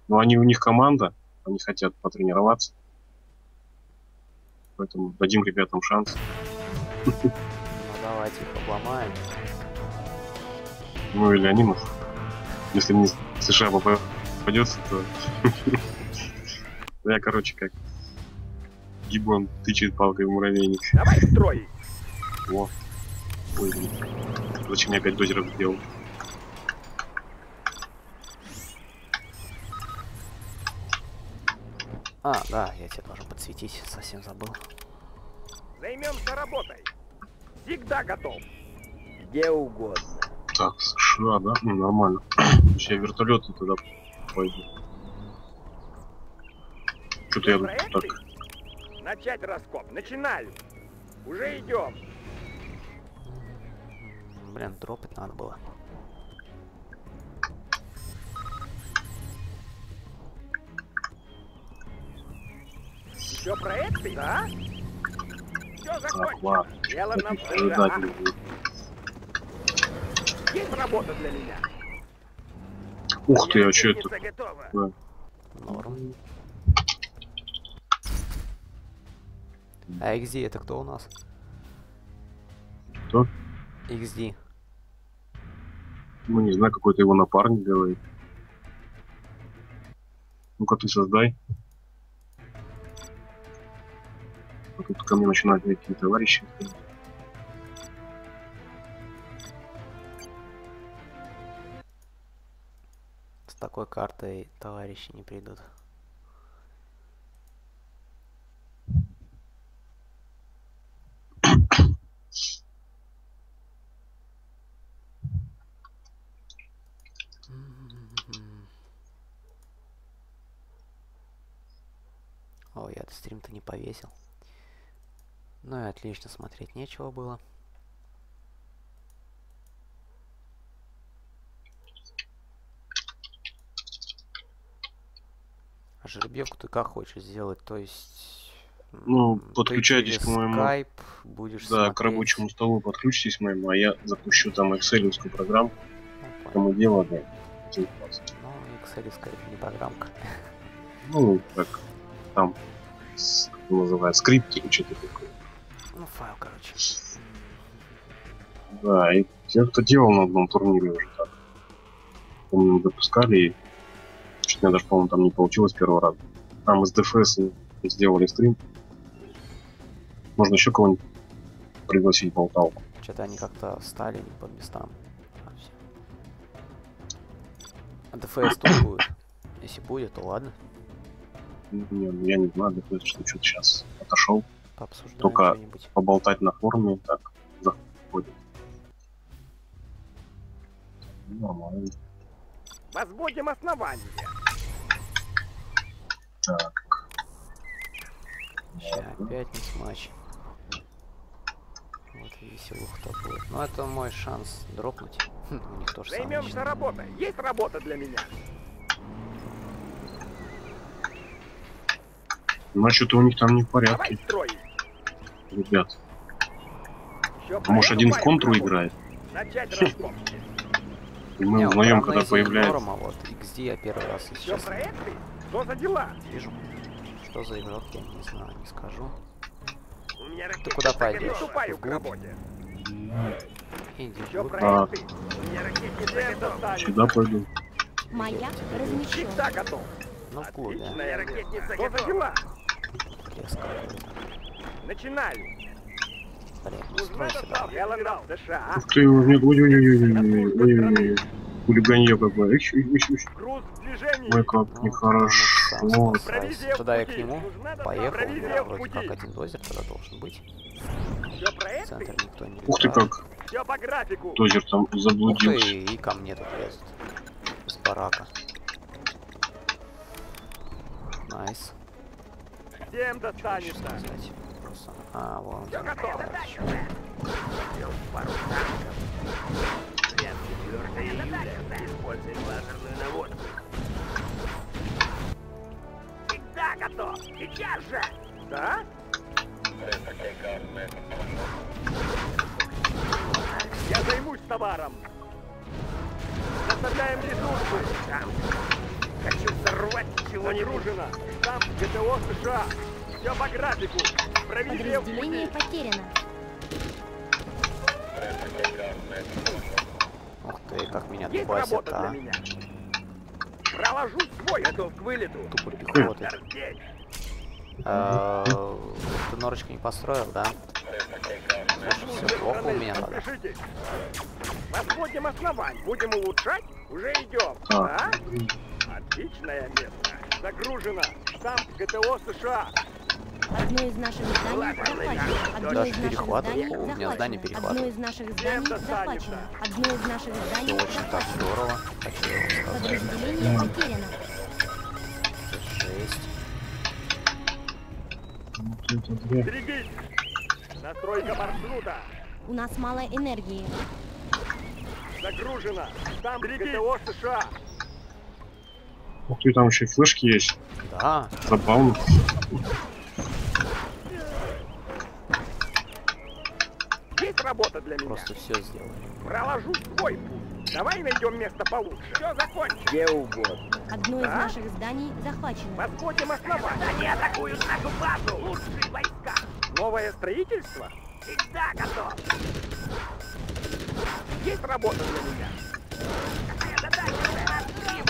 Но они, у них команда, они хотят потренироваться. Поэтому дадим ребятам шанс. Ну давайте их обломаем. Ну или они, если мне США попадется, то я, короче, как гибон тычет палкой в муравейник. Давай строй! Во. Ой, блин. Зачем я опять дозеров сделал? А, да, я тебя должен подсветить, совсем забыл. Займемся работой. Всегда готов. Где угодно. Так, США, да? Ну, нормально. Сейчас я вертолеты туда пойду. Что-то я так... Начать раскоп. Начинаю. Уже идем. Блин, дропать надо было. Еще проекты, да? Все закончено. ладно. Дело нам Ожидать. Есть работа для меня. Ух ты, а что это? Готово. Да. Норм. А XD это кто у нас? Кто? XD. Ну, не знаю, какой-то его напарник говорит. Ну-ка ты создай. А тут ко мне начинают какие-то товарищи. С такой картой товарищи не придут. О, я этот стрим-то не повесил. Ну и отлично, смотреть нечего было. А жеребьевку ты как хочешь сделать? То есть... Ну, подключайтесь к моему... Skype будешь Да, смотреть... к рабочему столу подключитесь моему, а я запущу там экселевскую программу. Ну, Кому дело, да. ну Excel-овская это не программка. Ну, как там, как его называют, скриптик, что-то такое. Ну, файл, короче. Да, и я это делал на одном турнире уже так. Помню, допускали, и чуть мне даже, по-моему, там не получилось первый раз. Там из DFS сделали стрим. Можно еще кого-нибудь пригласить в болталку. Что-то они как-то встали не по местам. А DFS тут будет. Если будет, то ладно. Не, я не знаю, DFS что-то сейчас отошел. Пообсуждаем Только что-нибудь. поболтать на форуме так заходит. Нормально. Возводим основание. Так. Сейчас опять не смачь. Вот веселуха-то будет. Ну это мой шанс дропнуть. У них тоже самое. Займемся работой. Есть работа для меня. Ну, что-то у них там не в порядке, Давай строй. ребят. Еще А может, один в контру работу. играет? Начать раскоп. И мы узнаем, когда Amazing появляется. Норма, вот XD я первый раз Еще сейчас проекты? Что за дела? вижу. Что за игрок, я не знаю, не скажу. У меня Ты куда пойдешь? Приступаю к Вглубь? работе. Иди Еще вглубь. проекты? У меня ракетница готова. Сюда пойду. Маяк размещен. Всегда готов. Ну в клубе. Отличная ракетница. Что за дела? Лес какой-то. Начинаю. Блин, ну Нужна строй сюда. доставка. Я летал в США. Ух ты, нет, ой-ой-ой-ой-ой-ой-ой-ой. Хулиганье какое. Груз в движении. Ой, как Ну, нехорошо. потому что Провизия в туда я к пути. нему Нужна доставка. поехал. У Провизия меня в вроде пути. как один дозер тогда должен быть. Все В проекты? центр никто не Ух ты, летает. как Все по графику. дозер там Ух ты, заблудился. и ко мне тут лезут. Из барака. Найс. Всем Что достанется. сказать? Просто... А, вон. Все готово. Используем лазерную наводку. Всегда готов. Сейчас же. Да? Я займусь товаром. Доставляем ресурсы. Хочу взорвать Ничего не нужно. Там ГТО США. Все по графику. Проведение в Подразделение пути. потеряно. Ух ты, как меня Есть тупасит, работа для а. меня. Проложу свой. Готов к вылету. Тупо пехоты. Торгеть. Ты норочку не построил, да? Слушай, все плохо у меня тогда. Подпишитесь. Посмотрим основание. Будем улучшать? Уже идем. Так. А? Отличное место. Загружено. Штамп ГТО США. Одно из наших зданий Ладно, захвачено. Одно Даже из наших перехват. зданий О, у меня здание захвачено. перехват. Одно из наших зданий захвачено. Одно из наших Все зданий очень так захвачено. здорово. Хочу сказать. Подразделение потеряно. Жесть. Вот это дверь. Берегись. Настройка маршрута. У нас мало энергии. Загружено. Штамп ГТО США. Ух ты, там еще и флешки есть. Да. Забавно. Есть работа для меня. Просто все сделали. Проложу свой путь. Давай найдем место получше. Все закончим. Где угодно. Одно из Да? наших зданий захвачено. Посмотрим основание. Они атакуют нашу базу. Лучшие войска. Новое строительство? Всегда готов. Есть работа для меня. Какая задача?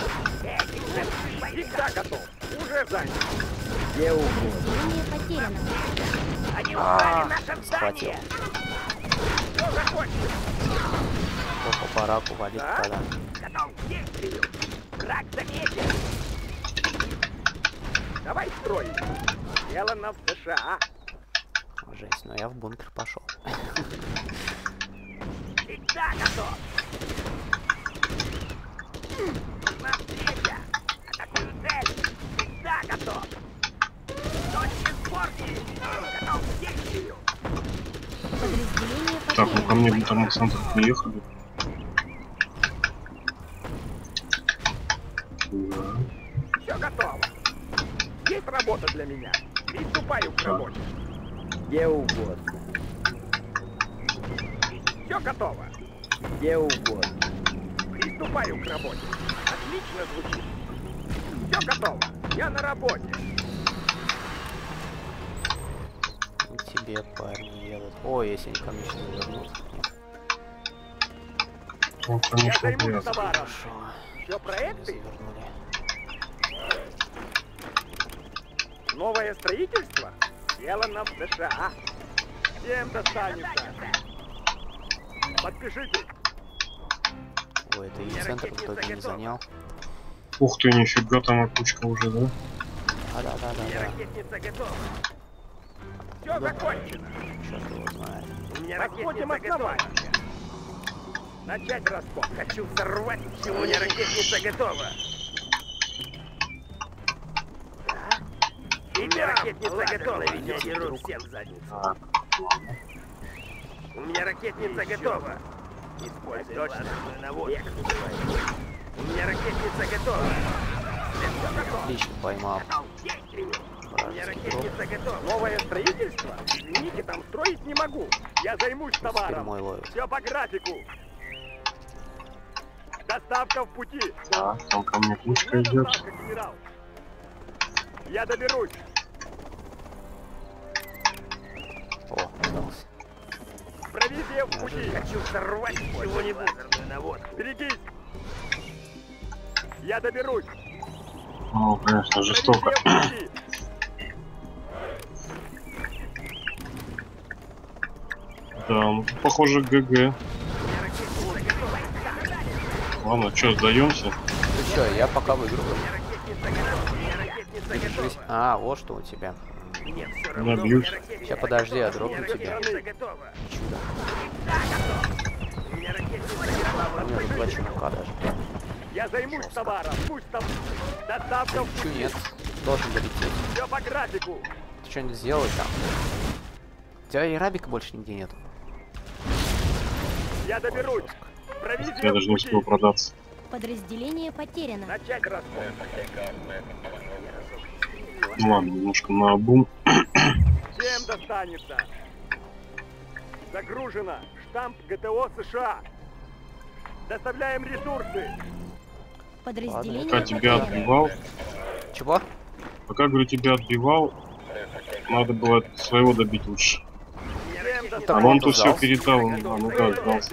Всегда готов. Уже занят. Где угодно. Подразделение потеряно. Они А, узнали наше схватил. здание. Все закончено. По бараку валить Да? тогда. Готов к действию. Враг заметен. Давай строить. Сделано в США. Жесть, но я в бункер пошел. Всегда готов. На встреча. Атакую цель. Всегда готов. Точки сборки. Готов к действию. Подразделение Так, ну ко мне потеряно. там в центр приехали. Да. Все готово. Есть работа для меня. Приступаю к работе. Где угодно, Все готово. где угодно. Приступаю к работе. Отлично звучит. Все готово. Я на работе. Тебе, парни, едут. Ой, если они ко мне сейчас вернут. Ну, Я конечно, займусь приятно. товаром. Хорошо. Все проекты? Завернули. Новое строительство? Сделано в США. Всем достанется. Подпишитесь. Ой, это и центр в итоге не занял. Ух ты, нифига, там кучка уже, да? Да. Ракетница готова. Все закончено. Черт его знает. У меня ракетница готова. Начать раскоп. Хочу взорвать. Чего не ракетница готова? Да? У меня ракетница готова. Видео всем в задницу. Так, У меня ракетница готова. Используй точно наводку. У меня ракетница готова. Все готово. Отлично поймал. Готов к действию. У меня Вражеский дроп. ракетница готова. Новое строительство? Извините, там строить не могу. Я займусь Теперь товаром. мой ловит. Все по графику. Доставка в пути. да, там ко мне кучка Нужна идет. доставка, генерал. Я доберусь. О, сдался. Провизия в пути. Хочу взорвать чего-нибудь. Наводку. Берегись. Я доберусь. Ну, конечно, жестоко. Провизия в пути. Да, ну, похоже, ГГ. Ладно, что, сдаемся? Ну чё, я пока выигрываю. Ракетница Держись. готова. А, вот что у тебя. Нет, все равно. Набьюсь. Сейчас подожди, я дропну тебя. Готова. Чудо. У меня ракетница готова. У меня тут два чувака даже. Я займусь товаром. Пусть там доставка в Чё пути. нет? Должен долететь. Все по графику. Ты что-нибудь сделай там. У тебя и рабика больше нигде нет. Я доберусь. Провизия Я в даже не пути. успел продаться. Подразделение потеряно. Начать раскоп. Ну ладно, немножко на бум. Всем достанется. Загружено. Штамп ГТО США. Доставляем ресурсы. Подразделение Пока тебя потеряно. отбивал. Чего? Пока, говорю, тебя отбивал, надо было своего добить лучше. Так А он он тут все сдался. передал, ну да, сдался.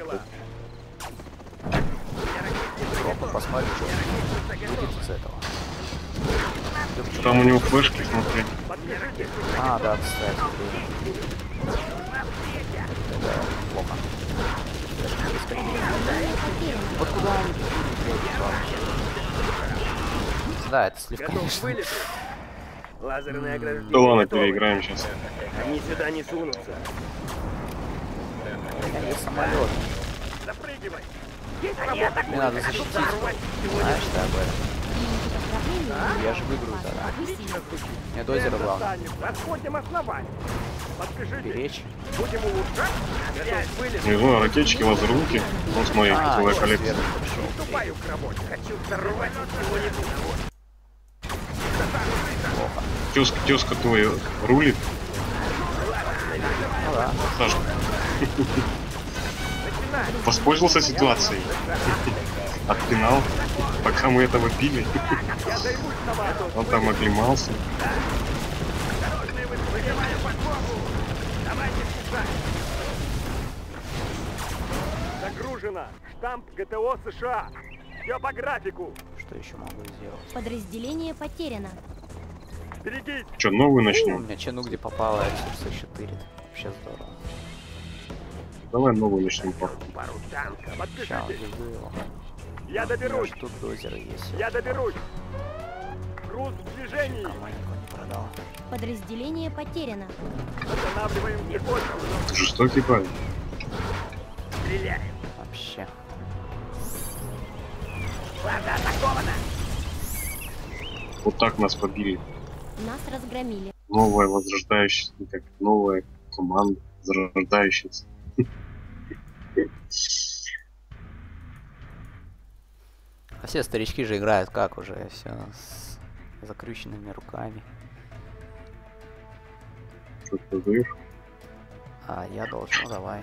Пробуй посмотреть, что будет из этого. Там у него флешки, смотри. А, да, кстати, блин. Это плохо. Подразделение потеряно. Вот куда они бегут, вообще? Да, это слив, Готов к конечно. вылету. Лазерное ограждение Да ладно, готово. переиграем сейчас. Они сюда не сунутся. Есть самолет. Запрыгивай. Мне надо защитить. Знаешь, ты об этом. Приняли поздравления. Я же выиграю тогда. Усилить. Мне до озера главное. Подходим основать. Подскажите, Беречь. будем улучшать? Готов к вылету. Не знаю, ракетчики, лазерунки. Ну смотри, целая еще коллекция. сверху пришел. Приступаю к работе. Хочу взорвать чего-нибудь. Тезка твой рулит, Ну да. Саша. Воспользовался ситуацией. Отпинал, пока мы этого пили. Он там оклемался. Загружено. Штамп ГТО США. Все по графику. Что еще могу сделать? Подразделение потеряно. Берегись. Что, новую У начнем? меня чену где попало, ресурсы еще тырит. Вообще здорово. Давай новую начнем. Пару танков. Сейчас, Подскажите. держу его. Я У меня доберусь. ж тут дозеры есть. Я доберусь. Груз в движении. Кому никого не продал. Подразделение потеряно. Останавливаем пехоту. Жестокий парень. Стреляем. Вообще. База атакована. Вот так нас побили. Нас разгромили. Новая возрождающаяся, как новая команда зарождающаяся. А все старички же играют как уже, все с закрюченными руками. Что ты даешь? А я должен, ну давай.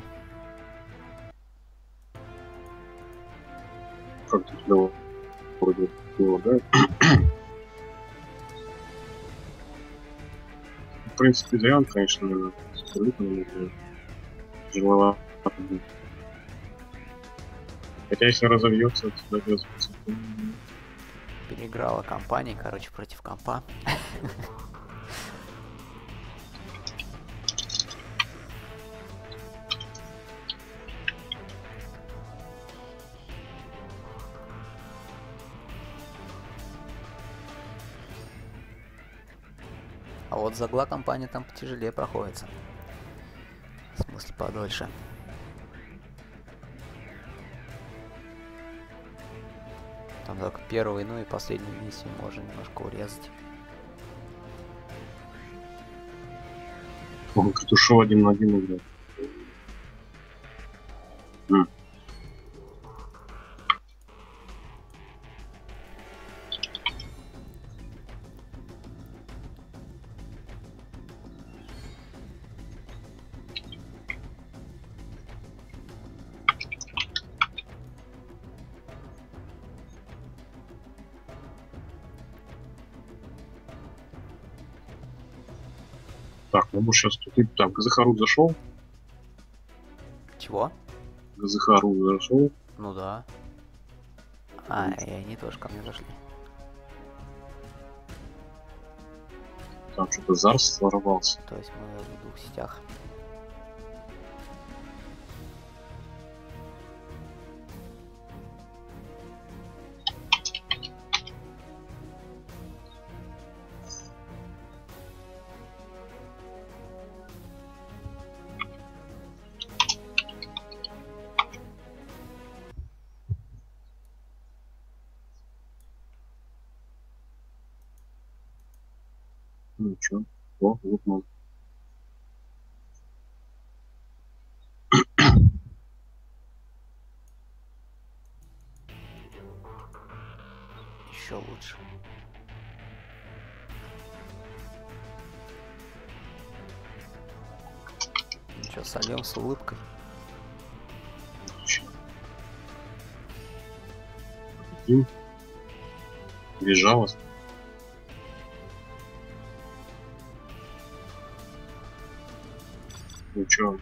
Как ты туда вроде было, да? В принципе, вариант, конечно, наверное, тяжеловато. Хотя если разовьется, то тогда без принципа. Переиграла компания, короче, против компа. А вот загла компания там потяжелее проходится. В смысле подольше. Там только первую, ну и последнюю миссию можно немножко урезать. Он как ушел 1 на 1 играть. Так, ну может сейчас тут... Так, Газахару зашел. Чего? Газахару зашел. Ну да. А, и они тоже ко мне зашли. Там что-то Зарс ворвался. То есть мы в двух сетях. Ну чё? О, вот он. Еще лучше. Ничего, сольем с улыбкой. Прикинь. Бежалась. Ну чё?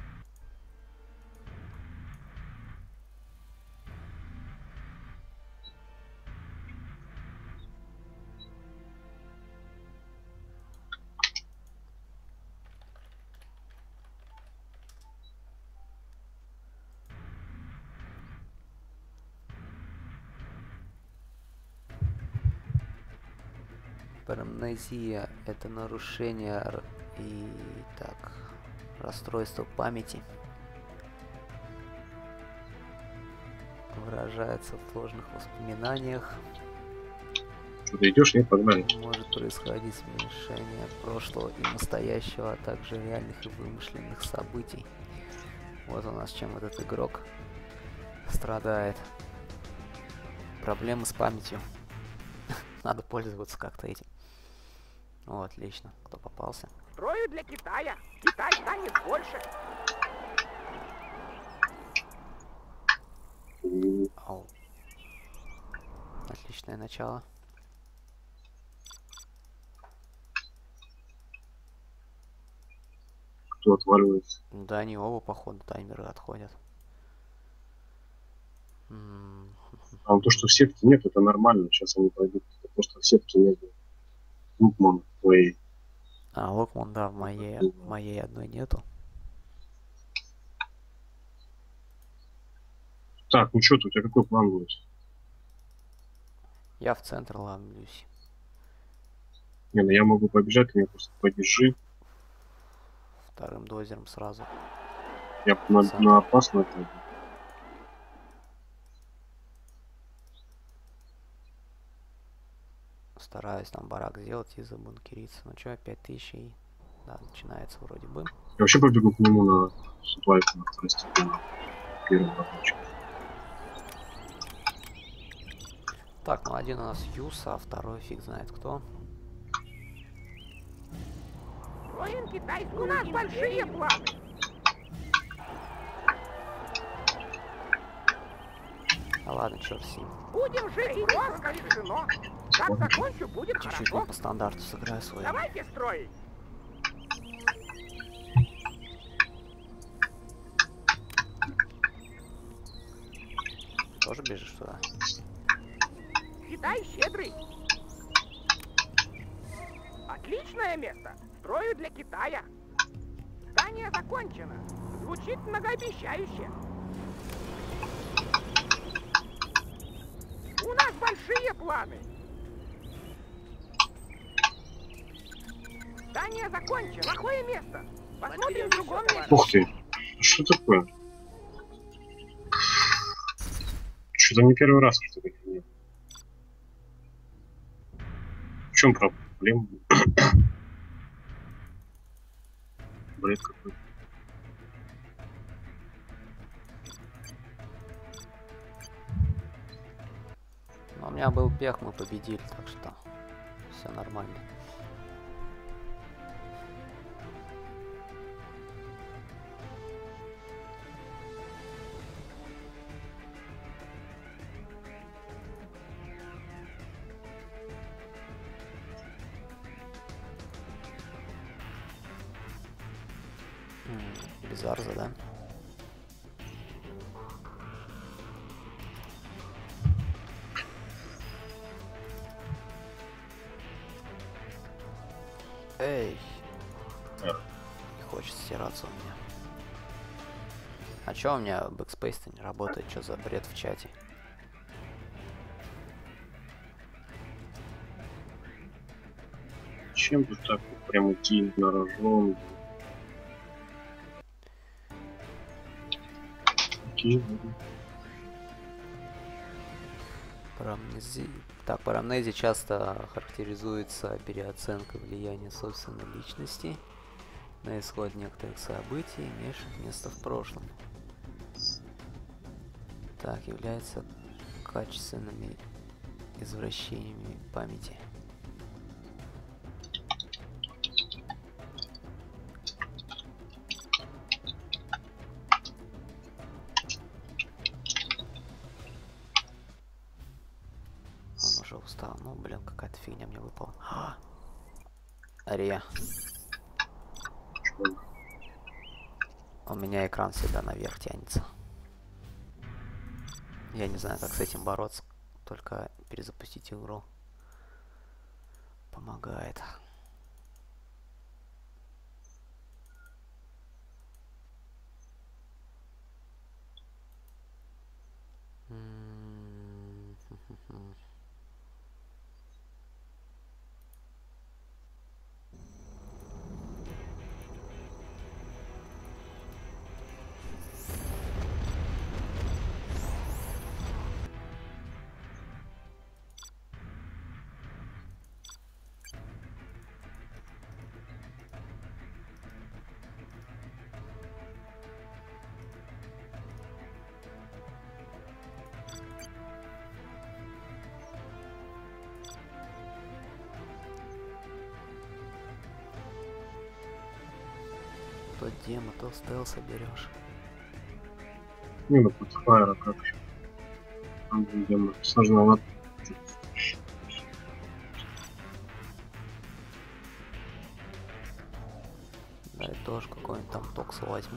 Парамнезия — это нарушение и так расстройство памяти. Выражается в сложных воспоминаниях. Что, ты идешь? Нет, погнали. Может происходить смешение прошлого и настоящего, а также реальных и вымышленных событий. Вот у нас чем этот игрок страдает. Проблемы с памятью. Надо пользоваться как-то этим. О, отлично. Кто попался? Строю для Китая. Китай станет больше. Ау. Отличное начало. Кто отваливается? Да, они оба, походу, таймеры отходят. А вот то, что в сетке нет, это нормально. Сейчас они пойдут. Это просто в сетке нет. Лукман твоей. А, Локман, да, в моей одной нету. Так, ну что ты, у тебя какой план будет? Я в центр ломлюсь. Не, ну я могу побежать, ты меня просто подержи. Вторым дозером сразу. Я на опасно это. Стараюсь там барак сделать и забункериться. Ну что, 5000 и... Да, начинается вроде бы. Я вообще побегу к нему на суплайку на второстепенно. Первый рабочий. Так, ну один у нас Юс, а второй фиг знает кто. Строим китайскую. У нас большие планы. А ладно, черт с ним. Будем жить просто решено. Как закончу, будет Чуть-чуть не хорошо. по стандарту сыграю свой. Давайте строить. Тоже бежишь туда? Китай щедрый. Отличное место. Строю для Китая. Здание закончено. Звучит многообещающе. У нас большие планы. Здание закончено. Плохое место. Посмотрим в другом месте. Ух ты! Что такое? Что-то не первый раз, что ли? Нет. В чем проблема? Бред какой-то. Но у меня был пех, мы победили, так что все нормально. Безарза, да? Эй! Не хочет стираться у меня. А чё у меня бэкспейс-то не работает? Чё за бред в чате? Чем тут так вот прям идти на рожон? Окей, ладно. Так, парамнезия часто характеризуется переоценкой влияния собственной личности на исход некоторых событий, имевших место в прошлом. Так, является качественными извращениями памяти. Он уже устал. Ну, блин, какая-то фигня мне выпала. Ария. У меня экран всегда наверх тянется. Я не знаю, как с этим бороться. Только перезапустить игру помогает. То демо, то стелса берешь. Не, ну под фаера как еще. Там демо сложновато. Да, я тоже какой-нибудь там токс возьму.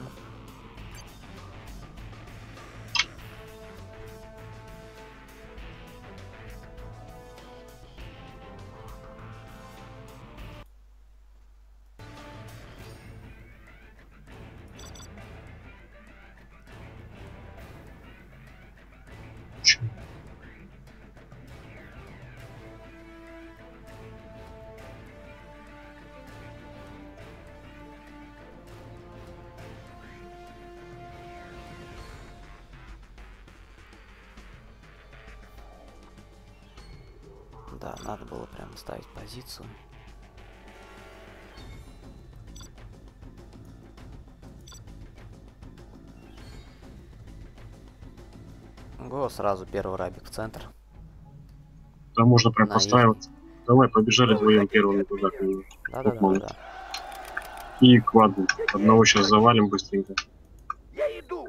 Да, надо было прямо ставить позицию. Го, сразу первый рабик в центр. Там можно прям На постраиваться. Давай, побежали вдвоем первыми туда. Да. И квадру. Одного сейчас завалим быстренько. Я иду.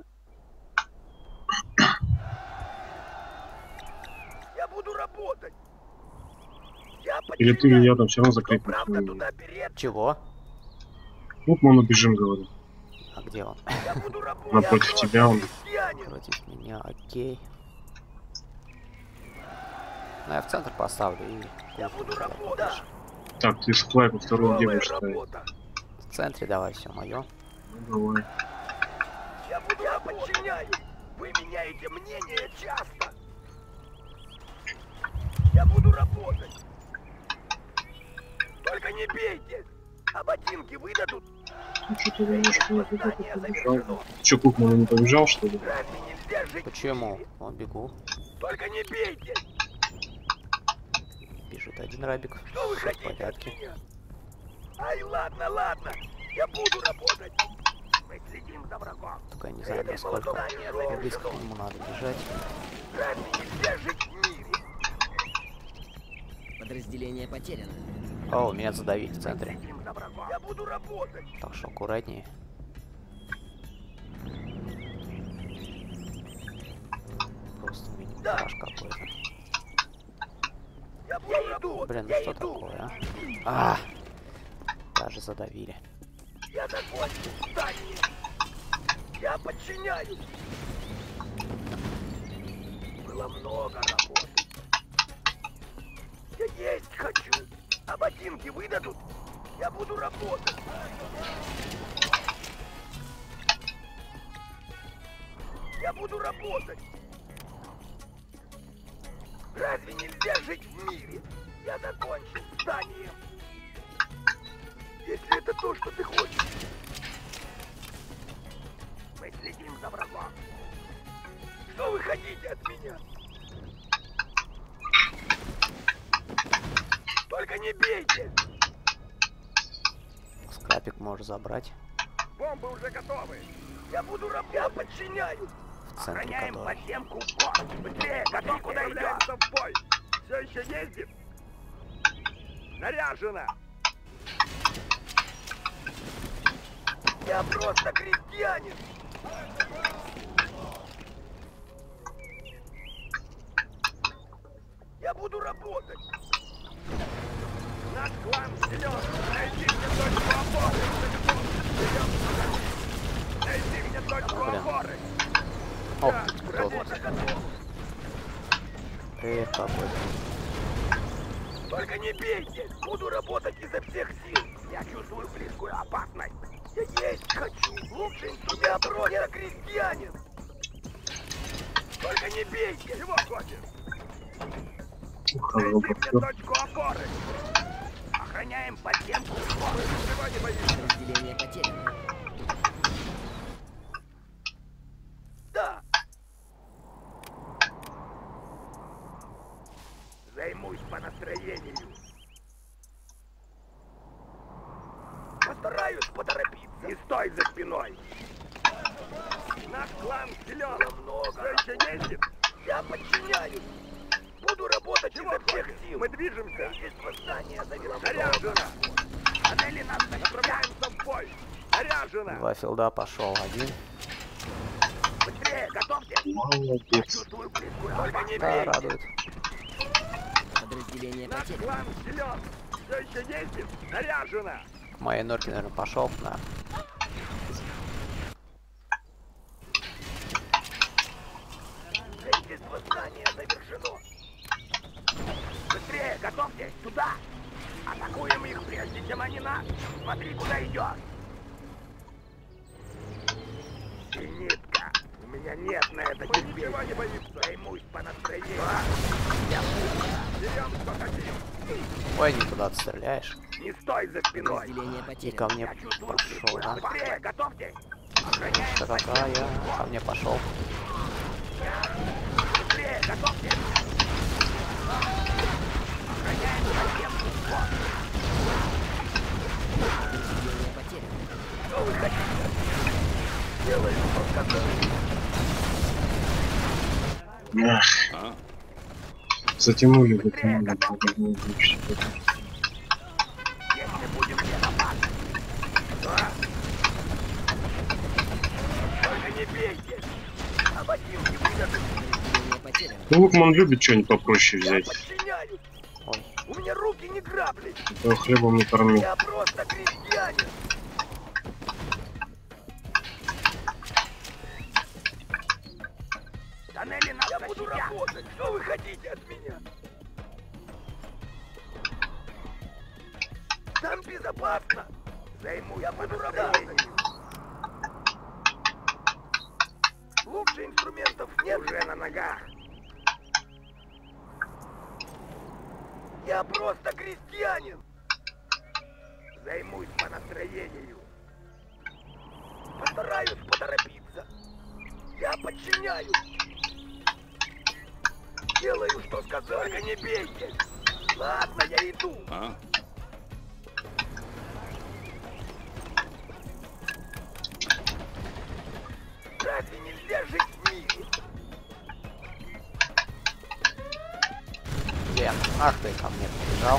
Я буду работать. Я Или ты, или я там все равно закрыть. правда туда перед. Чего? Вот мы убежим, говорю. А где он? Я буду работать. Напротив тебя он. Против меня, окей. Ну я в центр поставлю и... Я буду работать. Так, ты склайку вторую где будешь ставить? Работа. В центре давай, все мое. Ну, давай. Я подчиняюсь. Вы меняете мнение часто. Я буду работать. Только не бейте. А ботинки выдадут. Ну, что-то немножко не Задание побежал. завершено. Че, Кукмана не побежал, что ли? Разве нельзя жить? Почему? Он бегу. Только не бейте. Бежит один рабик. Что вы Всё в хотите от порядке. меня? Ай, ладно. Я буду работать. Мы следим за врагом. Только я не знаю, насколько близко к нему надо бежать. Разве нельзя жить в мире? Подразделение потеряно. О, меня задавили в центре. Следим за врагом. Я буду работать. Так что аккуратнее. Просто мини-краш какой-то. Я иду. Блин, ну Я что иду. такое, а? Даже задавили. Я закончил здание. Я подчиняюсь. Было много работы. Я есть хочу. А ботинки выдадут. Я буду работать. Я буду работать. Разве нельзя жить в мире? Я закончил здание. Если это то, что ты хочешь. Мы следим за врагом. Что вы хотите от меня? Только не бейте! Скрапик можешь забрать. Бомбы уже готовы. Я буду работать. Я подчиняюсь. В центре Охраняем который. подземку. Быстрее, готов, куда идем? В бой. Все еще ездит? Заряжено. Я просто крестьянин. Я буду работать. Наш клан силен. Найди мне точку опоры. Найди точку блин. опоры. О, Так, кто работа тут? готова. Привет, какой. Только не бейте! Буду работать изо всех сил. Я чувствую близкую опасность. Я есть хочу. Лучший инструмент. Я просто крестьянин. Только не бейте! Чего хочешь? Ухожу Найди под мне точку опоры. Охраняем подземку. Ничего не боюсь. Разделение потеряно. Да. Займусь по настроению. Постараюсь поторопиться. Не стой за спиной. Наш клан силен. Много. Все еще ездит. Я подчиняюсь. Буду работать изо всех сил. Мы движемся. Здесь восстание завершено. Заряжено. Панели нас направляемся в бой. Заряжено. Два филда пошел. Один. Быстрее, готовьте. Я молодец. чувствую близкую. Только не Да, бейте. радует. Подразделение Наш потеряно. клан силен. Все еще ездит. Заряжено. Моей норки, наверное, пошел. Да. Здесь восстание завершено. Быстрее, готовьтесь, сюда! Атакуем их, прежде чем они нас! Смотри, куда идет! Зенитка! У меня нет на это терпения. Ничего не боится. Займусь по настроению. Я берем, что хотим. Ой, не туда ты стреляешь. Не стой за спиной. Разделение И ко потеряно. мне Я чувствую пошел, близкую да? опасность. Быстрее, готовьтесь! Охраняем Да какая? Ко мне пошел. Быстрее, готовьтесь! Охраняем подземку. Разделение потеряно. Что вы хотите? Делаю, что сказал. Ах. Затянули. Если будем не опасны. Да. Только не бейте. А ботинки выдадут. Разделение потеряно. Ну, Лукман любит что-нибудь попроще Я взять. подчиняюсь. Ой. У меня руки не грабли. То хлебом не корми. Я просто крестьянин. Тоннели нас Я буду работать. Что вы хотите от меня? Там безопасно. Займусь. Я буду работать. Лучше инструментов нет. Уже на ногах. Я просто крестьянин. Займусь по настроению. Постараюсь поторопиться. Я подчиняюсь. Делаю, что сказал. Только не бейте. Ладно, я иду. Разве нельзя жить в мире? Блин, ах ты ко мне побежал.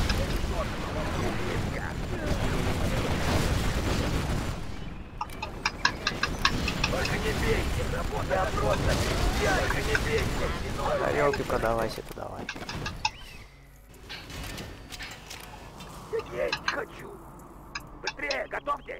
Только не бейте. Работа просто крестьян. Только не бейте. Тарелки продавайся-то давай. Я есть хочу. Быстрее, готовьтесь.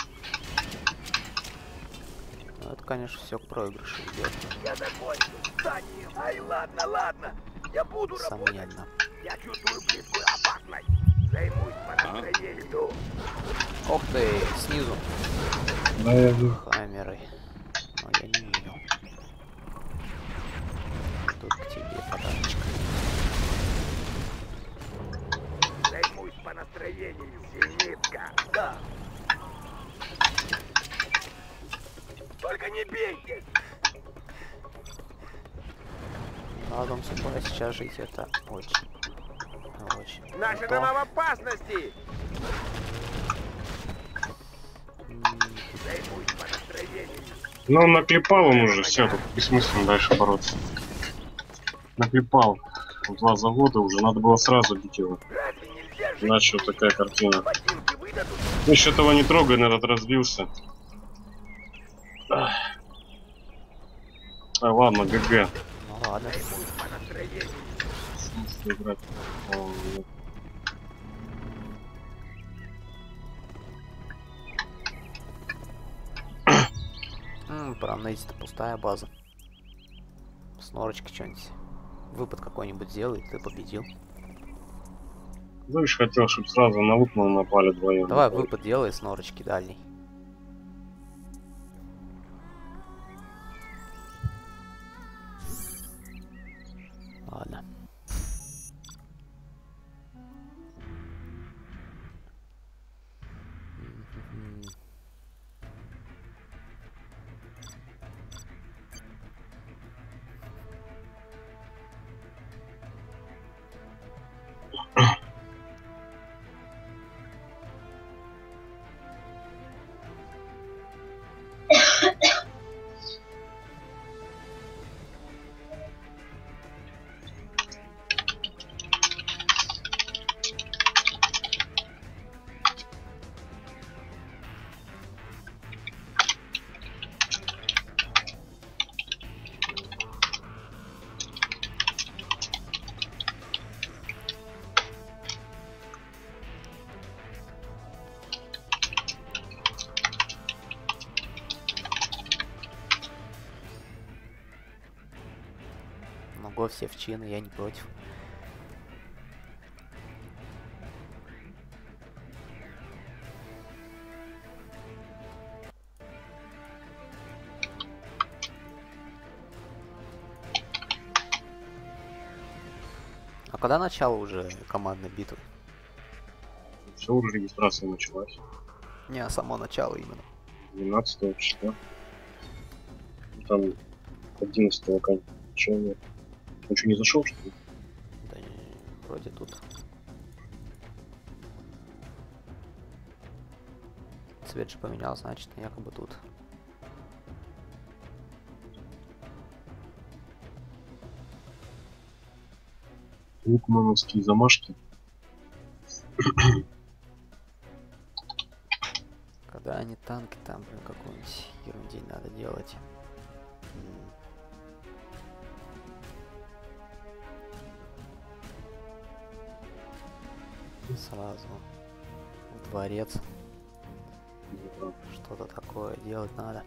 Ну, это, конечно, все к проигрышу идет. Я закончу. Встаньте. Ай, ладно, ладно. Я буду работать. Сомненно. Я чувствую близкую опасность. Займусь по настроению. Ох ты, снизу. Да, я вижу. Камерой. Но я не видел. Тут к тебе подарочек. Займусь по настроению. Зенитка. Да. Только не бейте. На дом сюда сейчас жить это очень. Наши круто. дома в опасности. Займусь по настроению. Ну, наклепал он уже, все, тут бессмысленно дальше бороться. Наклепал. 2 завода уже, надо было сразу бить его. Разве нельзя жить? Иначе вот такая картина. Ботинки выдадут. Еще этого не трогай, на этот разбился. Ладно, ГГ. Ну ладно. Займусь по настроению. В смысле играть? Нет. Ну, парамнезит это пустая база. С норочкой что-нибудь. Выпад какой-нибудь сделай, ты победил. Знаешь, хотел, чтобы сразу на Лукмана напали вдвоем. Давай выпад делай с норочки дальней. Ладно. Го все в чины, я не против. А когда начало уже командной битвы? Все, уже регистрация началась. Не, а само начало именно. 12 числа. Там 11 окончания. Он что, не зашел, что ли? Да не, вроде тут. Цвет же поменял, значит, якобы тут. Лукмановские замашки. Когда они танки, там, блин, какую-нибудь ерундень надо делать. Сразу в дворец. Что-то такое делать надо.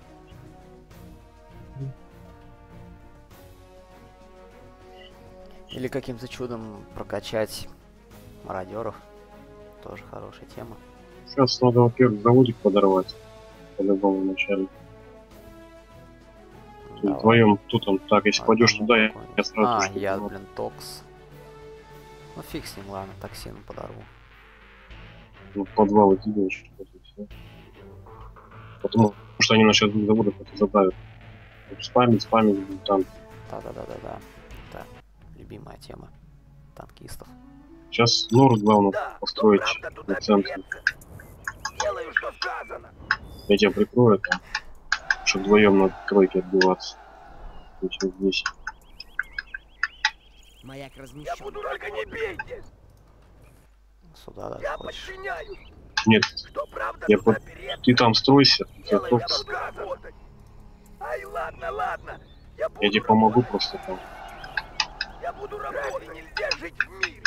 Или каким-то чудом прокачать мародеров. Тоже хорошая тема. Сейчас надо, во-первых, заводик подорвать. По-любому вначале. Вдвоем тут он так, если пойдешь туда, я сразу... я, блин, токс. Ну фиг с ним, ладно, токсин подорву. Ну, в подвал иди дальше, все. Потому что они насчет заводов это задавят. Спамить, будут танки. Да. Это любимая тема танкистов. Сейчас нору главное построить на центре. Делаю, что сказано. Я тебя прикрою там, чтобы вдвоем на тройке отбиваться. Сейчас здесь. Маяк Я размещен. буду, только не бейте. Сюда, да, Я хочешь. подчиняюсь. Нет, Что правда я туда под... переться? ты там стройся. Делай, я буду работать. Ай, ладно. Я тебе помогу просто там. Я буду работать. Разве нельзя жить в мире?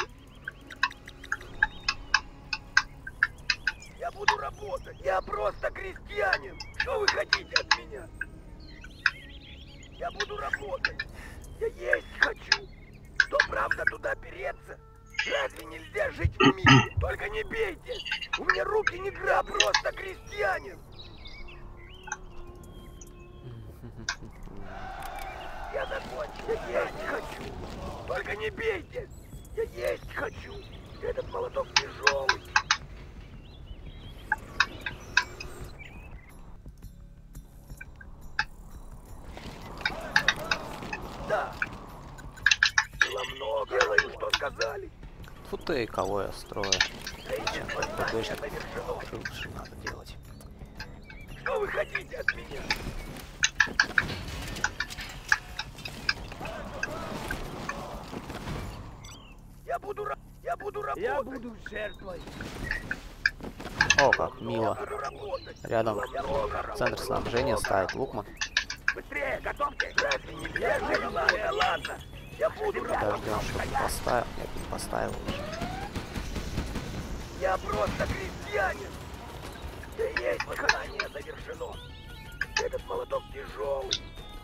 Я буду работать. Я просто крестьянин. Что вы хотите от меня? Я буду работать. Я есть хочу. Что правда туда переться? Разве нельзя жить в мире? Только не бейте. У меня руки не гра, просто крестьянин. Я закончил. Я есть хочу. Только не бейте. Я есть хочу. Этот молоток тяжелый. Да. Было много. Делаю, что сказали. Тут и кого я строю. Третье Чем задание ППшник завершено. лучше надо делать. Что вы хотите от меня? Я буду работать. Я буду жертвой. О, как мило. Буду работать. Рядом Я много работаю. центр снабжения ставит Лукман. Быстрее, готовьте. Разве нельзя жить? Ладно. Я буду Подождем, работать. чтобы поставил. Я не поставил уже. Я просто крестьянин. Я есть, задание завершено. Этот молоток тяжелый.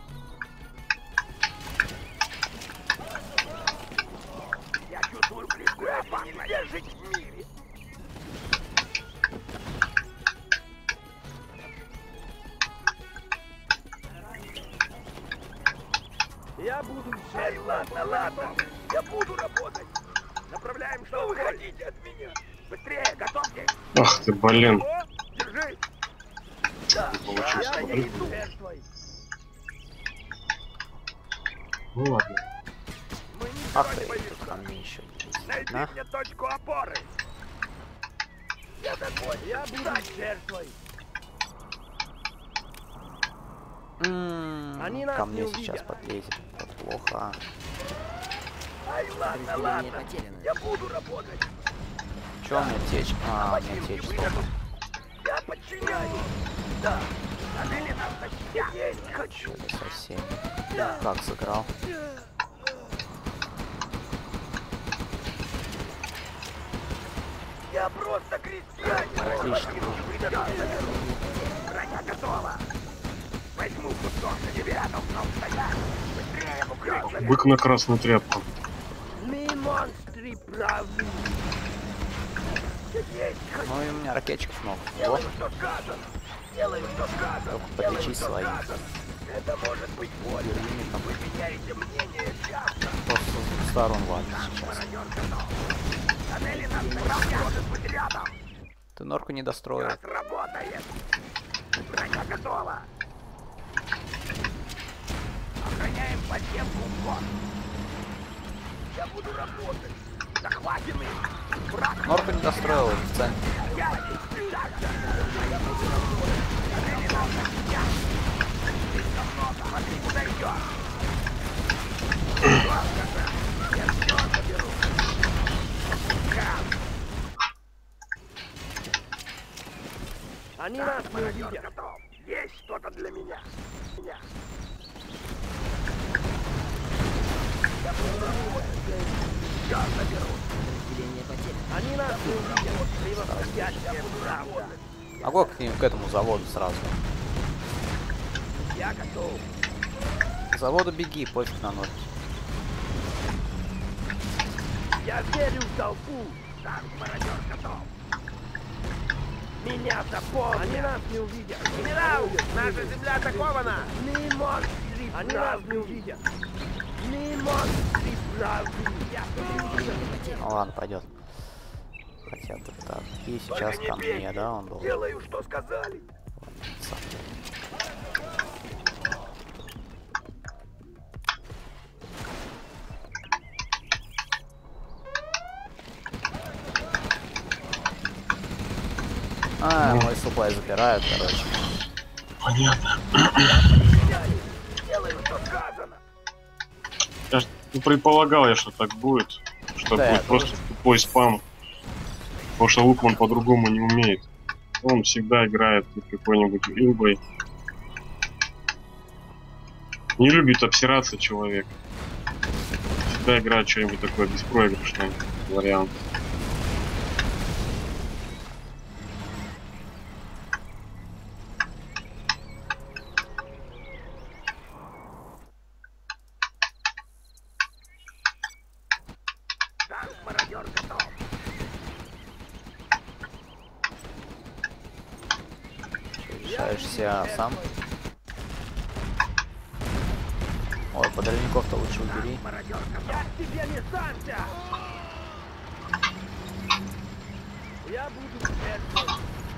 Я чувствую близкую опасность. Нельзя жить в мире. Я буду... Ай, ладно. Я буду работать. Направляем, что вы хотите от меня. Быстрее, готовьтесь. Ах ты, блин. О, держись. Да, Получился я подрыв. иду. Жертвой. Ну ладно. Мы ничего Ах не ты, боимся. ко мне еще не Найди видно. мне точку опоры. Я такой. Я буду жертвой. Они нас Ко мне не сейчас увидят. подлезет. Это плохо. Ай, ладно. Подразделение потеряно. Я буду работать. Чё у меня течь? А, у меня течь стопа. Я подчиняюсь. Да. Отели нас защитят. Есть хочу. Чё-то совсем. Да. Как сыграл? Я просто крестьянин. Отлично. Броня готова. Возьму кусок на тебя, должно стоять. Быстрее в укрытие. Бык на красную тряпку. Мы монстры правы. Есть хочу. Ну и у меня ракетчиков много. Делаю, Вот. что сказано. Делаю, что сказано. Только Делаю, подлечи что своих. сказано. Это может быть больно. Юрьевна Вы меняете мнение часто. просто с сторон валит сейчас. Мародер готов. Тоннели нас накрывают. Может быть рядом. Ты норку не достроил. Раз работает. Броня готова. Охраняем подземку вход. Я буду работать. Захватим их. Враг. Норку не достроил в центре. Я я буду работать. Тоннели нас защитят. Слишком много. Смотри, куда идет. Я все заберу. Они нас не увидят. Есть что-то для меня. Я буду работать. Я заберу. Подразделение потеряно. Они нас не увидят. Превосходящая правда. Могу к этому заводу сразу. Я готов. К заводу беги, пофиг на норке. Я верю в толпу. Танк мародер готов. Меня запомнят. Они нас не увидят. Генерал, наша земля атакована. Мы монстры. Они нас не увидят. Мы монстры правы. Я Ну ладно, пойдет. Хотя бы так. И сейчас ко мне, да, он был. делаю, что сказали. А, мой суплай забирают, короче. Понятно. Делаю, что сказано. Я ж предполагал, что так будет. Что Да, я будет просто тупой спам. Потому что Лукман по-другому не умеет. Он всегда играет какой-нибудь имбой. Не любит обсираться человек. Всегда играет что-нибудь такое беспроигрышное вариант. Танк мародер готов. Решаешься сам. Ой, подрывников-то лучше убери. Мародер готов. Я к тебе не самся. Я буду жертвой.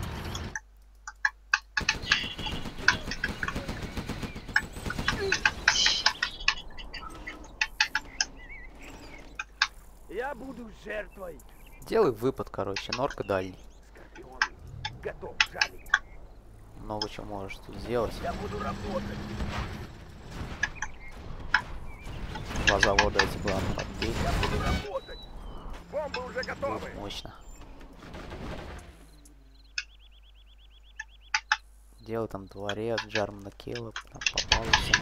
Я буду жертвой. Делай выпад, короче, норка дальний. Скорпион готов жалить. Много чего можешь тут сделать. Я буду работать. Два завода эти главное подбить. Я буду работать. Бомбы уже готовы. Будет мощно. Делай там дворец, Джармана Келла, там попался.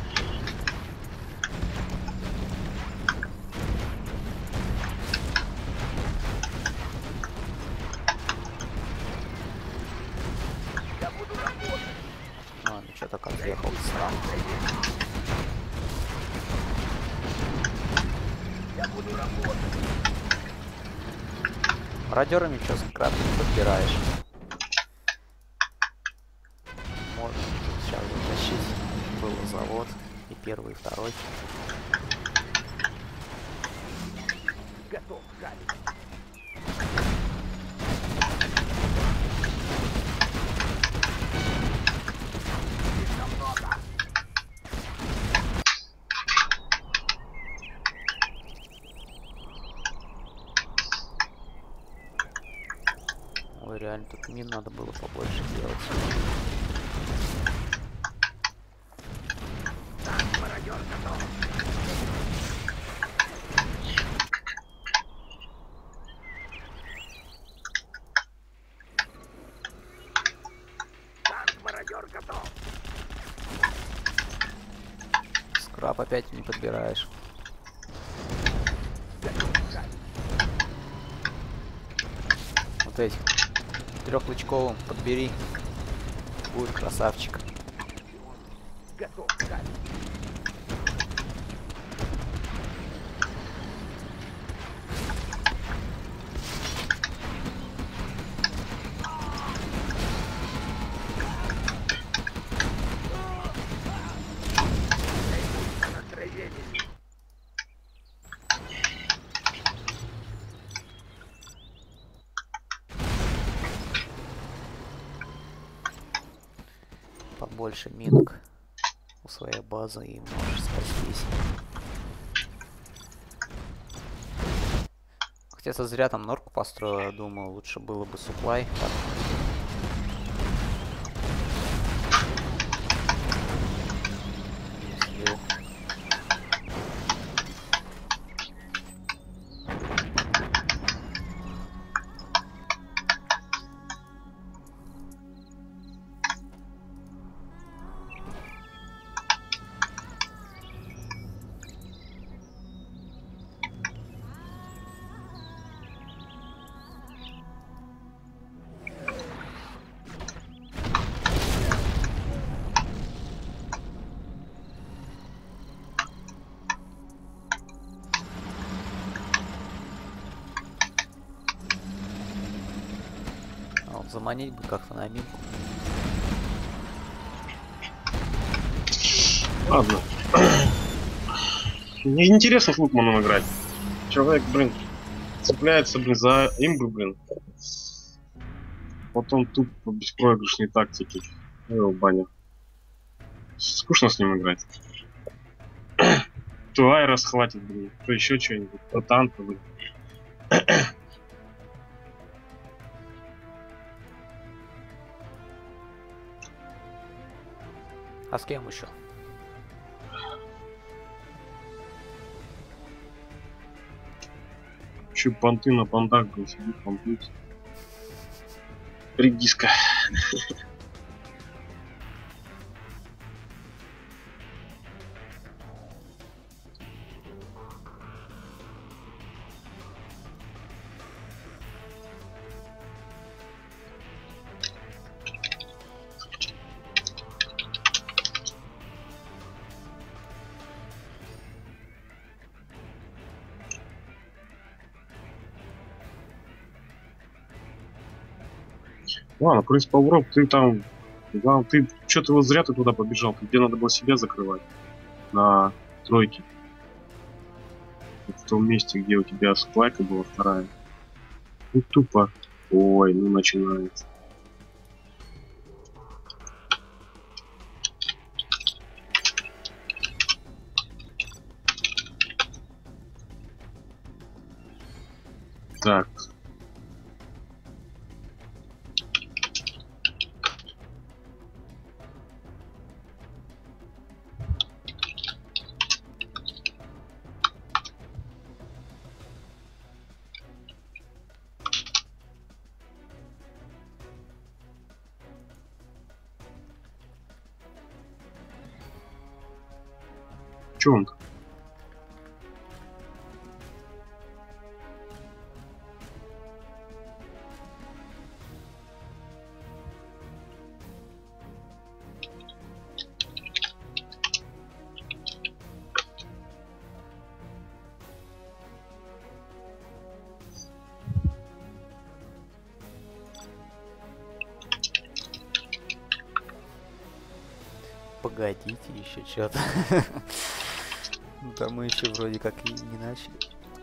Я буду работать. Ладно, что-то как подъехал сам. Мародерами что, скраб не подбираешь? Можно сейчас затащить. Был завод. И первый, и второй. Готов, Галич. Ой, реально, тут мин надо было побольше делать. Мародер готов. Танк-мародер готов. Скраб опять не подбираешь. Вот этих трехлучковым подбери. Будет красавчик. Готов, Галич. Настроение. Побольше минок у своей базы и можешь спастись. Хотя зря там норку построил, я думаю, лучше было бы суплай. А вот заманить бы как-то на минку. Ладно. Мне интересно Флукманом играть. Человек, блин, цепляется, блин, за имбы, блин. Потом тут по беспроигрышной тактике. Его баня. Скучно с ним играть. То Айрос хватит, блин. То еще что-нибудь. То танка, блин. А с кем еще? Че понты на понтах, блин, сидит, понтуется. 3 диска. Ладно, в принципе, Авром, ты там... Главное, ты что-то вот зря ты туда побежал. Тебе надо было себя закрывать. На тройке. В том месте, где у тебя сплайка была вторая. Ну тупо. Ой, ну начинается. Так. Чё он? Погодите, еще что-то. Да мы еще вроде как и не начали.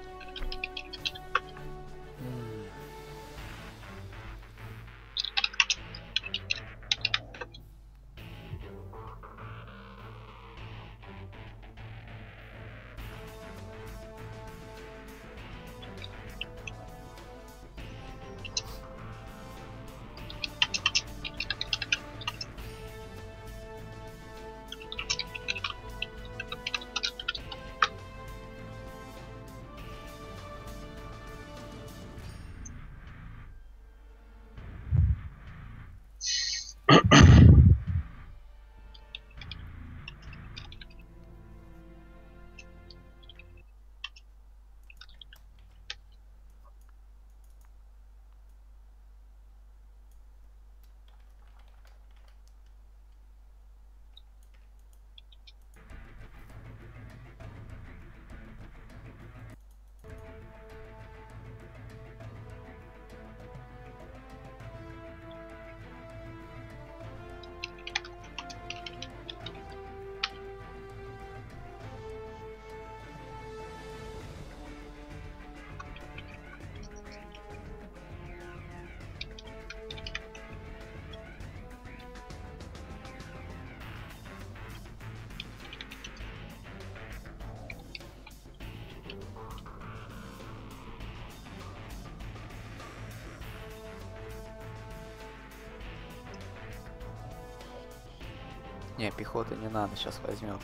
Не, пехоты не надо, сейчас возьмет.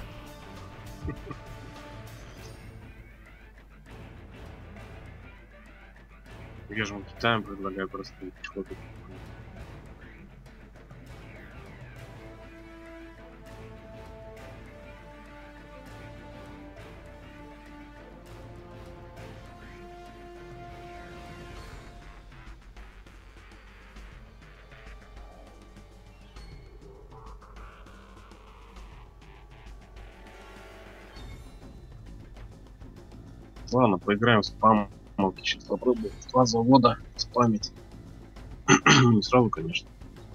Я же вам Китаем предлагаю просто пехоту. Ладно, поиграем в спам. Сейчас попробую. 2 завода спамить. Не сразу, конечно.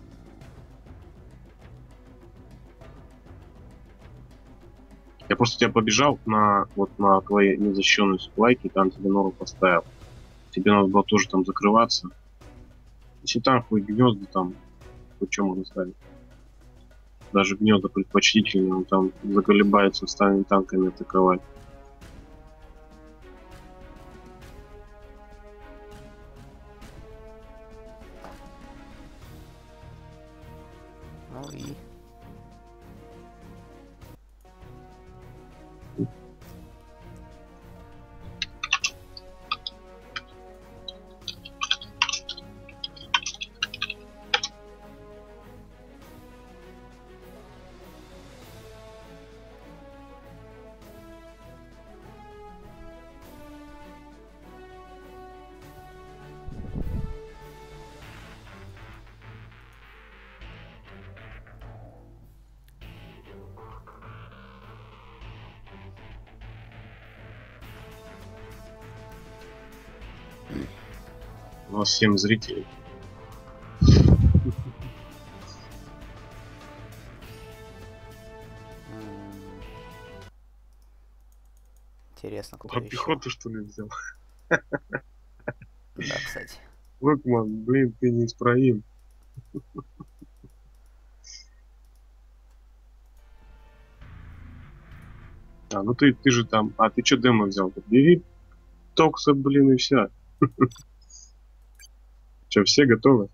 Я просто тебя побежал на твои незащищенные суплайки, там тебе нору поставил. Тебе надо было тоже там закрываться. Если там хоть гнезда там, хоть что можно ставить. Даже гнезда предпочтительные, он там заколебается, станет танками атаковать. Ну и... У нас 7 зрителей. Интересно, кто еще? Пехоту, что ли, взял? Да, кстати. Лукман, блин, ты неисправим. А, ну ты же там... А, ты что демо взял? Бери Токса, блин, и все. Че, все готовы?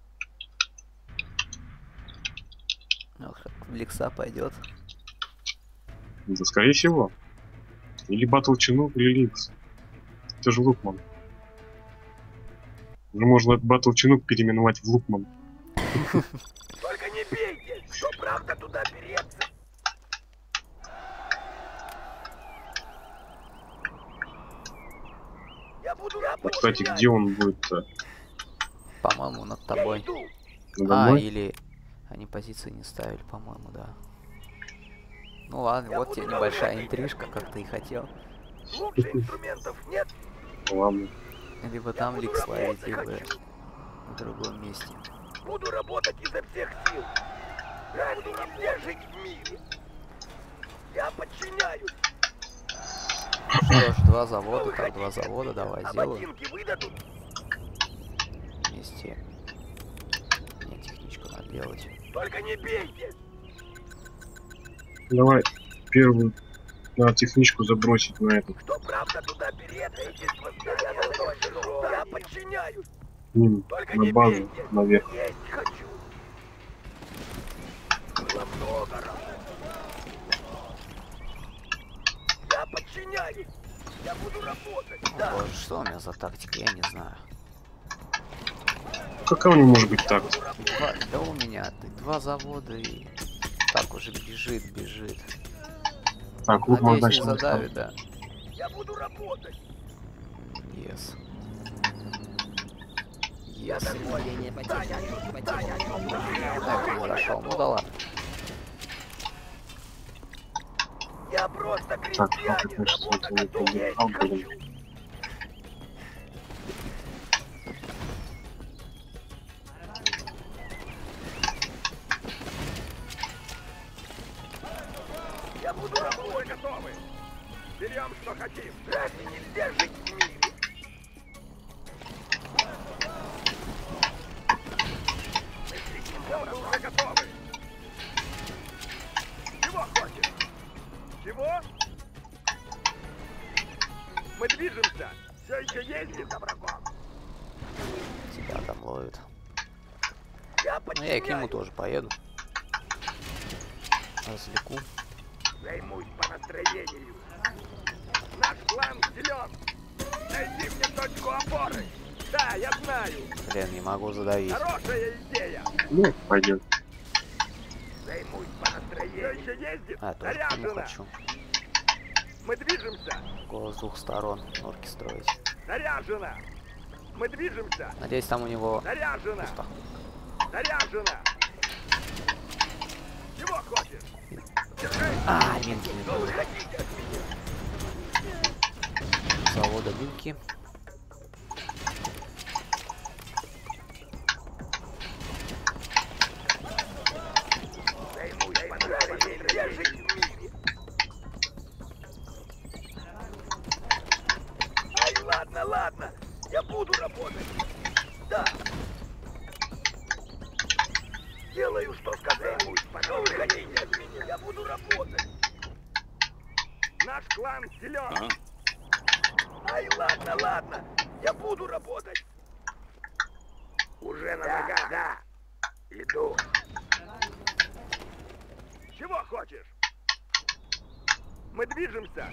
Ох, в Лекса пойдет. Да, скорее всего. Или Батл Чинук, или Линкс. Это же Лукман. Уже можно Батл Чинук переименовать в Лукман. Только не бейте! Что правда туда берется? Я буду работать. Кстати, где он будет-то? По-моему, над тобой. Надо А, мной? или... Они позиции не ставили, по-моему, да. Ну ладно, Я вот буду тебе небольшая работать. интрижка, как ты и хотел. Лучше инструментов нет. Ладно. Либо там Ликс ловить, либо в другом месте. Буду работать изо всех сил. Я буду жить в мире. Я подчиняюсь. Что ж, два завода, так, два завода, давай А сделаем. ботинки выдадут? Вместе. Мне техничку надо делать. Только не бейте. Давай первую надо техничку забросить на эту. Кто правда туда переться? Я подчиняюсь. Ним, Только на не базу, бейте. наверх. Есть хочу. Было много раз. Я подчиняюсь. Я буду работать. Да. Боже, что у меня за тактика, я не знаю. Какая у него может быть так? Да у меня два завода и так уже бежит. Так, вот можно Надеюсь, не начать. задавит, да. Я буду работать. Yes. Я Yes. такой. Разделение Да, я потеряно. чувствую. Да, я чувствую. Так, не зашел. Ну да ладно. Я просто Так, крестьянин. ну, конечно, Работа это готова. не Есть алкоголь. хочу. Я буду работать. Готовы. Берем, что хотим. Разве нельзя жить в мире? Мы уже готовы. Чего хочешь? Чего? Мы движемся. Все еще ездим за врагом. Тебя там ловит. Я Ну я и к нему подчиняюсь. тоже поеду. Развлеку. Займусь по настроению. Наш план силен. Найди мне точку опоры. Да, я знаю. Блин, не могу задавить. Хорошая идея. Ну, пойдет. Займусь по настроению. Все еще ездит. А, тоже к нему Заряжено. хочу. Мы движемся. Голос с двух сторон. Норки строить. Заряжено. Мы движемся. Надеюсь, там у него Заряжено. пусто. Заряжено. Чего хочешь? Держи. А, винки не Что вы было. хотите от меня? Завода винки. Займусь по настроению. Я жить в мире. Ай, ладно. Я буду работать. Да. Делаю, что сказал. Что вы хотите от меня? Я буду работать. Наш клан силен. Ай, ладно. Я буду работать. Уже на ногах. Да. Иду. Чего хочешь? Мы движемся.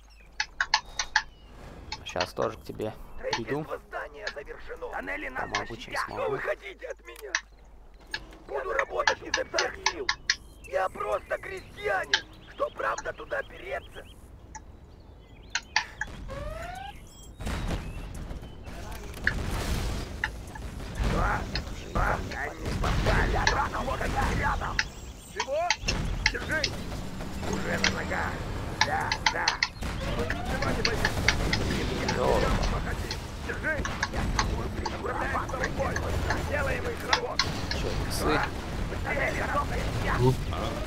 Сейчас тоже к тебе приду. Строительство здания завершено. Тоннели нас Помогу, чем защитят. смогу. Что вы хотите от меня? Буду работать изо всех сил. Я просто крестьянин. Что правда туда переться? Они попали. Рядом. Чего? Держи. Уже на ногах. Да. Ничего не боюсь. Держи. Управляем с тобой. Делаем их работу. Че, псы? Быстрее, готовы?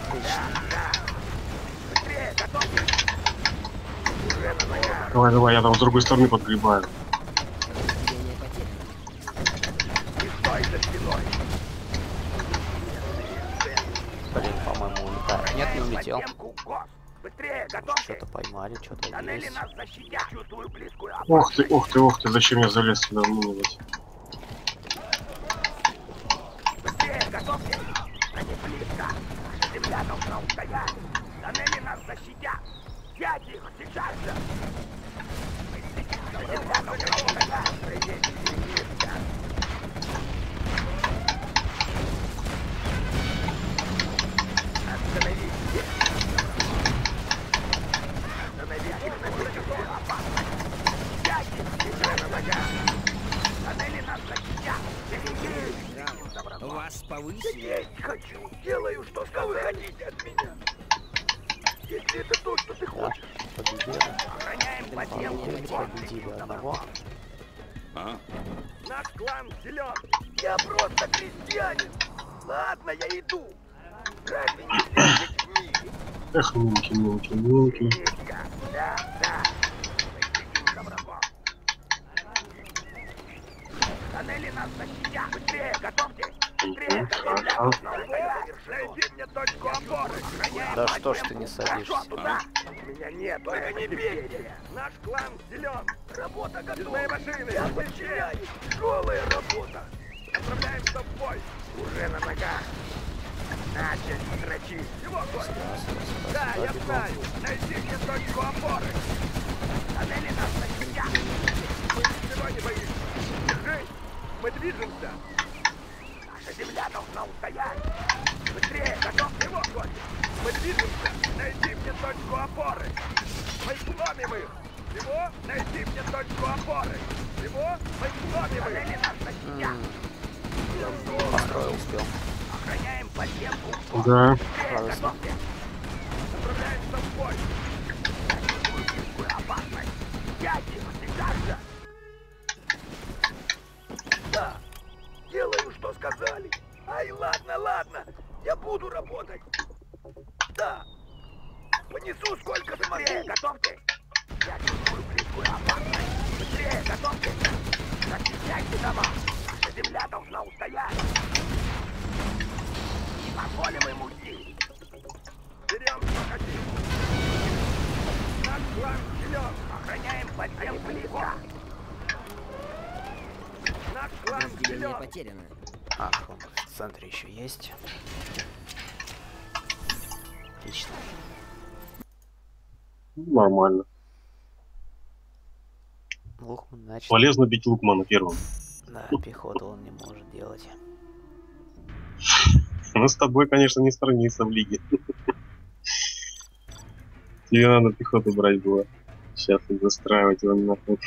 Быстрее, готовы? Уже на ногах. Давай, я там с другой стороны подгребаю. Разделение потеряно. Не стой за спиной. Блин, по-моему, улетает. Нет, не улетел. Подземку, гос. Быстрее, готовьте. Что-то поймали, что-то Тоннели есть. нас защитят. Чувствую близкую опасность. Ох ты, зачем я залез сюда вмывать? Быстрее, готовьте. Они близко. Наша земля должна устоять. Тоннели нас защитят. Взять их сейчас же. Наша земля должна устоять. Придите, близко. Остановитесь. Остановитесь. Близкую опасность. Взять их сейчас на ногах. Тоннели нас защитят. Вас повысили. Есть хочу. Делаю, что сказал. Вы хотите от меня? Если это то, что ты Да, хочешь. победили. Охраняем подземку. Победили одного. Наш клан силен. Я просто крестьянин. Ладно, я иду. Разве нельзя жить в мире? Эх, милки, милки, милки. Мишка, да, да. Мы следим за врагом. Тоннели нас защитят. Быстрее, готовьте. Быстрее, готовьте. Хорошо. Найди мне точку опоры. Да что ж ты не садишься? Туда. У меня нет. Только не бейте. Наш клан силен. Работа готова. Моей машины. Я подчиняюсь. Голая работа. Отправляемся в бой. Уже на ногах. Начать подрочить. Его гость. Да, я знаю. Найди мне точку опоры. Тоннели нас защитят. Мы ничего не боимся. Держись. Мы движемся. Наша земля должна устоять. Быстрее, готов его гость. Мы движемся. Найди мне точку опоры. Мы сломим их. Всего найди мне точку опоры. Всего мы сломим их. Тоннели нас защитят. Построил, успел. Охраняем подземку. Да. Радостно. Отправляемся в бой. Я чувствую близкую опасность. Я тихо сейчас же. Да. Делаю, что сказали. Ай, ладно, ладно. Я буду работать. Да. Понесу сколько смогу. Готовьте. Я чувствую близкую опасность. Быстрее, готовьте. Защищайте дома. Наша земля должна устоять. Не позволим им уйти. Берем, что хотим. Наш план силен. Охраняем подземку близко. Наш клан Разделение силен. потеряно. Ах, он в центре еще есть. Отлично. Нормально. Лухман начал. Полезно бить Лукмана первым. Да, пехоту он не может делать. Ну, с тобой, конечно, не сравнится в лиге. Тебе надо пехоту брать было. Сейчас и застраивать его нахуй.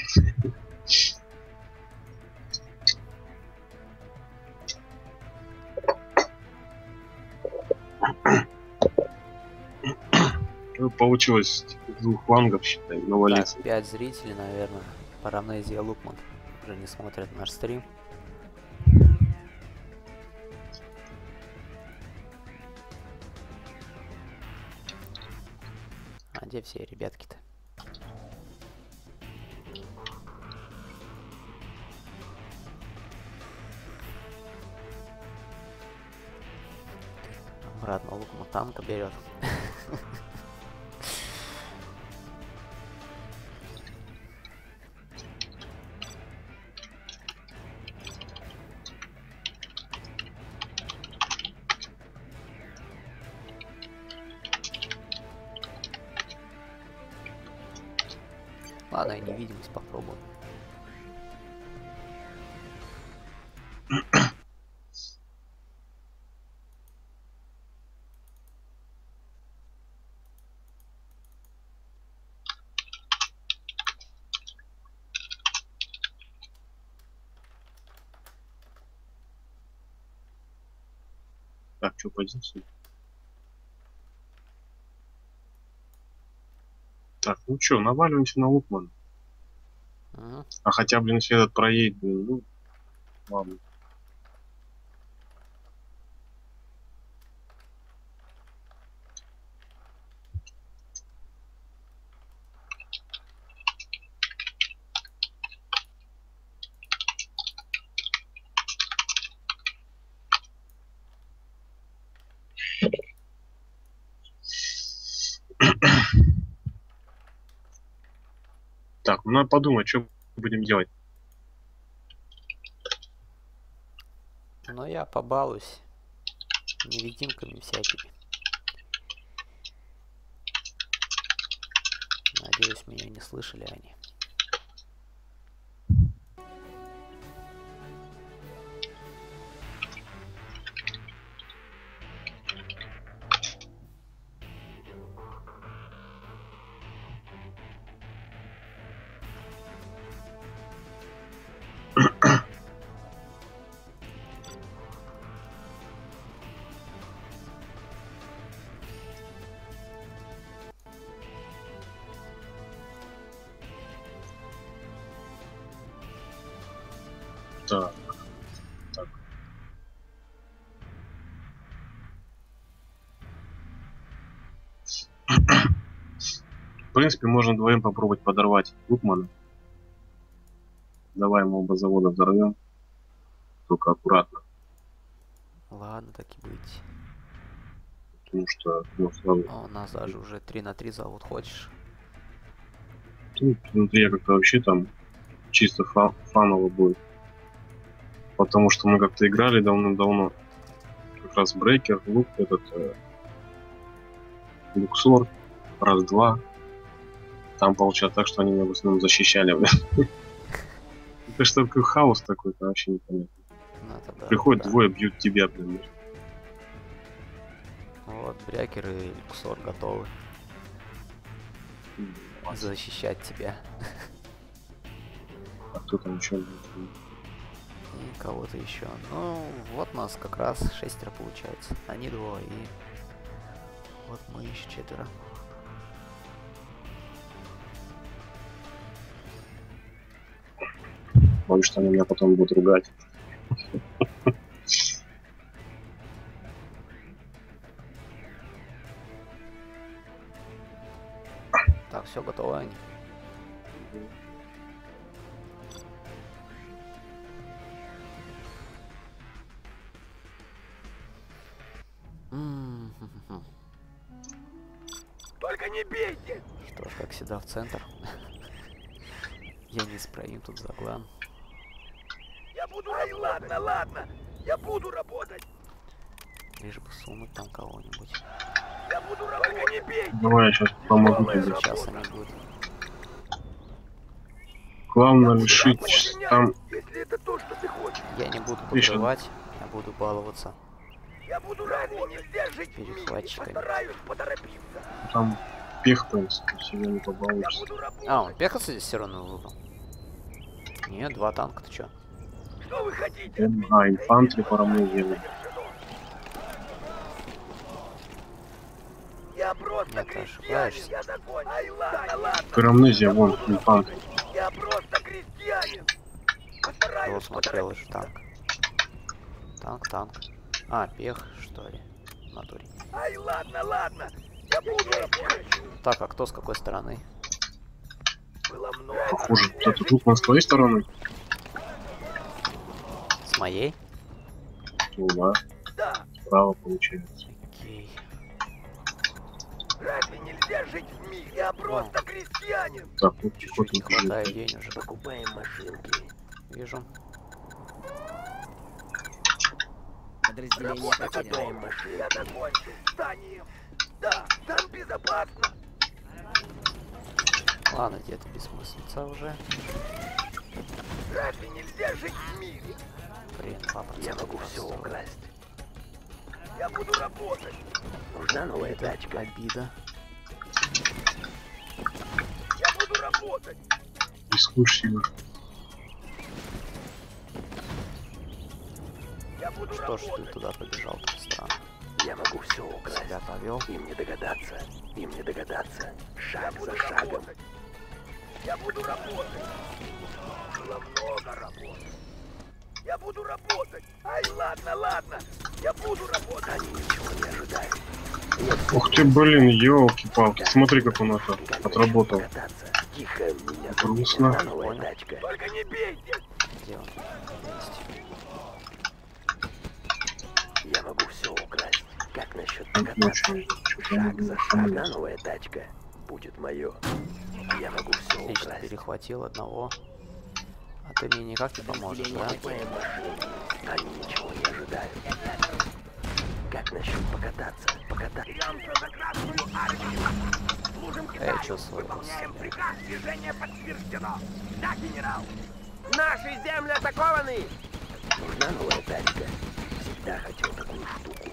Получилось с двух флангов, считай, навалиться. Так, 5 зрителей, наверное. Парамнезия Лукман уже не смотрят наш стрим. А где все ребятки-то? Обратно Лукман танка берет. Ладно, я невидимость попробую. Так, что позиции? Так, ну что, наваливаемся на Лукмана. Мгм. А хотя, блин, если этот проедет, блин, ну, ладно. Так, ну надо подумать, что будем делать. Но я побалуюсь невидимками всякими. Надеюсь, меня не слышали они. Так, так. В принципе, можно вдвоем попробовать подорвать Гутмана. Давай мы оба завода взорвем. Только аккуратно. Ладно, так и быть. Потому что, ну, сразу... А у нас даже уже 3 на 3 завод, хочешь? Тут внутри как-то вообще там чисто фаново будет. Потому что мы как-то играли давно-давно. Как раз Брейкер, Лук, этот Люксор, раз-два. Там получалось так, что они меня в основном защищали. Это что такой хаос такой-то, вообще непонятно. Ну, это да, Приходят да. двое, бьют тебя, блин. Вот, Брякер и Люксор готовы защищать тебя. А кто там еще? И кого-то еще. Ну, вот у нас как раз 6 получается. Они 2 и вот мы еще 4. Боюсь, что они меня потом будут ругать. Так, все готово они. Только не бейте! Что ж, как всегда в центр. Я не справим тут заглан. Я буду работать! Ладно! Я буду работать! Лишь бы сунуть там кого-нибудь. Я буду работать! Только не бейте! Давай я сейчас помогу тебе. Сейчас они будут. Главное решить там... Если это то, что ты хочешь, Я не буду Еще. покрывать, я буду баловаться я буду работать! Нельзя жить в мире! перехватчиками. Постараюсь поторопиться! Там пехпается, себя не Я побалуешься. буду работать! А, он пехаться здесь все равно выбрал. Нет, 2 танка, ты чё? Что вы хотите? А, инфантри по равнодению. Я просто Нет, ты крестьянин! ошибаешься. Я закончил! Ай, ладно! Пирамнезия, вон, инфантри. Я просто крестьянин! Постараюсь Кто смотрел поторопиться! же танк? Танк. А, пех, что ли? В натуре. Ай, ладно! Я буду работать! Так, а кто с какой стороны? Было много! Похоже, это Гутман с твоей стороны? С моей? Ну да, Да! справа получается. Окей. Разве нельзя жить в мире? Я просто крестьянин! Так, вот Чуть-чуть не пехота хватает бежит. день уже. Покупаем машинки. Вижу. Подразделение Работа потеряно. готова. Машин. Я закончил. Встанем. Да, там безопасно. Ладно, где-то бессмыслица уже. Разве нельзя жить в мире? Блин, 2%. Я могу все украсть. Я буду работать. Нужна новая тачка. Обида. Я буду работать. Рискуешь сильно. Я буду Что ж ты работать. туда побежал, так странно. Я могу все украсть. Себя повел. Им не догадаться. Им не догадаться. Шаг за шагом. Я буду работать. Было много работы. Я буду работать. Ай, ладно. Я буду работать. Они ничего не ожидают. Ух ты, блин, елки-палки. Смотри, как он это отработал. Тихо, меня Грустно. новая тачка. Только не бейте. Где он? Есть. Я могу все украсть. Как насчет Ну, покататься? что-то Шаг за шагом. не Новая тачка будет мое. Я могу все Отлично, украсть. перехватил одного. А ты мне никак не поможешь, да? Покупаем машины. Они ничего не ожидают. Как насчет покататься? Беремся за Красную Армию. Служим Я чувствую вас. приказ. Движение подтверждено. Да, генерал. Наши земли атакованы. Нужна новая тачка. Всегда хотел такую штуку.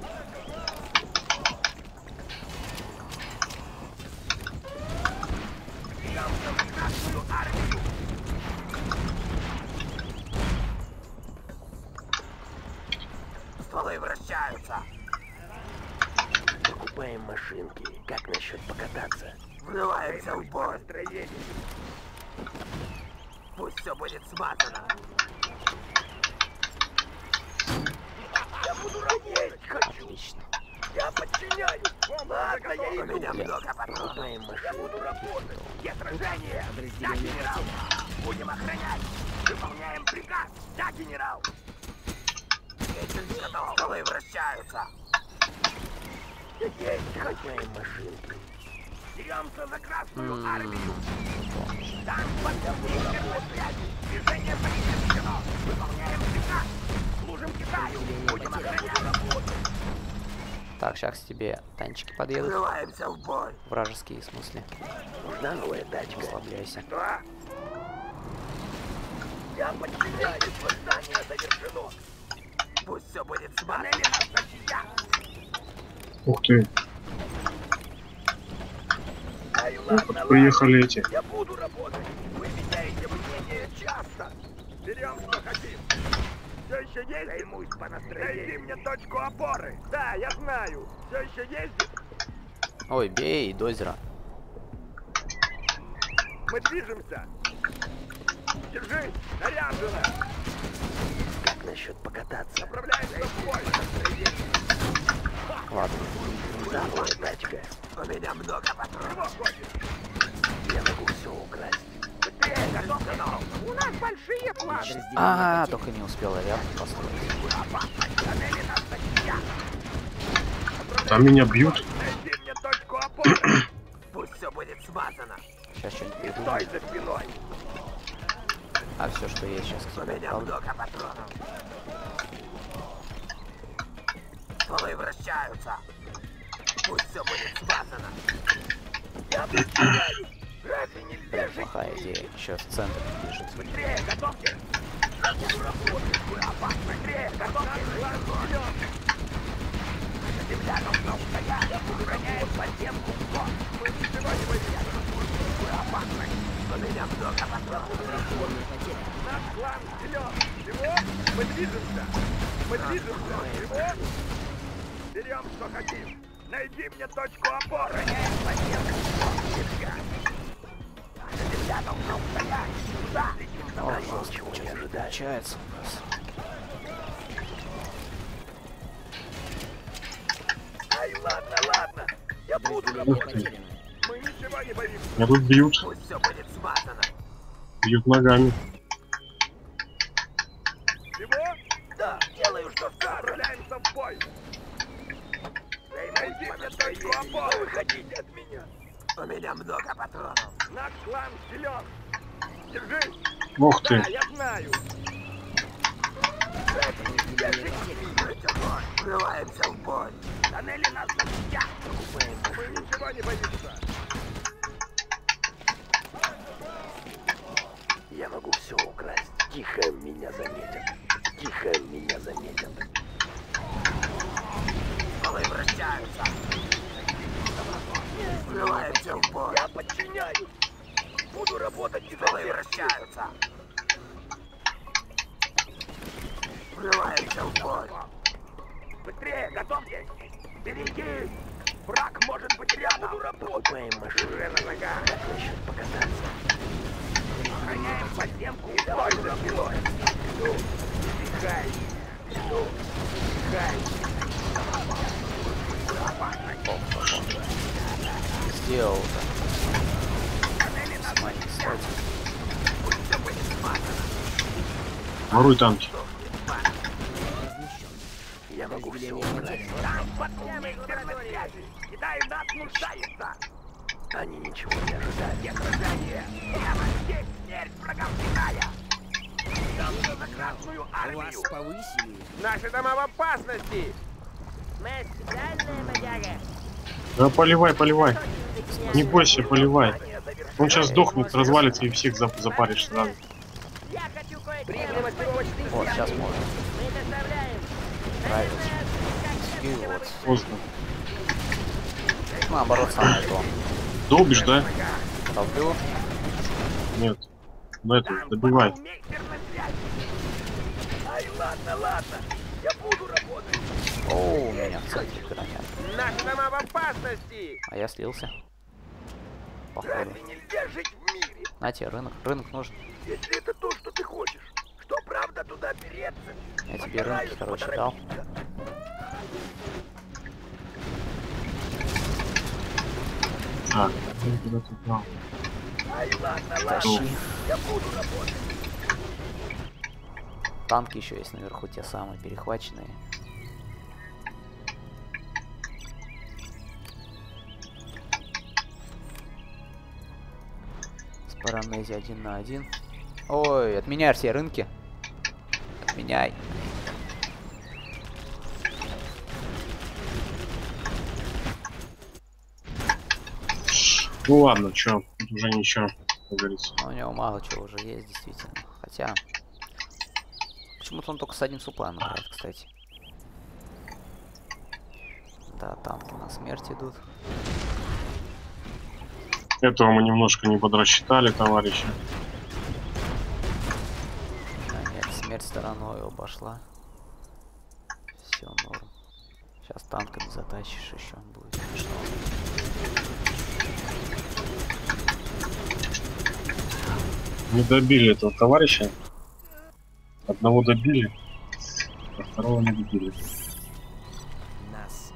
Беремся за Красную Армию. Стволы вращаются. Покупаем машинки. Как насчет покататься? Врываемся в бой. Пусть все будет смазано. Я буду работать. Хочу. Отлично. Я подчиняюсь вам. Ладно, я иду. Меня Блин. много патронов. Я буду работать. Где сражение? Да, Подразделение генерал. потеряно. Будем охранять. Выполняем приказ. Да, генерал. Эти готовы вращаются. Есть хозяин машинка. Беремся за Красную Армию. Там поддерживаем связи. Движение прекращено. Выполняем приказ. Служим Китаю. Будем охранять работу. Так, сейчас к тебе танчики подъедут. Врываемся в бой. Вражеские, в смысле. Нужна новая тачка. Расслабляйся. Да. Я подчиняюсь. Восстание завершено. Пусть все будет с вами. Панели нас защитят. Ух ты. Ай, Ну, ладно, вот ладно. приехали эти. Я буду работать. Вы меняете мнение часто. Берем, что хотим. Все еще ездит? Займусь по настроению. Найди мне точку опоры. Да, я знаю. Все еще ездит? Ой, бей, дозера. Мы движемся. Держись, наряжено. Как насчет покататься? Направляемся в бой. Ладно. Да, новая тачка. У меня много патронов. Чего хочешь? Я могу все украсть. Быстрее, готов, готов. У нас большие планы. Подразделение А, потеряно. только не успела ряд построить. Панели нас защитят. Там меня бьют. Найди мне точку опоры. Пусть все будет смазано. Сейчас что-нибудь Не придумаю. стой за спиной. А все, что есть, сейчас к У тебе меня отправлю. много патронов. Стволы вращаются. Пусть все будет смазано. Я подчиняюсь. Разве нельзя жить? Плохая идея. Еще в центре бежит. Быстрее, готовьтесь. Я буду работать. Вы опасны. Быстрее, готовьтесь. План вперед. Земля должна устоять. Я буду роняем подземку в год. Мы ничего не боимся. Вы опасны. У меня много патронов. Подразделение потеряно. Наш план вперед. Чего? Мы движемся. Мы движемся. Чего? Берем, что хотим. Найди мне точку опоры. Роняем подземку в год. Земля должна устоять. Сюда. Летим за мной. Ничего не ожидать. Получается у нас. Ай, ладно, ладно. Я буду Подразделение работать. потеряно. Мы ничего не боимся. Меня тут бьют. Пусть все будет смазано. Бьют ногами. Чего? Да, делаю, что сказано. Отправляемся в бой. Найди мне точку опоры. Выходите от меня. У меня много патронов. Наш клан силен. Держись. Ух ты. Да, я знаю. Подразделение потеряно. Врываемся в бой. Тоннели нас защитят. Мы ничего не боимся. Я могу все украсть. Тихо меня заметят. Тихо меня заметят. Стволы вращаются. Врываемся в бой. Я подчиняюсь. Буду работать изо Стволы всех сил. вращаются. Врываемся в бой. Быстрее, готовьтесь. Берегись. Враг может потеряться. Буду работать. Уже на ногах. Как насчет покататься? Охраняем подземку. И стой за спиной. Иду. Тихай. Иду. Тихай. Сделал это. Смотри, кстати. Воруй танки. Я могу все Там украсть. подмейстер на связи. Китай в нас нуждается. Они ничего не ожидают. Где сражение? Прямо здесь смерть врагам Китая. Беремся за Красную Армию. повысили? Наши дома в опасности. Мы специальная бодяга. Да поливай, поливай. Не бойся, поливай. Он сейчас сдохнет, развалится и всех запаришь сразу. Я хочу кое-что. Вот, сейчас можно. Мы доставляем. Нравится. И вот. Поздно. Наоборот, самое то. Долбишь, да? Толплю. Нет. Ну это, добивай. Подмейстер на связи. Ай, ладно, ладно. Я буду работать. О, у меня в центре гранят. Наши дома в опасности. А я слился. Походу. Разве нельзя жить в мире? На тебе рынок. Рынок нужен. Если это то, что ты хочешь, что правда туда переться? Я тебе рынки, короче, дал. Так, я куда-то дал. Ай, ладно, ладно. Тащи. Я буду работать. Танки еще есть наверху, те самые перехваченные. С парамнезией 1 на 1. Ой, отменяй все рынки. Отменяй. Ну ладно, чё, тут уже ничего, как говорится. Но у него мало чего уже есть, действительно. Хотя... Почему-то он только с одним суплаем играет, кстати. Да, танки на смерть идут. Этого мы немножко не подрасчитали, товарищи. А, нет, смерть стороной обошла. Все, норм. Сейчас танками затащишь, еще будет смешно. Не добили этого товарища. Одного добили, а второго не добили. Нас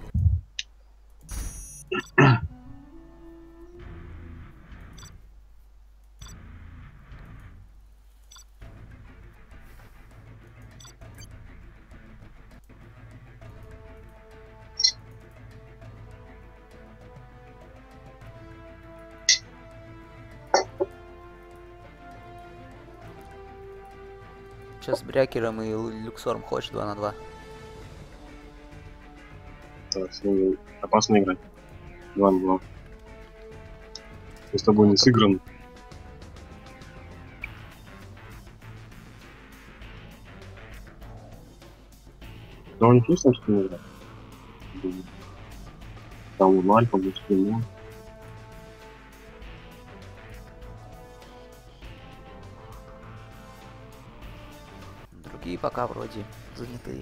Сейчас с Брякером и Люксором хочешь 2 на 2? Так, с ними опасно играть. 2 на 2. Мы с тобой не сыгран. Да у них есть там с кем играть? Там у Альфа будет с кем. Другие пока вроде занятые.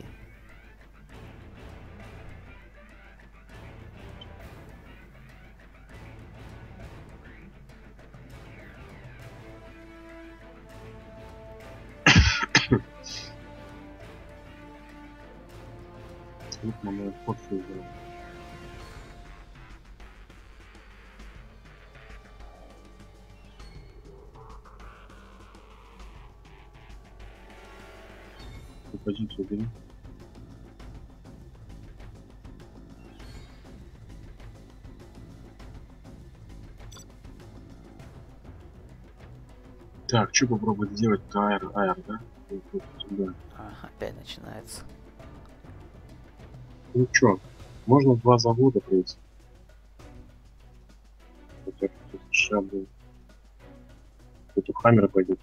Вот мы фотку сделаем. Позицию бери. Так, что попробовать сделать? АР, да? Вот сюда. Опять начинается. Ну чё, можно 2 завода, в принципе. Хотя тут США был. Тут у Хаммера пойдет.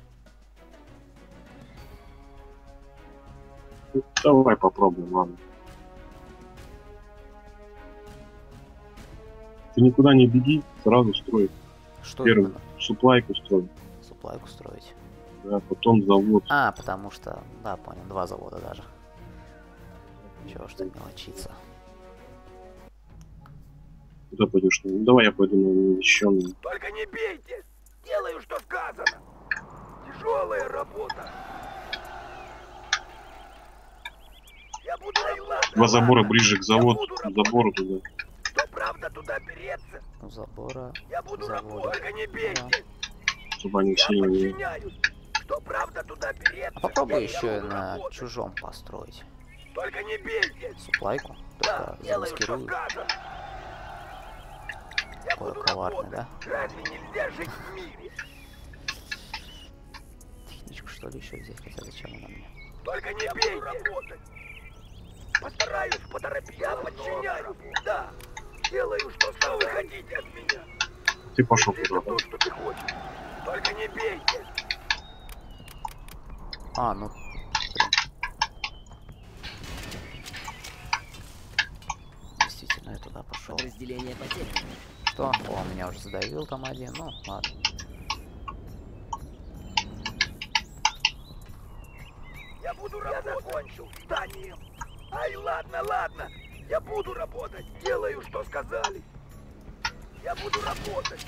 Ну, давай попробуем, ладно. Ты никуда не беги, сразу строй. Что Первый именно? суплайку строй. Суплайку строить. Да, потом завод. А, потому что, да, понял, 2 завода даже. Чего ж так мелочиться. Куда пойдешь? Ну, давай я пойду на еще. Только не бейте! Делаю, что сказано! Тяжелая работа! Я буду... Ай, ладно, 2 забора ладно. ближе к заводу, к забору туда. Что правда туда переться? У забора. Я буду Завода. работать! Только не бейте! Чтобы они Я сильно не... подчиняюсь! Что правда туда переться? А попробуй Я еще буду на работать. чужом построить. Только не бейте! Суплайку. Да, Только делаю, что замаскирую. сказано! Я Такой буду коварный, работать! да? Разве нельзя жить в мире? Техничку что ли еще взять? Хотя зачем она мне? Только не бейте! Работать. Постараюсь поторопиться. Я подчиняюсь. Да. Делаю, что вы хотите от меня. Ты пошел Это туда. то, что ты хочешь. Только не бейте. А, ну, блин. Действительно, я туда пошел. подразделение потеряно. Что? О, меня уже задавил там один. Ну, ладно. Я буду работать. Я закончил зданием. Ай, ладно, ладно. Я буду работать. Делаю, что сказали. Я буду работать.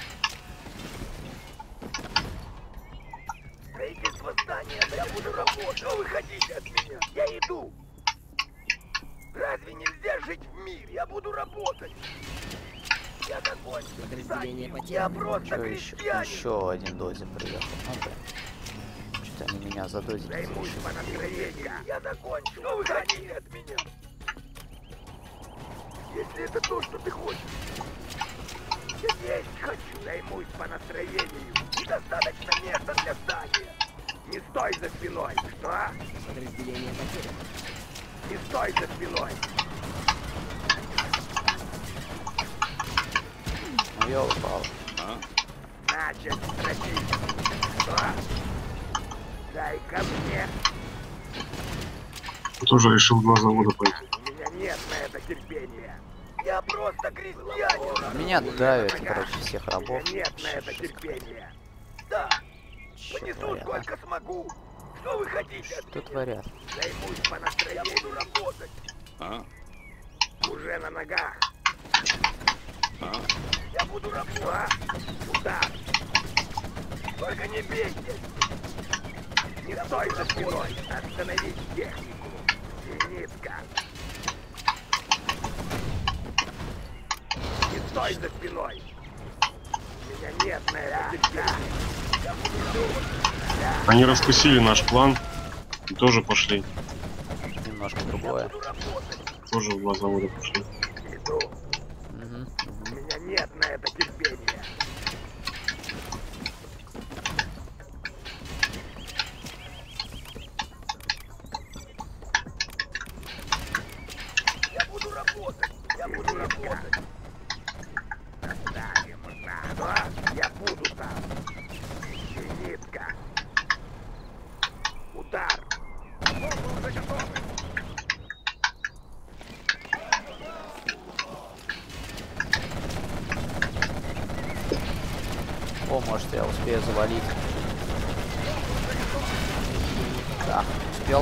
Строительство здания. Я буду работать. Что вы хотите от меня? Я иду. Разве нельзя жить в мире? Я буду работать. Я закончу. Подразделение Я потеряно. просто Что еще? крестьянин. Еще один дозер приехал. Ну, блин. Что-то они меня задозить Займусь решили. по настроению. Я закончу. Что вы хотите от меня? Если это то, что ты хочешь. Я есть хочу. Займусь по настроению. Недостаточно места для здания. Не стой за спиной. Что? Подразделение потеряно. Не стой за спиной. Ну, я упал. Начать стратить. Что? Дай ко мне. Тоже решил 2 завода пойти. У меня нет на это терпения. Я просто крестьянин. Меня давят, короче, всех У рабов. меня нет на Вообще это жестко. терпения. Да, Чё понесу творят, а? сколько смогу. Что вы хотите от Что меня? творят? Займусь по настроению. Я буду работать. Уже на ногах. Я буду работать. Удар. Только не бейте. Не стой за спиной. Остановить технику. Зенитка. Не стой за спиной. У меня нет на это терпения. Я буду Они раскусили наш план и тоже пошли. Немножко другое. работать. Тоже в 2 завода пошли. Иду. Мгм, У мгм. меня нет на это терпения. Я буду работать. Я буду работать. Оставим так. А? Я буду там. Зенитка. Удар. Бомбы уже готовы. О, может, я успею завалить. Да, успел.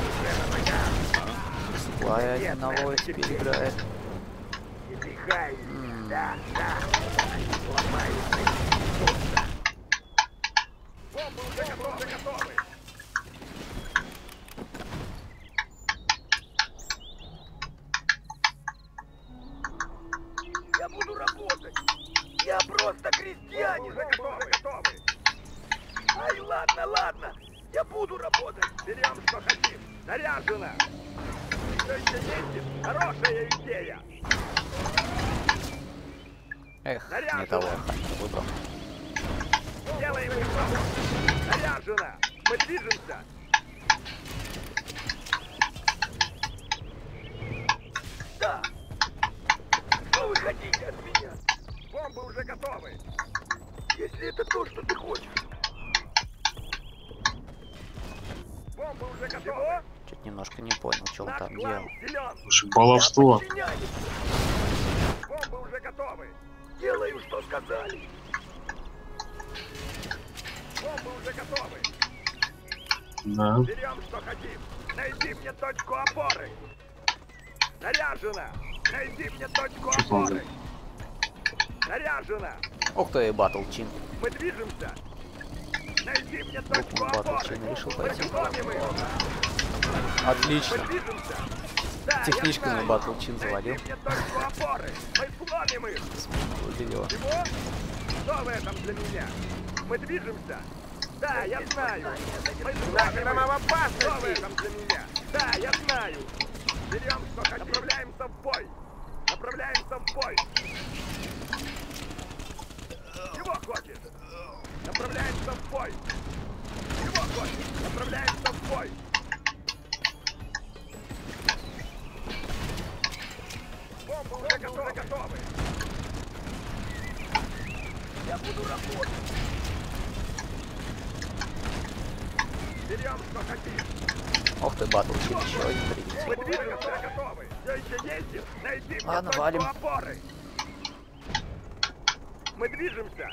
Сплай один на войске играет. Не пихай. М. Да, да. Ломай. Бомбы уже готовы. Я буду работать. Я просто крестьянин. Уже готовы. Ай, ладно. Я буду работать. Берем, что хотим. Заряжено. Все еще ездит. Хорошая идея. Эх, не Заряжено. того Хантер выбрал. Делаем его. Заряжено. Мы движемся. Да. Что вы хотите от меня? Бомбы уже готовы. Если это то, что ты хочешь. Бомбы уже готовы. Чуть немножко не понял, что он Наш там клан делал. силен. Слушай, баловство. Я подчиняюсь. Бомбы уже готовы. Делаю, что сказали. Бомбы уже готовы. Да. Берем, что хотим. Найди мне точку опоры. Заряжено. Найди мне точку Что там опоры. Заряжено. Ух ты, Батлчин. Мы движемся. Найди мне точку на опоры. Батлчин решил пойти. Экономим их. Мы Отлично. движемся. Да, я Техничками знаю. Батлчин завалил. Найди мне точку опоры. Мы сломим их. Удивило. Чего? Что в этом для меня? Мы движемся. Да, я знаю. Мы сломим их. Что в этом для меня? Да, я знаю. Берем, что хотим. Направляемся в бой. Направляемся в бой. Чего хочешь? Направляемся в бой. Чего хочешь? Направляемся в бой. Бомбы уже готовы. Я буду работать. Берем, что хотим. Ох ты, Батлчин, еще один прилетел. Мы движемся, готовы. Все еще ездим. Найди мне Ладно, точку валим. опоры. Мы движемся.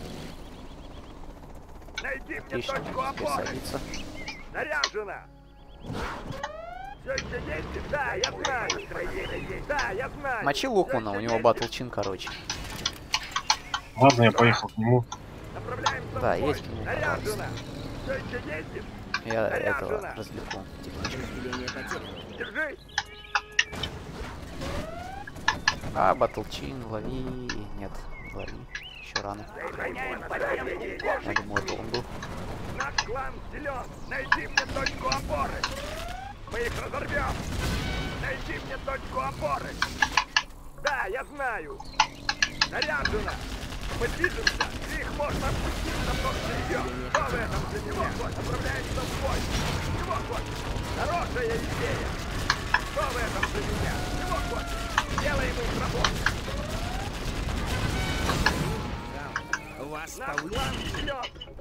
Найди мне Отлично, точку теперь опоры. садится. Заряжено. Все еще ездим? Да, я знаю. Да, я знаю. Мочи Лукмана, у него Батлчин, короче. Ладно, я поехал к нему. Направляемся Да, в бой. есть к нему, Заряжено. Все еще ездим? Я Заряжено. этого развлеку. Подразделение потеряно. Держи. А, Батлчин, лови. Нет, Ладно, еще рано. Охраняем подземку. Я думаю, это он был. Наш клан силен. Найди мне точку опоры. Мы их разорвем. Найди мне точку опоры. Да, я знаю. Заряжено. Мы движемся, и их можно отпустить на том ее. Что в этом для него хочет? Отправляемся в бой. Чего хочет? Хорошая идея. Что в этом для меня? Чего хочет? Делаем их работу. Вас Наш клан силен.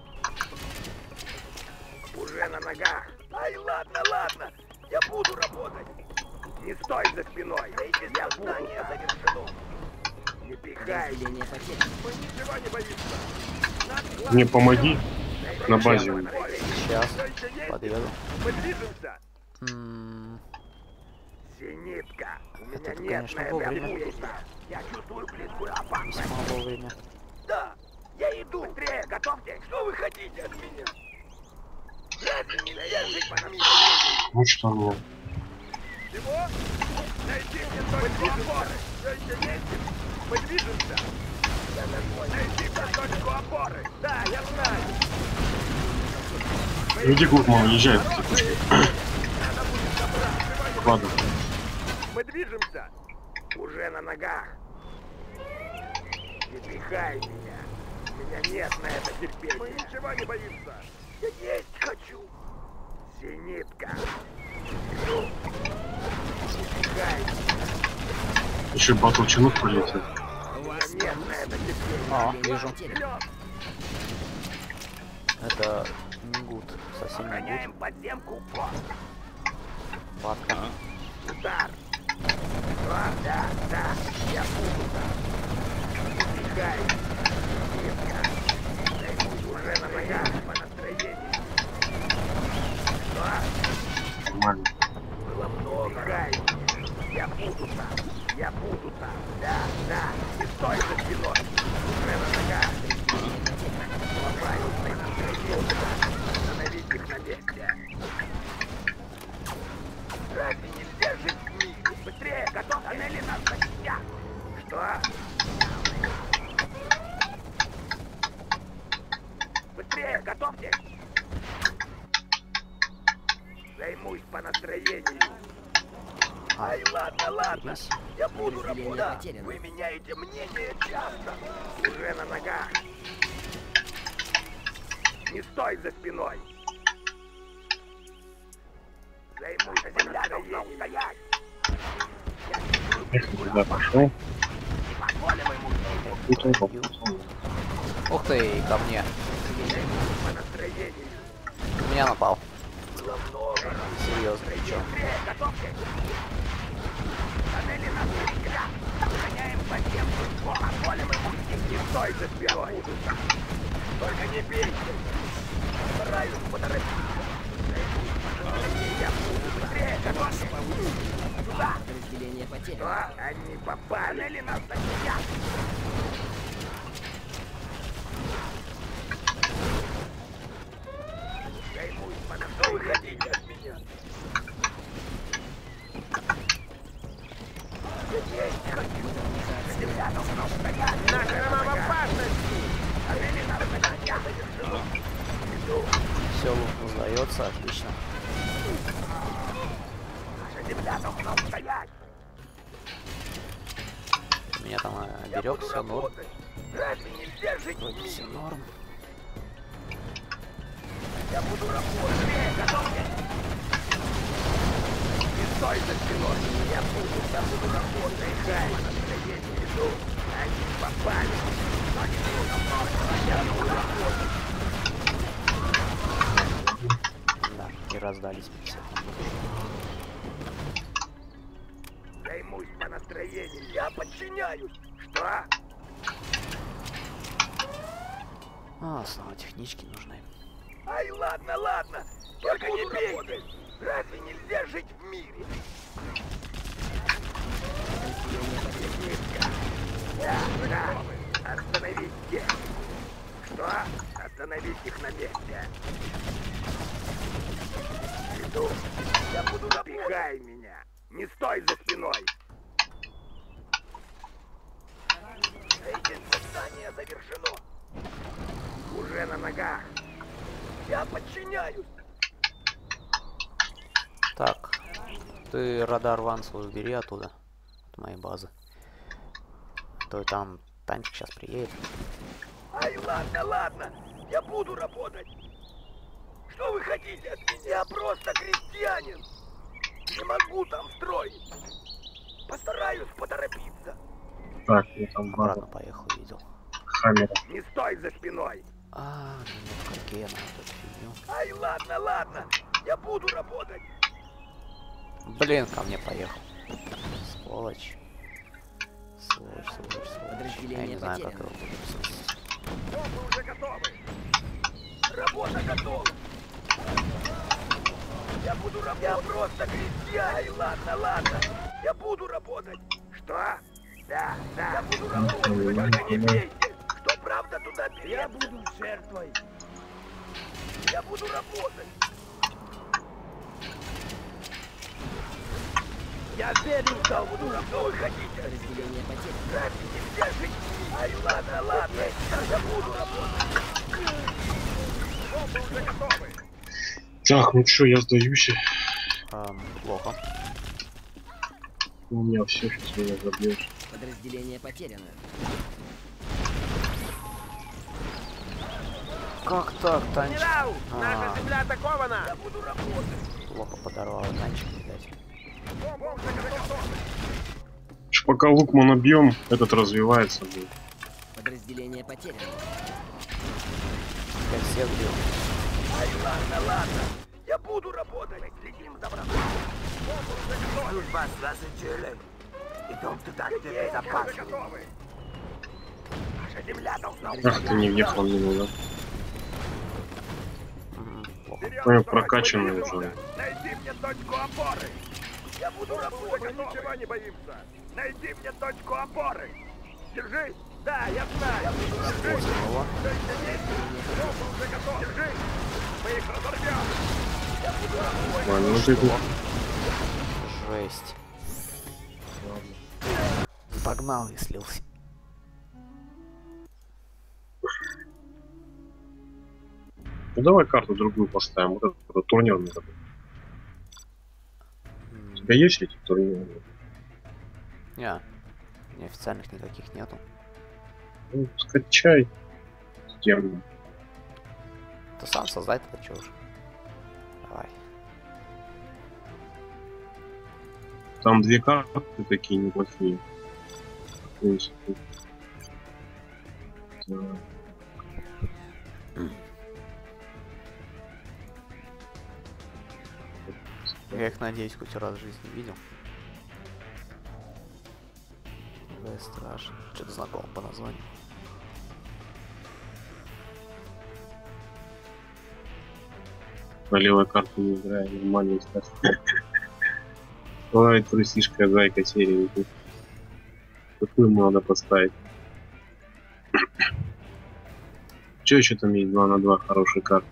Уже на ногах. Ай, ладно, ладно. Я буду работать. Не стой за спиной. Я знание завершено. Не пихай. Разделение потеряно. Мы ничего не боимся. Наш клан Мне помоги силен. на базе. Сейчас Всё еще есть? подъеду. Мы движемся. Зенитка. У меня Это, нет конечно, на вовремя. места. Я чувствую близкую опасность. Весьма вовремя. Да, я иду. Быстрее, готовьте. Что вы хотите от меня? Разве нельзя жить по нам? Ну что мне? Чего? Найди мне точку опоры. Все еще ездим? Мы движемся. Найди мне точку опоры. Да, я знаю. Иди, Гурман, езжай. Надо будет забрать. Ладно. Мы движемся. Уже на ногах. Не пихай меня. У меня нет на это терпения. Мы ничего не боимся. Я есть хочу. Зенитка. Иду. Не пихай меня. Еще батлчинов полетел. У меня нет на это терпения. А, вижу. Вперед. Это не гуд. Совсем не Охраняем подземку. Вот. гуд. Падка. Удар. Да, я буду. Не пихай. Зенитка. Займусь уже на ногах по настроению. Что? Нормально. Было много. Пихай. Я буду там. Я буду там. Да. Не стой за спиной. Уже на ногах. Ломаюсь на настроение. Остановить их на месте. Разве нельзя жить в мире? Быстрее, готов, тоннели нас защитят. Что? Быстрее, готовьте. Займусь по настроению. Ай, ладно. Здесь. Я буду Разделение работать. потеряно. Вы меняете мнение часто. Уже на ногах. Не стой за спиной. Займусь земля должна устоять. Эх, куда пошел? Не позволим ему Попутал. Ух ты, ко мне. Займусь по настроению. На меня напал. Было много. Серьезно, причем. Быстрее, готовьте. Тоннели нас встречат. Охраняем подземку. Позволим ему идти. Не стой за спиной. Только не бейте. Стараюсь поторопиться. Я буду быстрее, готовьте. Сюда. Разделение потеряно. Что? Они попали. Тоннели нас встречат. Займусь по настроению. Что вы хотите от меня? Есть хочу. Земля должна стоять. Наша мама в опасности. Тоннели нас встречат. Иду. Все, лук сдается, отлично. Наша земля должна стоять. У меня там Я берег, буду все норм. работать. Разве нельзя жить в Вроде мире? все норм. Я буду работать. Готовьте. Не стой за спиной. Я буду работать. Хай, настроение иду. Они попали. Но не трудно много. Я буду работать. Да, и раздались 50. Займусь по настроению. Я подчиняюсь. Что? Снова технички нужны. Ай, ладно. Только не бейте. Разве нельзя жить в мире? Техничка. Да. Остановить их. Что? Остановить их на месте. Иду. Я буду напихай меня. Не стой за спиной. Эйден, Ты радар Вансу убери оттуда, от моей базы. А то там танчик сейчас приедет. Ай, ладно, ладно. Я буду работать. Что вы хотите от меня? Я просто крестьянин. Не могу там строить. Постараюсь поторопиться. Так, я там Обратно база поехал, видел. Хаммера. Не стой за спиной. А, ну какие на эту фигню. Ай, ладно, ладно. Я буду работать. Блин, ко мне поехал. Сволочь. Сволочь, сволочь, сволочь. Я Подразделение не знаю, как потеряно. его буду сносить. Все, мы уже готовы. Работа готова. Я буду работать. Я просто крестьянин. Ай, ладно, ладно. Я буду работать. Что? Да. Я буду работать. Вы только не бейте. Кто правда туда берет? Я буду жертвой. Я буду работать. Я верю, что буду работать. Что вы хотите? Подразделение потеряно. Здравствуйте, все жить. Ай, ладно. Я буду работать. Все, мы уже готовы. Так, ну чё, я сдаюсь. Плохо. У меня все, сейчас меня забьешь. Подразделение потеряно. Как так, танчик? Генерал, А. наша земля атакована. Я буду работать. Плохо подорвал танчик, видать. Все, мы уже готовы. Пока Лукман объем, этот развивается. Блин. Подразделение потеряно. Я всех бил. Ай, ладно. Я буду работать. Мы следим за врагом. Служба спасителей. Идем туда, где безопасно. Наша земля должна Ах, ты не въехал мимо, да? Плохо. Понял, прокачанный уже. Найди мне точку опоры. Я буду работать. Мы ничего не боимся. Найди мне точку опоры. Держись. Да, я знаю. Я буду работать. Его. Все еще есть? Все, мы уже готовы. Держись. Мы их разорвем. Я буду работать. Ладно, ну ты тут. Жесть. Погнал и слился. Ну давай карту другую поставим. Вот этот турнирный такой. У тебя есть эти турнирные? Не, неофициальных никаких нету. Ну, скачай тему. Ты сам создать это чё уж. Давай. Там две карты такие неплохие. В принципе. Так. Я их, надеюсь, хоть раз в жизни видел. Страшно. Что-то знакомо по названию. На левой карте не играю, нормально стать. Ой, трусишка, зайка серии. Какую надо поставить? Че еще там есть 2 на 2 хорошие карты?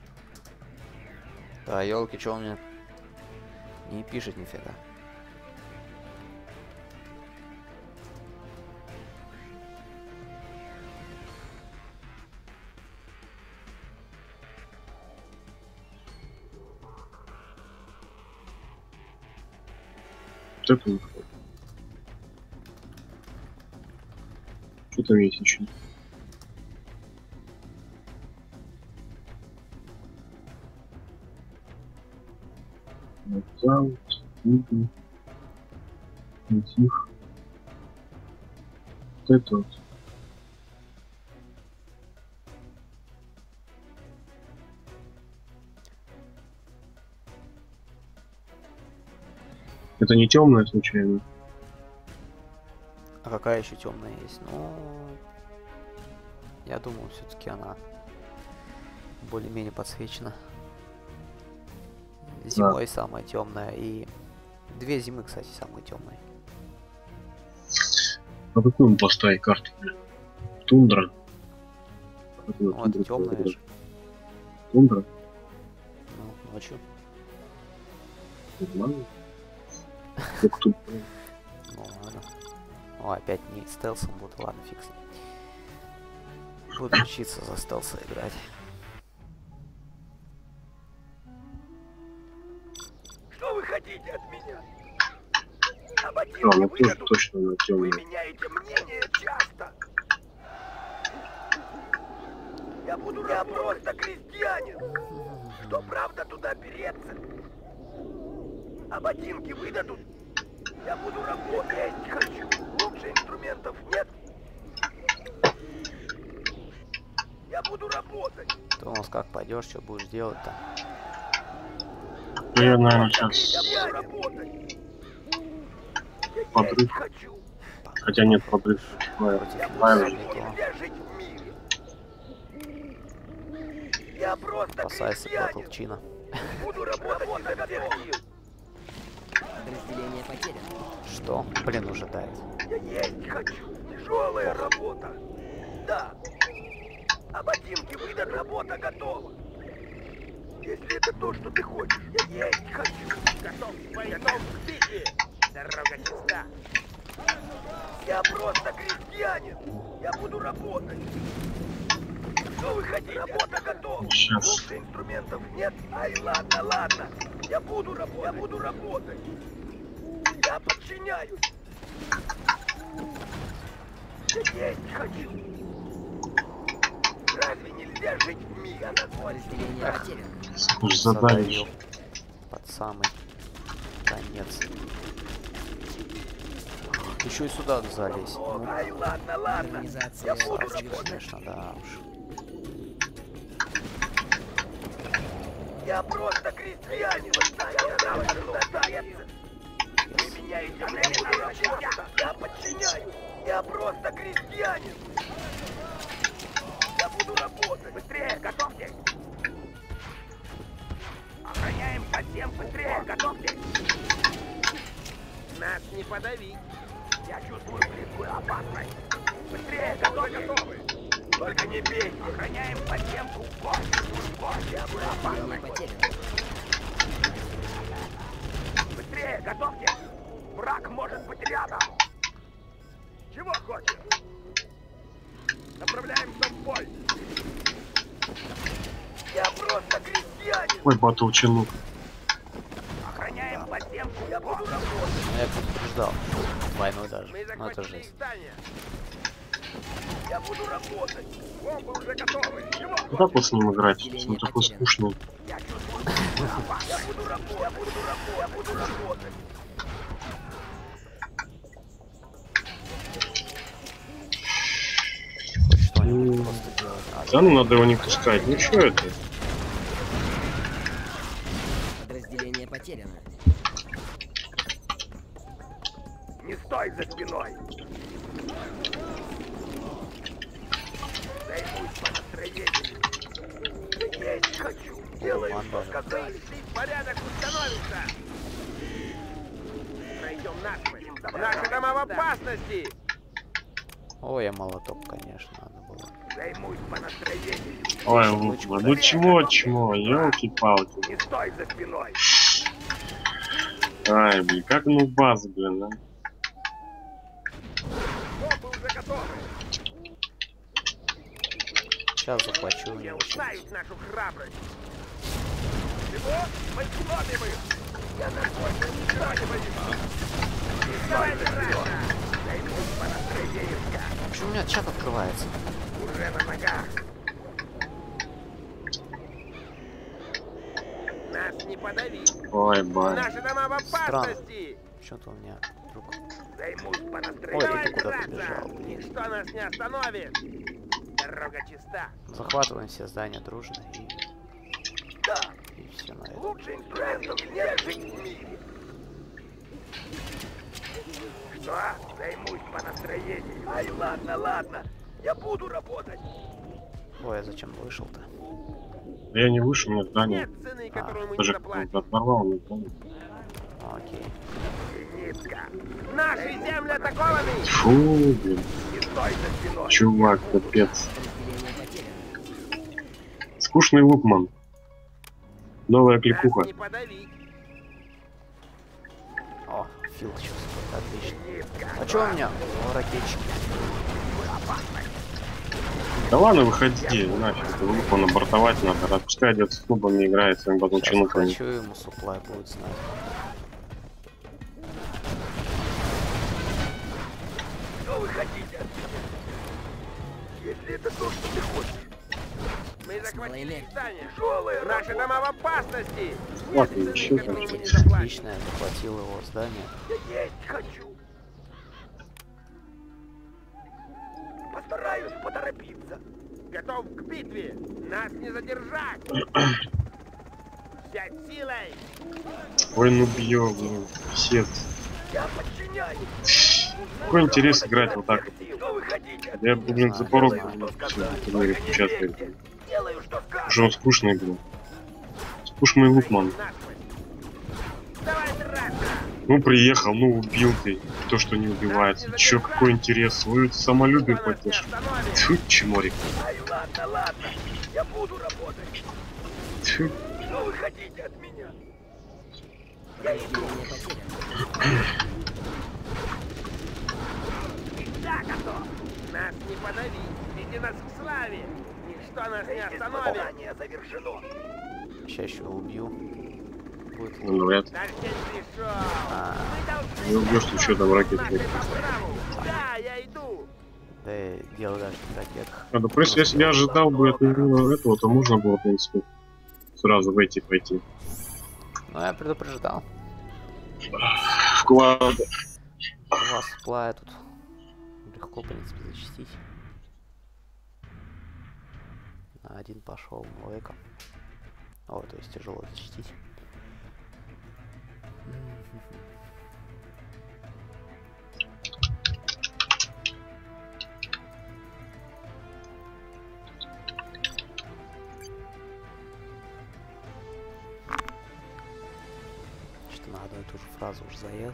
Да, елки, чё он мне не пишет нифига. Вот это вот. Что там есть еще? Вот, их. Вот это вот. Это не темная случайно? А какая еще темная есть? Ну, я думаю, все-таки она более-менее подсвечена. Зимой самая темная и 2 зимы, кстати, самые темные. А какую мы поставить карту? Тундра. Ну, это темная же. Тундра? Ну, ночью. Нормально. Ух ты. Ну ладно. О, опять не стелсом буду, ладно, фиг с ним. Буду учиться за стелса играть. Что вы хотите от меня? Да, ну тоже точно на Вы темную. меняете мнение часто. Я просто крестьянин. Что правда туда переться? А ботинки выдадут? Я буду работать. Есть хочу. Лучше инструментов нет. Я буду работать. Ты у нас как пойдешь, что будешь делать-то? Ну, я, наверное, Я сейчас буду работать. Я подрыв. есть хочу. Хотя нет, подрыв. Я Правильно. буду нельзя жить в мире. Я просто Спасайся, крестьянин. Батлчина. Буду работать изо всех сил. Подразделение потеряно. Что? Блин, уже дает. Я есть хочу. Тяжелая работа. Да. А ботинки выдат, работа готова. Если это то, что ты хочешь, я есть хочу. Готов к битве. Дорога чиста. Я просто крестьянин. Я буду работать. Что вы хотите? Работа готова. Сейчас. Лучше инструментов нет. Ай, ладно, ладно. Я буду работать. Я подчиняюсь. Я есть хочу. Разве нельзя жить в мире? Я назвался. Подразделение потеряно. Уж задавишь. Задавил. Под самый конец. Еще и сюда залезь. Ну, Ай, ладно, ладно. Организация Я буду красавчик, работать. конечно, да уж. Я просто крестьянин. Я знаю, что касается. Вы меняете мнение часто. Я подчиняюсь. Я просто крестьянин. Я буду работать. Быстрее, готовьтесь. Охраняем подзем. Быстрее, готовьтесь. Нас не подавить. Я чувствую близкую опасность. Быстрее, готовы. Только не бей. Охраняем подземку. Я буду Подразделение опасность. потеряно. Быстрее, готовьтесь. Враг может быть рядом. Чего хочешь? Направляемся в бой. Я просто крестьянин. Ой, Батлчину. Охраняем подземку. Я буду работать. Ну, я предупреждал. Двойной даже. Мы Ну, это захватили жесть. здание. Я буду работать. Бомбы уже готовы. Чего Ну как вот с ним играть? Он такой скучный. Я чувствую близкую опасность. Я буду работать. Я буду работать. Хоть что-нибудь просто делать надо. Да ну надо его не пускать. Ну что это? Подразделение потеряно. Не стой за спиной. Займусь по настроению. Есть хочу. Делаю, что сказали. Порядок установится. Пройдем наши. Наши дома в опасности. Ой, я молоток, конечно, надо было. Займусь по настроению. Ой, ну чего, елки-палки. Не стой за спиной. Ай, блин, как ну баз, блин, а? Бомбы уже готовы. Сейчас захвачу у Не него узнают нашу храбрость. Чего? Мы сломим их. Я на больше ничего не возьму. Давай, Раша. Займусь по настроению. Почему у меня чат открывается? Уже на ногах. Нас не подавить. Ой, ба. Наши дома в опасности. Что-то у меня вдруг... Займусь по Ой, настроению. ты куда Раша. побежал, блин. Ничто нас не остановит. Дорога чиста. Захватываем все здания дружно Да. и все на этом. Лучше инструментов нет жить в мире. Что? Займусь по настроению. Ай, ладно, ладно. Я буду работать. Ой, а зачем вышел-то? Да я не выше, мне здание. Нет цены, которую мы не Даже заплатим. оторвал, не помню. Окей. Низко. Наши земли атакованы. Фу, блин. Не стой за спиной. Чувак, капец. Подразделение потеряно. Скучный лукман. Новая Нас кликуха. не подавить. О, фил сейчас. Отлично. Низко. А что у меня? О, ракетчики. Да ладно, выходи, нафиг, лукмана бортовать надо. Раз пускай идет с клубами играет, своим Сейчас Батлчину. захвачу ему суплай будет знать. Что вы хотите от меня? Если это то, что ты хочешь. Мы захватили здание. Тяжелые, наши дома в опасности. Ладно, еще Которую вы не хочу. заплатите. Отлично, я захватил его здание. Я есть хочу. Постараюсь поторопиться. Готов к битве. Нас не задержать. Взять силой. Ой, ну бьё, блин. Писец. Я подчиняюсь. Какой интерес играть вот так вот. Что вы хотите? Я, блин, за порог Что в сказать? турнире Только не участвую. лезьте. Делаю, что скажешь. Уже он скучный, блин. Скучный лукман. Давай драться. Ну, приехал, ну, убил ты. То, что не убивается. Чё, какой интерес? Вы самолюбие хотишь? Тьфу, чморик. Ай, ладно, ладно. Я буду работать. Тьфу. Что вы хотите от меня? Я иду. Подразделение потеряно. Да, готов. Нас не подавить. Веди нас к славе. Ничто нас не остановит. Задание завершено. Сейчас еще убью. Будет Ну, говорят, Наш день пришел. А, Мы не должны убьешь, ты что там ракет нашей будет. по праву. Да, я иду. да и дело даже не в ракетах. А, да, просто если я ожидал бы от него этого, то можно было, в принципе, сразу в эти пойти. Но я предупреждал. Вклад. У вас плая тут легко, в принципе, зачистить. На один пошел Мойка. О, то есть тяжело зачистить. Что на одну и ту же фразу уже заел.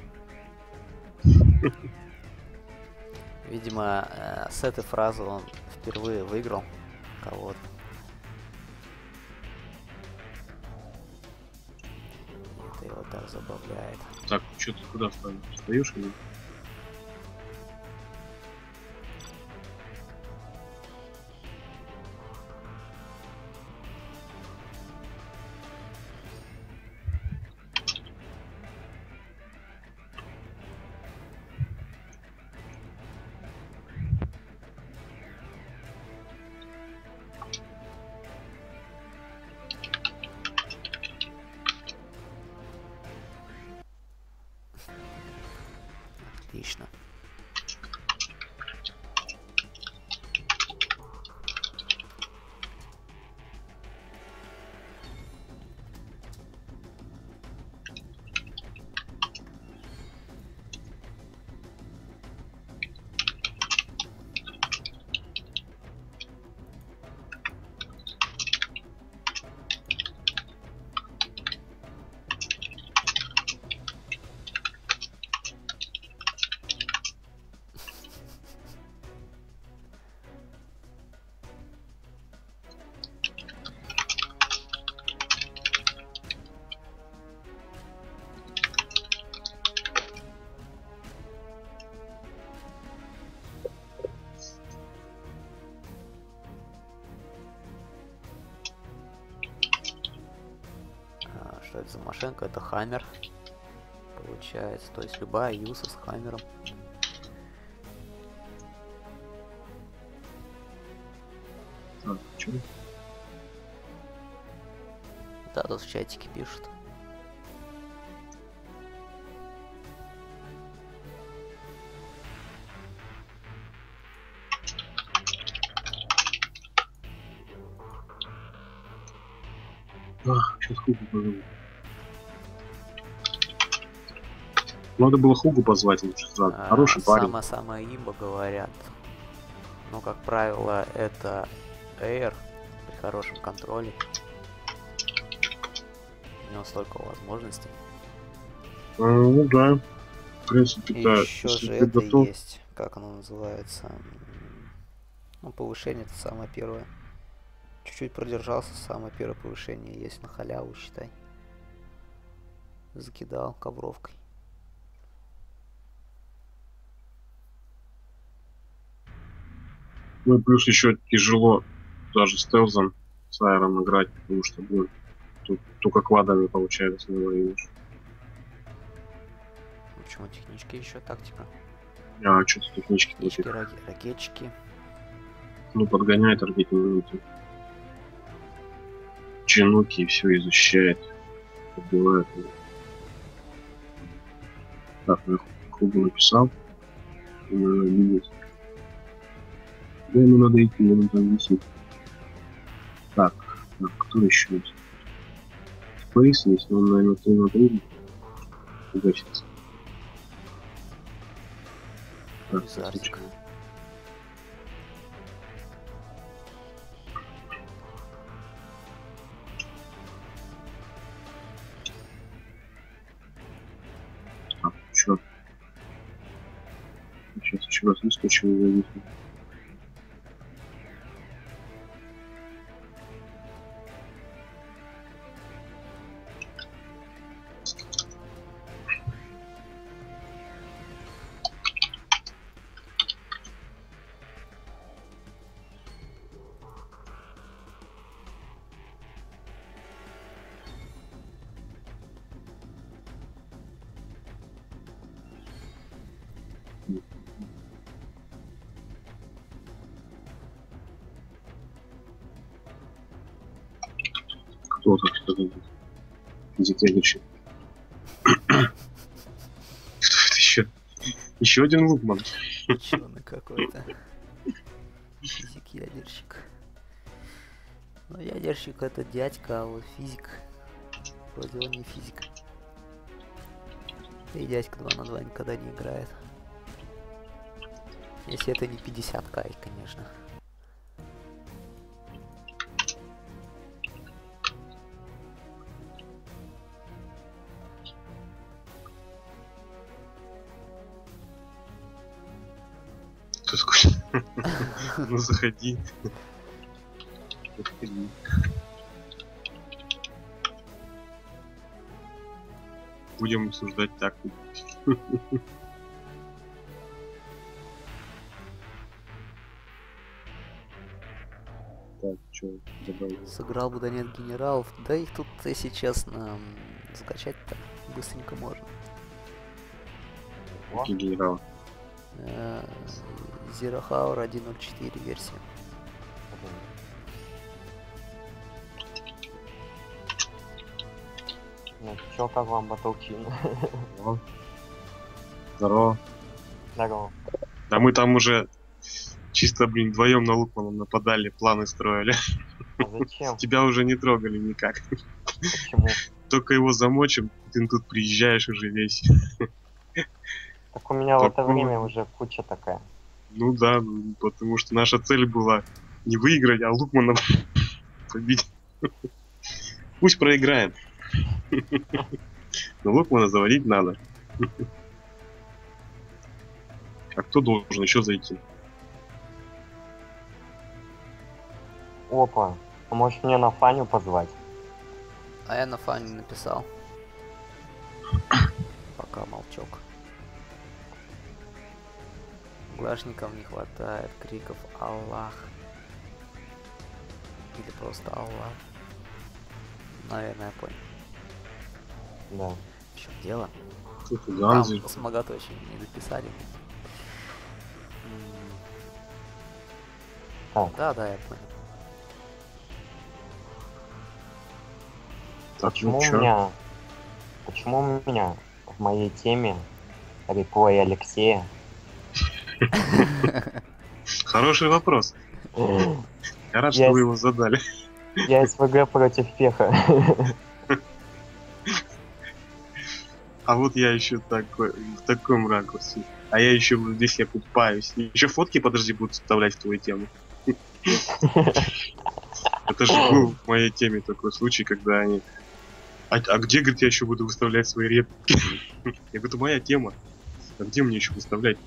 Видимо, с этой фразы он впервые выиграл кого-то. Это его так забавляет. Так, что ты куда встанешь? Встаешь или? Отлично. Что это за машинка? Это Хаммер. Получается. То есть любая юса с Хаммером. Так, чё? Да, тут в чатике пишут. Сейчас Хугу позову. Надо было Хугу позвать лучше сразу. Хороший парень. Самая имба говорят. Но, как правило, это Эйр при хорошем контроле. У него столько возможностей. Ну да. В принципе, И да. еще Если же ты это готов. есть. Как оно называется? Ну, повышение это самое первое. Чуть-чуть продержался, самое первое повышение есть на халяву, считай. Закидал ковровкой. Ну и плюс еще тяжело даже стелзом с Айром играть, потому что, блин, тут только квадами получается, не воюешь. Почему технички еще тактика? А что тут технички Птички, такие? ракетчики. Ну, подгоняет аргетинки. Чинуки все изучает. Подбивает. Так, я кругу написал. Надо видеть. Да, ему надо идти, ему там висит. Так, кто еще есть? Space есть, но он, наверное, 3 на 3 угасится. Так, Визарчик. так, чё? Сейчас еще раз выскочил и зависну. Кто так сказал? Физик-ядерщик. Кто это еще? Еще один Лукман. Ученый какой-то. Физик-ядерщик. Ну, ядерщик это дядька, а вот физик. Вроде он не физик. Да и дядька 2 на 2 никогда не играет. Если это не 50 кай, конечно. Ты скучно. Ну заходи. Заходи. Будем обсуждать тактику. Так, что, добавил? Сыграл бы, да нет генералов. Да их тут, если честно, скачать-то быстренько можно. Какие генералы? Zero Hour 1.04 версия. Ну чё, как вам батлчин? О. Здорово. Здорово. Да мы там уже чисто, блин, вдвоем на Лукмана нападали, планы строили. А зачем? Тебя уже не трогали никак. Почему? Только его замочим, ты тут приезжаешь уже весь. Так у меня в это Такого- время уже куча такая. Ну да, потому что наша цель была не выиграть, а Лукмана победить. Пусть проиграем. Но Лукмана заводить надо. А кто должен еще зайти? Опа, а может мне на Фаню позвать? А я на фане написал. Пока молчок. Глашников не хватает, криков Аллах. Или просто Аллах. Наверное, я понял. Да. В чем дело? Кто-то Там Ганзи. с многоточием не дописали. Так. Да, я понял. Так, Почему ну у чё? меня... Почему у меня в моей теме реплей Алексея? Хороший вопрос. Я рад, что Я вы с- его задали. Я СВГ против Пеха. А вот я еще такой, в таком ракурсе. А я еще здесь я купаюсь. Еще фотки, подожди, будут вставлять в твою тему. Это же был в моей теме такой случай, когда они... А где, говорит, я еще буду выставлять свои репки? Я говорю, это моя тема. А где мне еще выставлять?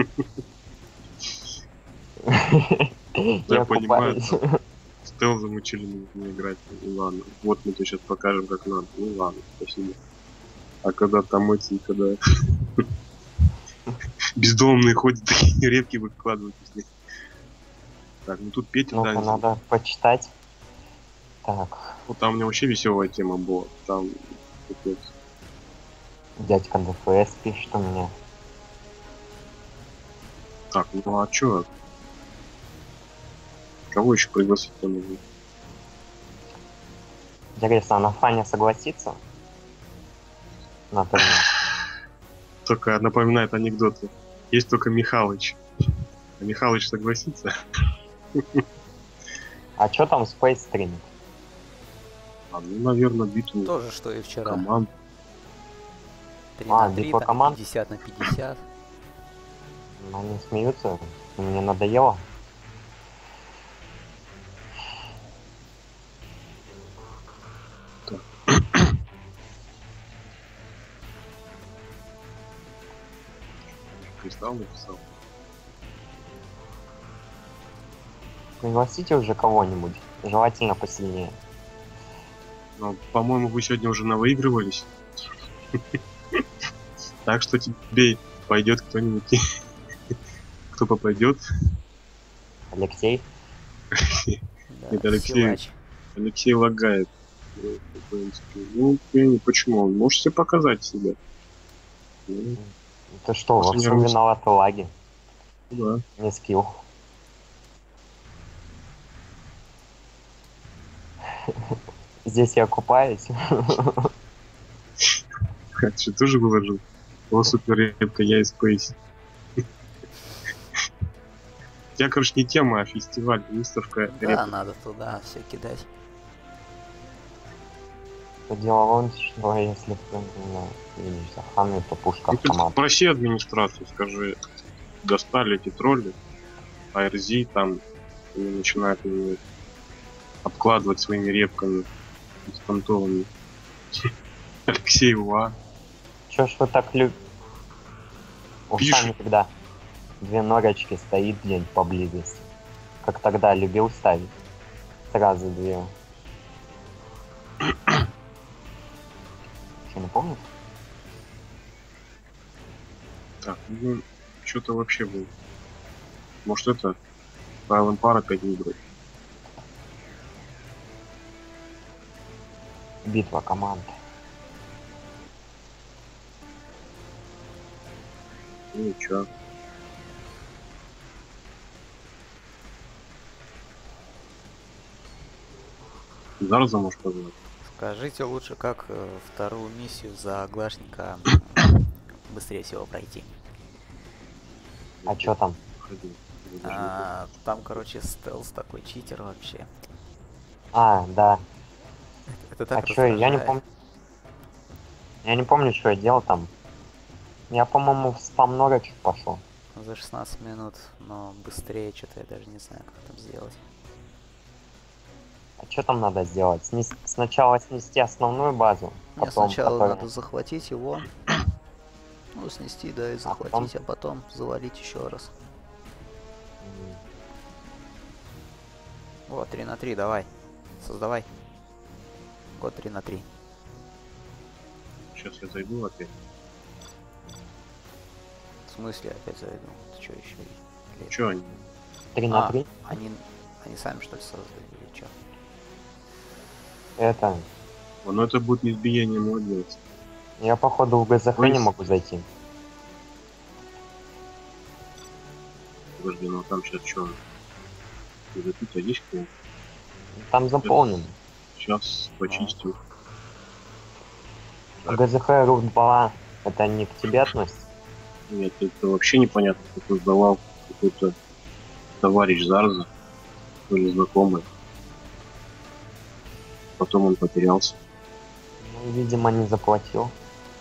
Я понимаю, купаюсь. Стелза замучили не играть. Ну ладно. Вот мы тебе сейчас покажем, как надо. Ну ладно, спасибо. А когда там эти, когда бездомные ходят, такие репки выкладывают из них. Так, ну тут Петя Ну-ка, Данзин. надо почитать. Так, Вот там у меня вообще веселая тема была. Там вот, дядька ДФС пишет у меня. Так, ну а чё? Кого еще пригласить-то нужно? Интересно, а на Фаня согласится? На турнир? Только напоминает анекдоты. Есть только Михалыч. А Михалыч согласится? А чё там Space стримит? А, ну, наверное, битву тоже, что и вчера. команд. 3 на 3, битва там, команд? 50 на 50. Они смеются, мне надоело. Кристалл написал. Пригласите уже кого-нибудь, желательно посильнее. Но, по-моему, вы сегодня уже навыигрывались. Так что тебе пойдет кто-нибудь, кто попадет. Алексей? Да, Это Алексей. силач. Алексей лагает. Ну, почему? Он может себе показать себя. Ну, Ты что, во После всем нервов- виноваты лаги, да. не скилл. Здесь я купаюсь. Что, тоже выложил? О, супер репка, я из Space. У тебя, короче, не тема, а фестиваль, выставка Да, репка. надо туда все кидать. Дело вон, что если ты видишь охрану, то пушка Ну, ты автомат. проси администрацию, скажи, достали эти тролли, ARZ там, и начинают его обкладывать своими репками беспонтовыми. Алексей Уа. Чё ж вы так любите? Пишет. Когда две норочки стоит где-нибудь поблизости. Как тогда любил ставить. Сразу две. Что, не помнишь? Так, ну, что-то вообще было. Может это Павел Пар опять выбрать. Битва команд. Ну, чё? Зарза можешь позвать. Скажите лучше, как вторую миссию за Глашника быстрее всего пройти. А чё там? Ходи. Я даже не помню. Там, короче, стелс такой читер вообще. А, да. Это так А чё, я не раздражает. помню. Я не помню, что я делал там. Я, по-моему, в спам норочек пошел. За 16 минут, но быстрее что-то я даже не знаю, как там сделать. А что там надо сделать? Сначала снести основную базу, Мне потом сначала которая- надо захватить его. Ну, снести, да, и потом? захватить, а потом завалить еще раз. М, Вот, 3 на 3, давай. Создавай. Год 3 на 3. Сейчас я зайду опять. В смысле опять зайду? Ты что еще? Чё они? 3 на 3? Они сами что ли создали или что? Это... Ну это будет не избиение молодец. Я, походу, в ГЗХ Ой. не могу зайти. Подожди, ну там сейчас что? Тут есть кто? Там заполнено. Сейчас почистю. В ГЗХ РУ 2 это не к тебе относится? Нет, это вообще непонятно, кто сдавал. Какой-то товарищ Зарза. Или знакомый. Потом он потерялся. Ну, видимо, не заплатил.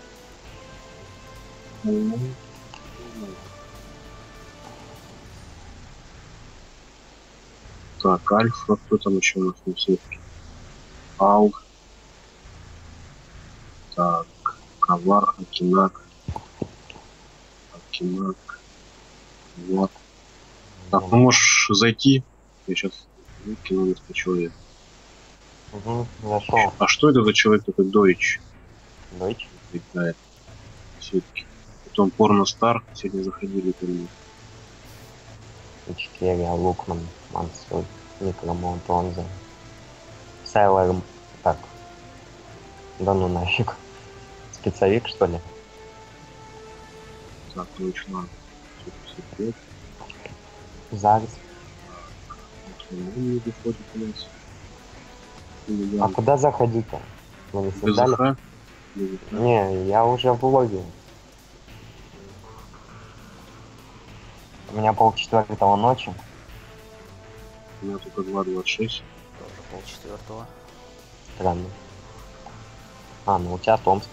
Так, Альфа, кто там еще у нас на сетке? Ал. Так, Ковар, Акинак. Вот. Так, ну можешь зайти. Я сейчас выкину несколько человек. Угу, зашел. А что это за человек такой Дойч? Дойч. Играет в сетке. Потом Порно Стар сегодня заходили ко мне. Ичкерия, Лукман, Мансур, Некромон, Тонза. Сайлер... Так. Да ну нафиг. Спецовик, что ли? Так, точно. 55. Зараз. Не доходит у нас. А куда заходить-то? Вы не создали? БЗХ? Не, я уже в логе. У меня 3:30 ночи. У меня только 2:26. Тоже 3:30. Странно. А, ну у тебя Томск.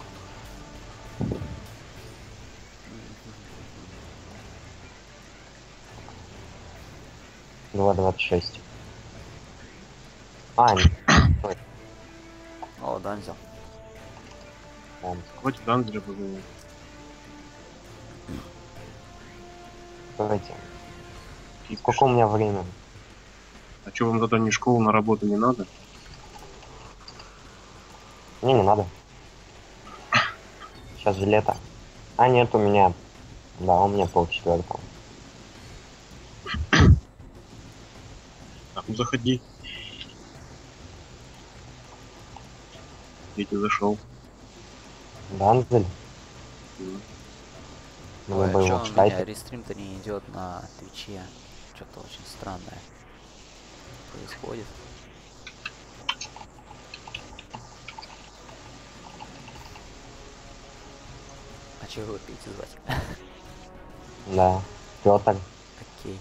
— 2:26. А, нет. Стой, О, Данзел. Томск. Хватит Данзеля позвонить. Давайте. Сколько у меня времени? А что, вам тогда ни школу, на работу не надо? Мне не надо. Сейчас же лето. А, нет, у меня... Да, у меня 3:30. Так, ну заходи. Я тебе зашел. Данзель? Мне Ой, бы а его чё в у меня скайпе. рестрим-то не идет на Твиче? Что-то очень странное происходит. А чего вы пейте звать? Да. Пётр. Окей.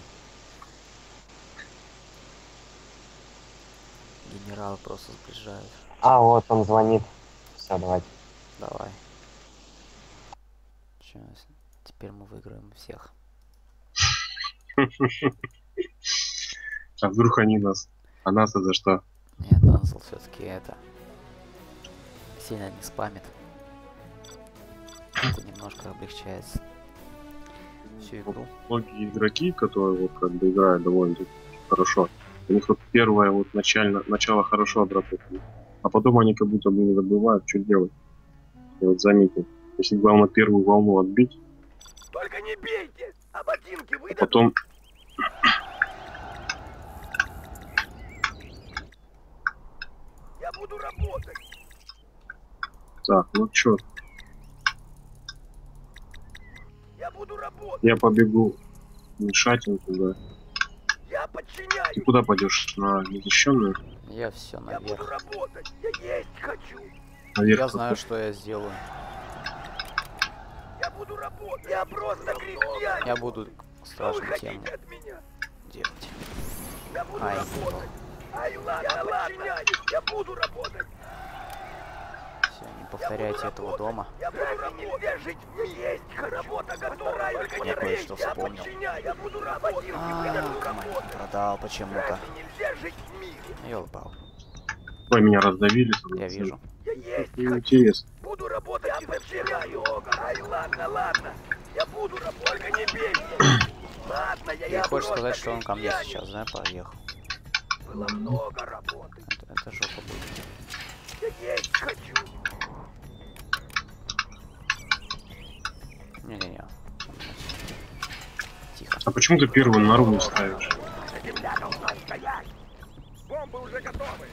Генералы просто сближают. А, вот он звонит. Все, давайте. Давай. Сейчас. Теперь мы выиграем всех. А вдруг они нас? А нас-то за что? Нет, Данзел все-таки это сильно не спамит. Это немножко облегчает всю игру. Многие игроки, которые вот как бы играют довольно хорошо, у них вот первое вот начало хорошо отработано, а потом они как будто бы не забывают, что делать. Я вот заметил. Если главное первую волну отбить, Только не бейте, а ботинки а выдадут. потом Я буду работать. так, ну чё, Я буду работать. я побегу мешать им туда. Я подчиняюсь. Ты куда пойдешь? На незащищенную? Я все Я буду наверх. работать. Я есть хочу. Наверх? Я знаю, что я сделаю. Я буду работать. Я просто крестьянин. Я буду Что вы страшную тему хотите от меня? делать. Я буду Ай, работать. Ай, ладно, я подчиняюсь. Я буду работать. Все, не повторяйте этого дома. Я буду работать. Нельзя жить в мире. Есть работа готова. Только не Я кое-что бейте. Я вспомнил. подчиняюсь. Я буду работать. Я А, буду команд работать. продал почему-то. Разве нельзя жить в мире? Ёлбал. Ой, меня раздавили. Я вижу. Я есть хочу. Интересно. Буду работать. Я подчиняю. Ай, ладно, ладно. Я буду работать. Только не бейте. Ладно, Ты я хочешь просто сказать, что он ко мне крестьянин. сейчас, да, поехал? Было много работы. Это жопа будет. Я есть хочу. Не-не-не. Тихо. А почему ты первую на руку ставишь? Земля должна стоять. Бомбы уже готовы.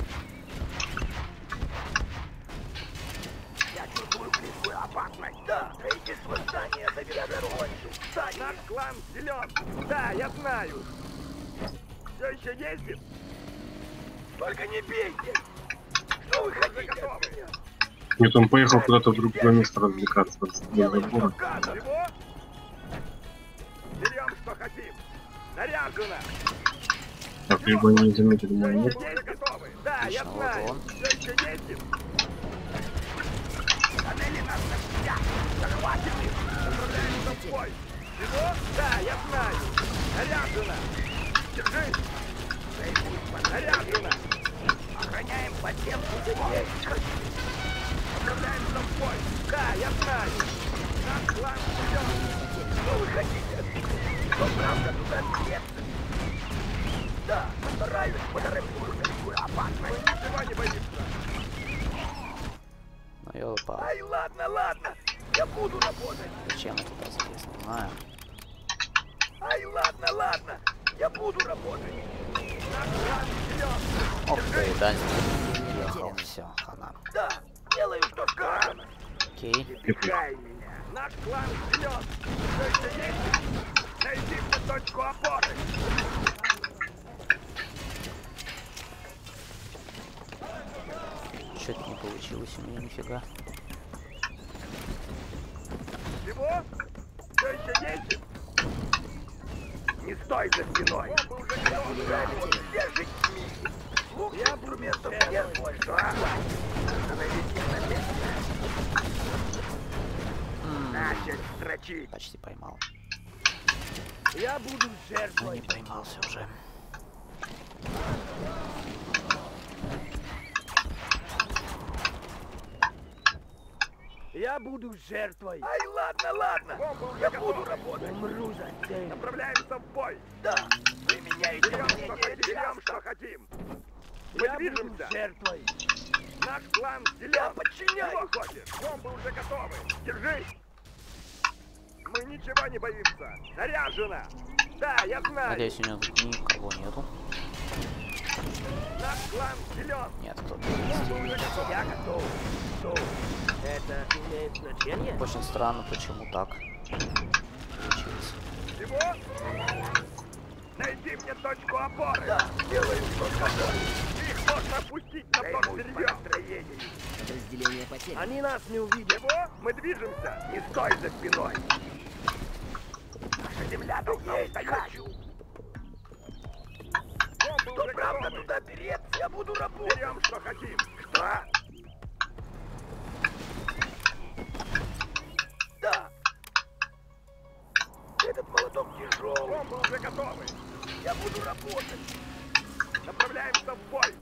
Я чувствую близкую опасность. Да, строительство здания завершено. Наш клан силен. Да, я знаю. Все еще ездит? Только не бейте. Что вы хотите от меня? Нет, он поехал куда-то в другое место развлекаться. Без забора. Чего? Берем, что хотим. Наряжено. Так, либо они не заметили мой нет. Есть готовы. Да, я Отлично, вот знаю. он. Все еще ездит. Тоннели нас навсегда. Захватим их. Направляемся в бой. Чего? Да, я знаю. Наряжено. Держись. Наряжено. Охраняем подземку. Есть хочу. Направляемся в бой. Да, я знаю. Наш клан силен. Что вы хотите? Что правда туда съездит? Да, постараюсь поторопить такую опасность. Чего не боишься? Ну ёлпал. Ай, ладно, ладно. Я буду работать. Зачем я туда залез, не знаю. Ай, ладно, ладно. Я буду работать. Наш клан силен. Ох ты, Данзел. Ехал, все, хана. Да, делаю, что сказано. Окей. Пихай меня. Наш клан силен. Все еще есть? Найди мне точку опоры. получилось у меня нифига. Чего? Все еще ездит? Не стой за спиной! Держи! Лук инструментов нет больше! Остановитесь на месте! Начать строчить! Почти поймал. Я буду Но жертвой! не поймался уже. Я буду жертвой! Ай, ладно, ладно! Я буду работать! Умру за цель! Направляемся в бой! Да! Вы меняете мнение, берем, что хотим! Мы движемся! Жертвой! Наш план силен! Я подчиняюсь! Чего хочешь? Бомбы уже готовы! Держись! Мы ничего не боимся! Заряжено! Да, я знаю! Надеюсь, у него тут никого нету. Наш план силен! Нет, кто-то. Бомбы уже готовы! Я готов! Готов! Это имеет значение? Очень странно, почему так получилось. Чего? Найди мне точку опоры! Да, делаем, что сказали! Их можно опустить на то сырье! Подразделение потеряно. Они нас не увидят! Чего? Мы движемся! Не стой за спиной! Наша земля должна устоять! Что правда туда переться? Я буду работать! Берем, что хотим! Что? Да! Этот молоток тяжелый! Бомбы уже готовы! Я буду работать! Направляемся в бой!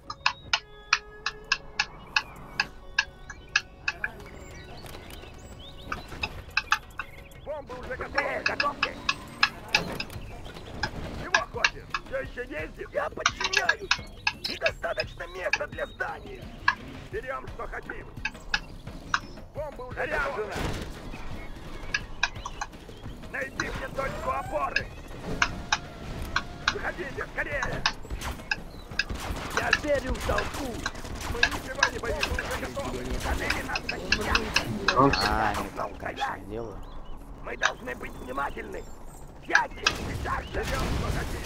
Бомбы уже готовы! Готовьте! Чего хочешь? Все еще ездит? Я подчиняюсь! Недостаточно места для здания! Берем, что хотим! Бомбы уже заряжены! Найди мне точку опоры! Выходите, скорее! Я верю в толпу! Мы ничего не боимся, уже готовы! Отели нас на себя! А, не там, конечно, не делаю. Мы должны быть внимательны! Сядьте! Сейчас живем, что хотим!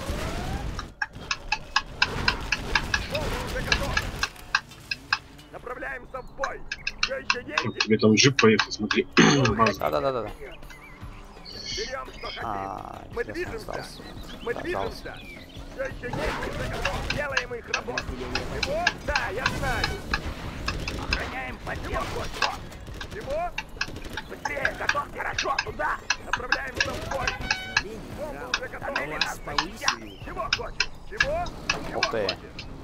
Бомбы уже готовы! Направляемся в бой! Все еще ездит? Тебе там джип поехал, смотри. Да-да-да-да. Берем, что хотим! Мы Интересно, движемся! остался. Мы Да, движемся! остался. Все еще есть, уже готов! Делаем их работу! Чего? Да, я знаю! Охраняем поддержку! Чего? Быстрее, готов! Хорошо, туда! Направляемся в бой! Бомбы уже готовы! Вас повысили. Чего хочешь? Чего? Чего Ух ты. хочешь?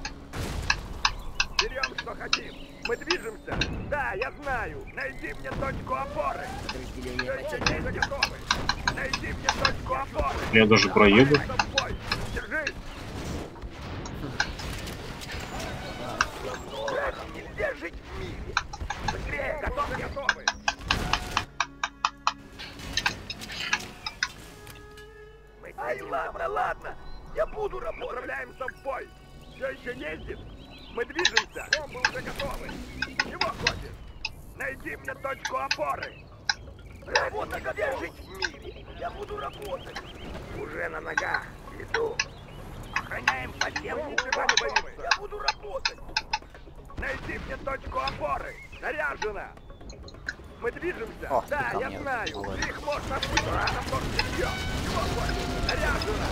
Берем, что хотим! Мы движемся! Да, я знаю! Найди мне точку опоры! Подразделение Все еще потеряно. есть, готовы! Найди мне точку опоры! Я даже проеду. Направляемся в бой! Держись! Нельзя жить в мире! Быстрее, готовы! Ай, ладно, ладно! Я буду работать! Направляемся в бой! Все еще ездит? Мы движемся! Бомбы уже готовы! Чего хочешь? Найди мне точку опоры! Работа, где жить в мире? Я буду работать! Уже на ногах! Иду! Охраняем подземку! Ничего не боимся! Я буду работать! Найди мне точку опоры! Заряжено! Мы движемся! О, да, ты ко я мне. знаю! Вот. Их можно спустить на то сырье! Чего хочешь? Заряжено!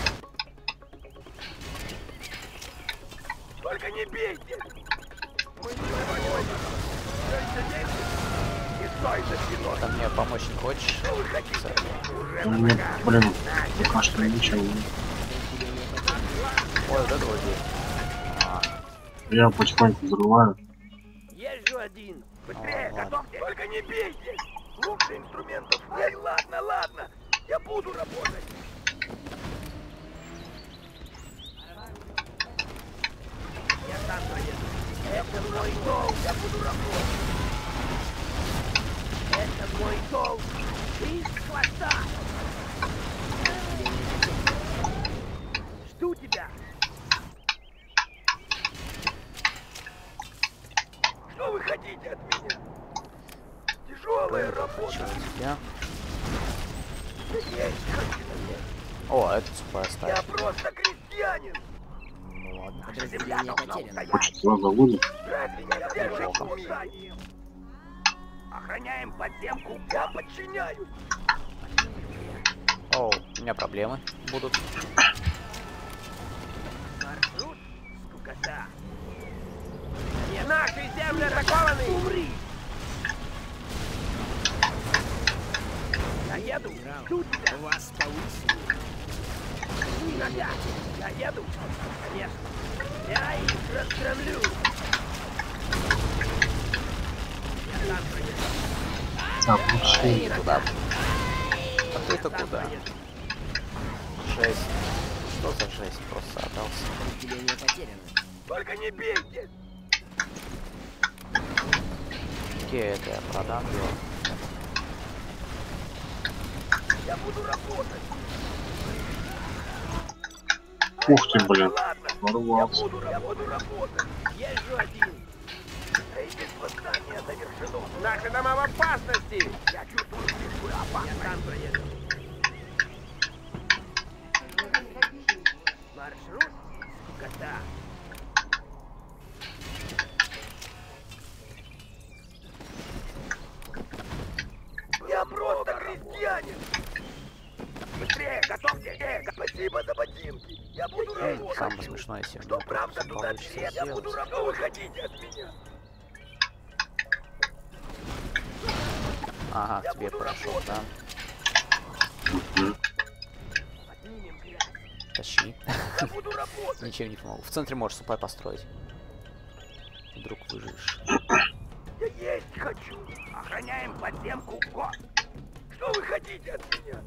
Только не бейте! Мы ничего не боимся! Все еще ездит? Не стой за спиной! Ко мне помочь не хочешь? Что вы хотите? Уже У на меня, ногах! блин, пока что ничего. Ой, вот это вот здесь. А, Я потихоньку взрываю. Езжу один. Быстрее, Ладно. готовьте. Только не бейте. Лучше инструментов. Ай, ладно, ладно. Я буду работать. Я сам проеду. Это мой долг. Я буду работать. Это мой долг. Ты с хвоста. Жду тебя. Что вы хотите от меня? Тяжелая работа. чего тебя? Да есть хочу. О, это сухая Я стая. просто крестьянин. Ну Ладно. Подразделение потеряно. Хочет сюда заводит. Разве нельзя жить Неплохо. в мире? Охраняем подземку. Я подчиняюсь. Оу, у меня проблемы будут. Маршрут? Скукота. Нет, наши земли атакованы! Умри! Я еду! Жду тебя! Вас повысили. Нога! Я еду! Конечно! Я их разгромлю! Я сам проеду! Так, Ай, вообще. не туда. А ты это куда? Жесть. Что за жесть? Просто отдался. Подразделение потеряно. Только не бейте! Окей, это я продам его. Я буду работать! Ух ты, блин. Ладно, Ворвался. я буду работать! Езжу один! Эйдис восстание завершено! Наши дома в опасности! Я чувствую близкую опасность! Я сам проеду! Маршрут? Скукота! Я просто крестьянин! Быстрее, готовьте! Спасибо за ботинки! Я буду работать! Самое смешное, если у Что меня правда просто туда получится дверь? Я буду сделать. работать! Что вы хотите от меня? Ага, Я тебе буду прошел, работать. да? Поднимем грязь! Тащи. Я буду работать! Ничем не помогу. В центре можешь супай построить. Вдруг выживешь. Я есть хочу! Охраняем подземку год! Что вы хотите от меня?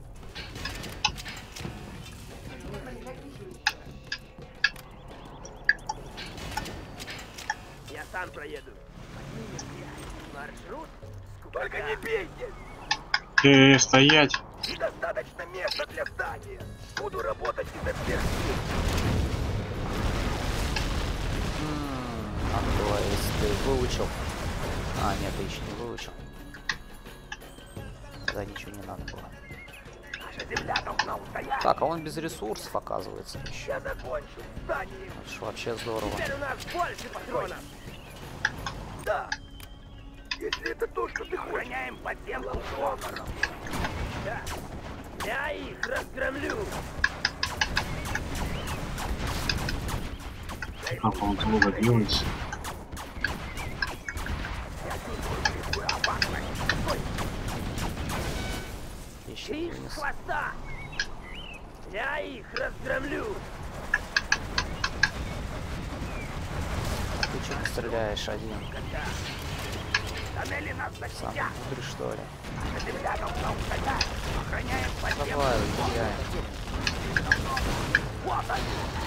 Я сам проеду. Поднимем грязь. Маршрут? Только не бейте! Стоять. Недостаточно места для здания. Буду работать изо всех сил. Надо было, если ты выучил. А, нет, ты еще не выучил. Тогда ничего не надо было. Наша земля должна устоять. Так, а он без ресурсов оказывается еще. Я закончу здание. Это ж вообще здорово. Теперь у нас больше патронов. Да. Если это то, что ты хочешь. Охраняем подземку Шокеров. Да. Я их разгромлю. Как он долго делается? Я чувствую близкую опасность. Стой. Еще Криш вынес. хвоста. Я их разгромлю. А ты что не стреляешь один? Тоннели нас Сам защитят. мудрый, что ли? Наша земля должна устоять. Охраняем подземку. Давай, уезжай. Вот они.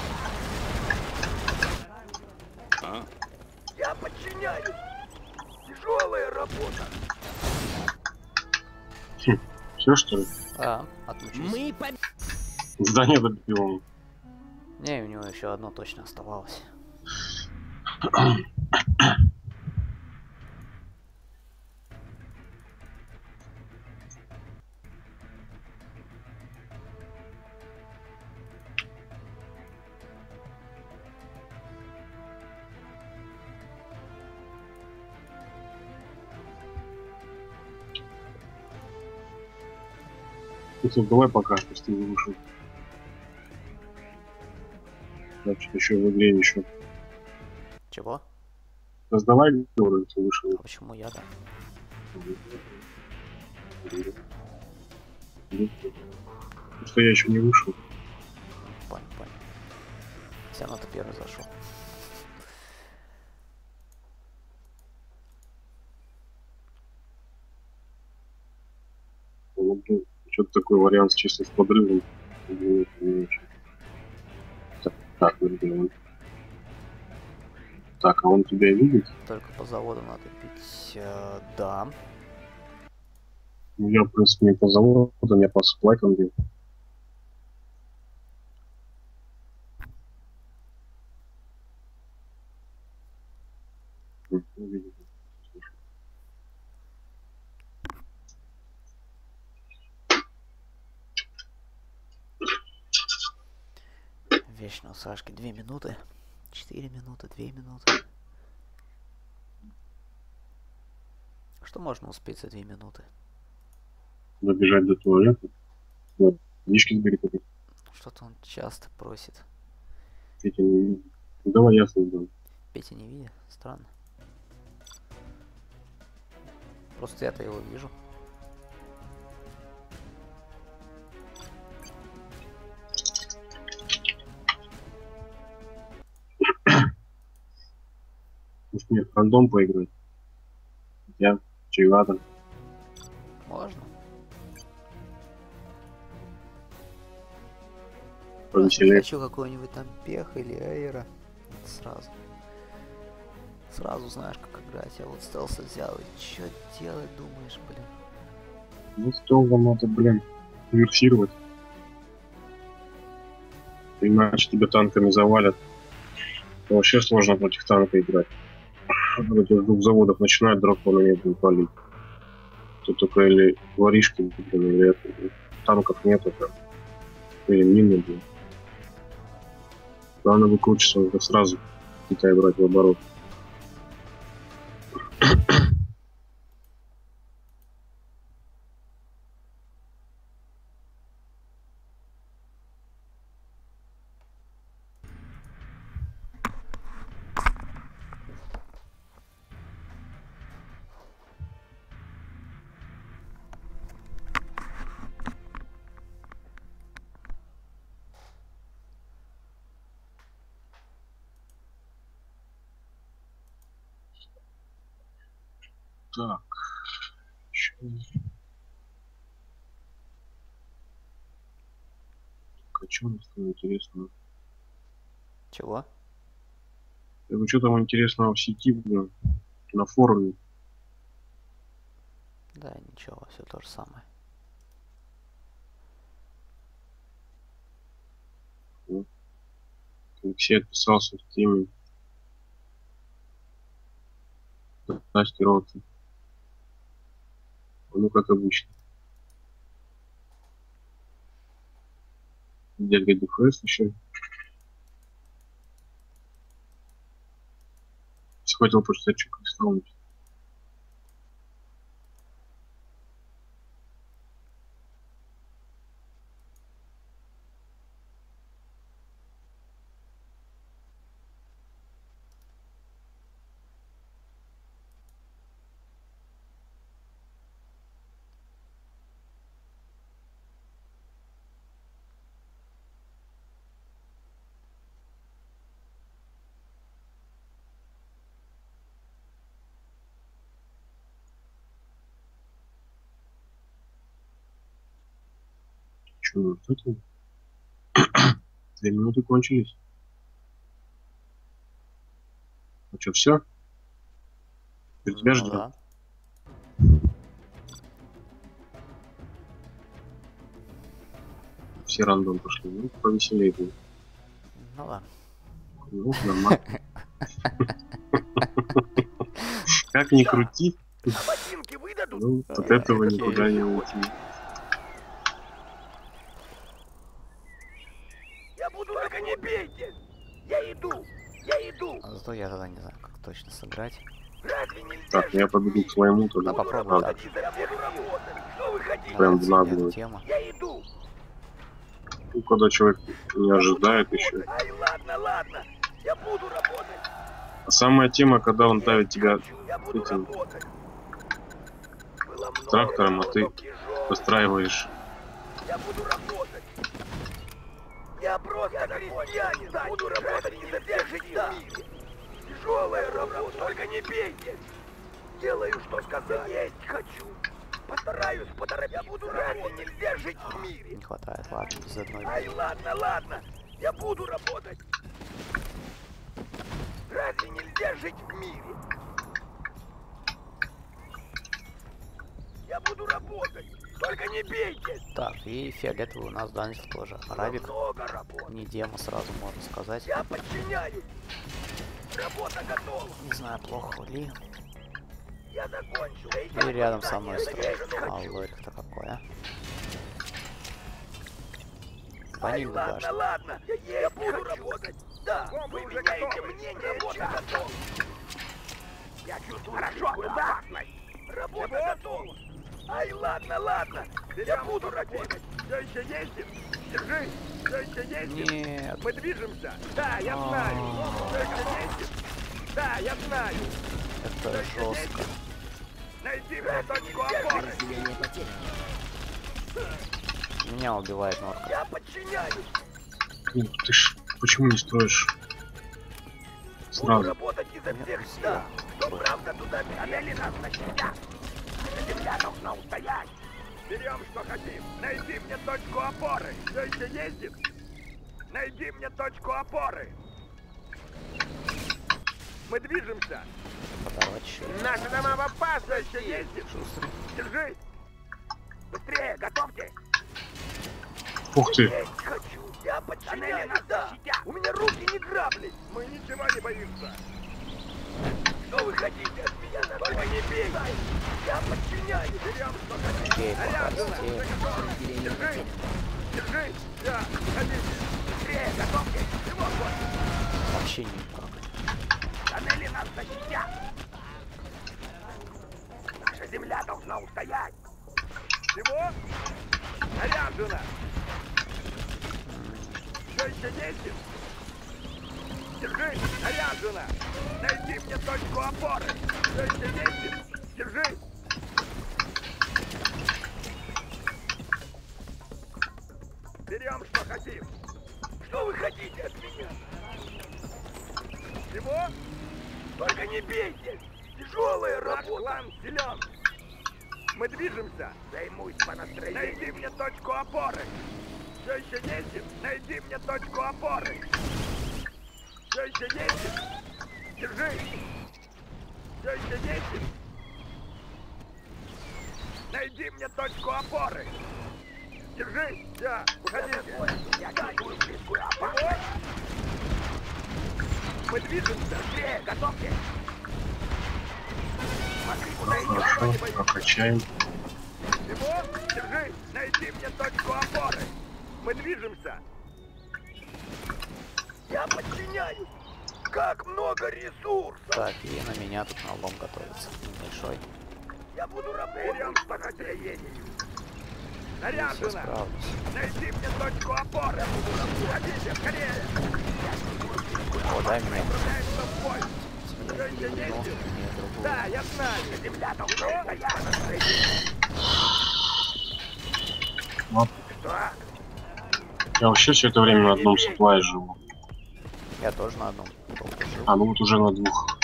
Я подчиняюсь. Тяжелая работа. Все что ли? А, отмучись. Мы победили. Здание добил. Не, у него еще одно точно оставалось. Давай пока, если не вышел. Значит, еще в игре еще. Чего? Создавай говорю, если вышел. А почему я да? Потому что я еще не вышел. Понял, понял. Все равно ты первый зашел. Ну, что-то такой вариант чисто с подрывом. Не очень. Так, блин. Так, а он тебя видит? Только по заводу надо бить. Да. Ну, я, в принципе, не по заводу, я по сплайкам бил. Видит. Вечно у Сашки 2 минуты. 4 минуты, 2 минуты. Что можно успеть за 2 минуты? Добежать до туалета. Вот, водички сбери купить. Что-то он часто просит. Петя не видит. Ну, давай я создам. Петя не видит? Странно. Просто я-то его вижу. Может мне в рандом поиграть? Я чревато. Можно. Повеселее. Хочу какой-нибудь там пех или эйра. Сразу. Сразу знаешь, как играть. Я вот стелса взял. И чё делать, думаешь, блин? Ну, стол надо, блин, диверсировать. Иначе тебя танками завалят. Вообще сложно против танка играть. Когда этих двух заводов начинают драконами будут валить. Тут только или воришки, блин, или танков нету там. Или мины, блин. Главное выкручиваться, нужно сразу Китай брать в оборот. Так. А что у нас там интересного? Чего? Я говорю, что там интересного в сети, блин, на форуме? Да, ничего, все то же самое. Алексей отписался в теме. Тестироваться. Ну, как обычно. Дядя ДФС еще. Хотел почитать, что кристалл. Что, кстати? 2 минуты кончились. Ну что, все? Тебя ждем. Да. Все рандом пошли. Ну, повеселее будет. Ну ладно. Ну, нормально. Как ни крути, А ботинки выдадут? ну, от этого никуда не уйти. Я буду, только не бейте! Я иду! Я иду! А зато я тогда не знаю, как точно сыграть. Разве нельзя? Так, я побегу к своему тоже. Да, попробуй так. Я буду работать! Что вы хотите? Прям Нравится мне нагло. эта тема. Я иду! Ну, когда человек не ожидает еще. Ай, ладно, ладно! Я буду работать! А самая тема, когда он давит тебя Я буду этим работать! Было много трактором, а ты работ тяжелых. постраиваешь. Я буду работать! Я просто крестьянин! Буду работать и задержать мире! Тяжелая работа! Только не бейте! Делаю, что сказать! Есть хочу! Постараюсь поторопиться! Я буду работать! Нельзя жить в мире! Не хватает, ладно, без одной. Ай, ладно, ладно! Я буду работать! Разве нельзя жить в мире? Я буду работать! Только не бейте! Так, и фиолетовый у нас Данис тоже. Арабик. Много работы! Не демо, сразу можно сказать. Я подчиняюсь! Работа готова! Не знаю, плохо ли. Я закончил! И рядом со мной строит. А лорик-то какой, а? Ай, Ванильный ладно, башня. ладно! Я буду работать! Да, вы уже меняете мнение, работа готова. Я чувствую хорошо, опасность. Работа готова. Ай, ладно, ладно. Я буду работать. Все еще ездит? Держи. Все еще ездит? Нет. Мы движемся? Да, я знаю. Все еще ездит? Да, я знаю. Это жестко. Найди мне точку опоры. Разделение потеряно. Меня убивает норка. Я подчиняюсь. Ну, ты ж почему не строишь Буду сразу? работать изо всех сил. Что правда туда тоннели нас на себя. Земля должна устоять. Берем, что хотим. Найди мне точку опоры. Все еще ездит? Найди мне точку опоры. Мы движемся. Подавать щит. Наши дома в опасности. Еще ездит? Шустрый. Держи. Быстрее, готовьте. Ух ты! Есть хочу. Я подчиняюсь, да. У меня руки не грабли. Мы ничего не боимся. Что вы хотите от меня? Только не бей. Я подчиняюсь. Берем, что хотите. Окей, Заряжено. окей. Разделение Держи. потеряно. Держи. Да, хотите. Быстрее, готовьте. Чего хочешь? Вообще никак. Тоннели нас защитят. Наша земля должна устоять. Чего? Заряжено. Все еще ездит? Держи, заряжено. Найди мне точку опоры. Все еще ездит? Держи. Берем, что хотим. Что вы хотите от меня? Чего? Только не бейте! Тяжелая работа! Наш план силен! Мы движемся! Займусь по настроению! Найди мне точку опоры! Все еще ездит? Найди мне точку опоры! Все еще ездит? Держи! Все еще ездит? Найди мне точку опоры! Держи! Да, уходите! Я чувствую близкую опасность! Мы движемся! Быстрее, готовьте! Смотри, куда идем, Хорошо, кто не боится. прокачаем. Чего? Держи! Найди мне точку опоры! Мы движемся! Я подчиняюсь! Как много ресурсов! Так, и на меня тут налом готовится. Большой. Я буду работать! Берем по настроению! Я Заряжено! справлюсь. Найди мне точку опоры! Я буду работать! Уходите, скорее! О, дай мне. Отправляемся в бой! Я не мне другую. Да, я знаю! Земля должна устоять! Вот. Что? Я вообще все это время на одном суплае живу. Я тоже на одном. Жил. А, ну вот уже на двух.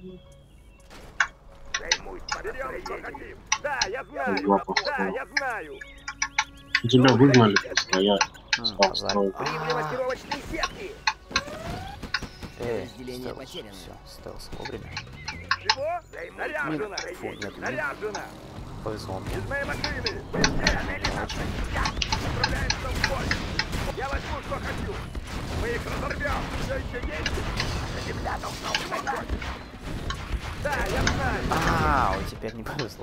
Займусь по настроению! Да, я Два знаю! постоя. Да, я знаю! Тебя выгнали просто, а я стал Азарь. строить. Прибыли маскировочные сетки! Разделение стелс. потеряно. Все, стелс вовремя. Чего? Заряжено! Фу, нет, Заряжено! повезло мне. Из моей машины! Быстрее, нас отправляемся в бой! Я возьму, что хочу! Мы их разорвем! Все еще есть? Земля должна устоять! Да, я знаю! А, теперь не повезло.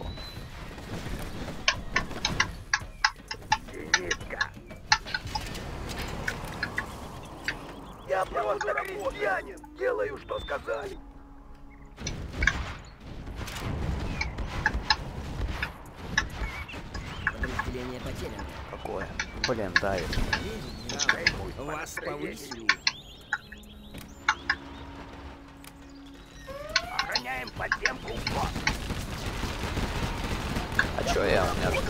Зенитка! Я просто крестьянин! Делаю, что сказали! Разделение потеряно. Какое? Блин, давит. Вас повысили. Охраняем подземку в бок! А чё я? У меня же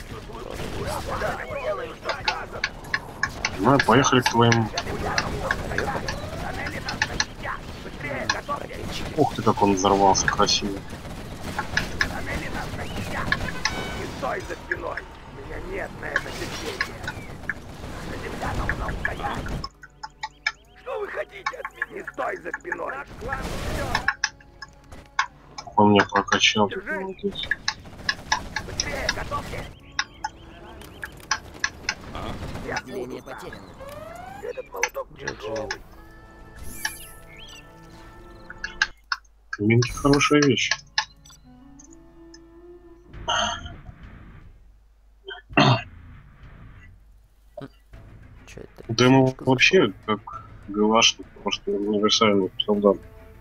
Да, делаю, что сказано! Ну, поехали к твоему. Тоннели нас защитят! Быстрее, готовьтесь! ракетчики. Ух ты, как он взорвался красиво. Тоннели нас защитят! Не стой за спиной! У меня нет на это терпения! Наша земля должна устоять! Что вы хотите от меня? Не стой за спиной! Наш план все! Он меня прокачал. тут Держи. молодец. Быстрее, готовьтесь! Я Разделение буду там. потеряно. Этот молоток тяжелый! Минки хорошая вещь. Чё это? Да ему Птичка вообще, как ГЛАшник, потому что универсальный солдат.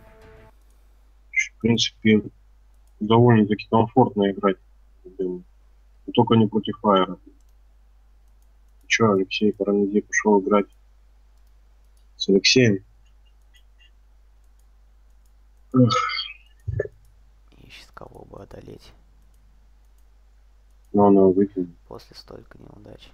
В принципе, довольно-таки комфортно играть. Но только не против Айра. Че, Алексей Паранидзе пошел играть с Алексеем? Ищет кого бы одолеть Но она выкинет. после столько неудач.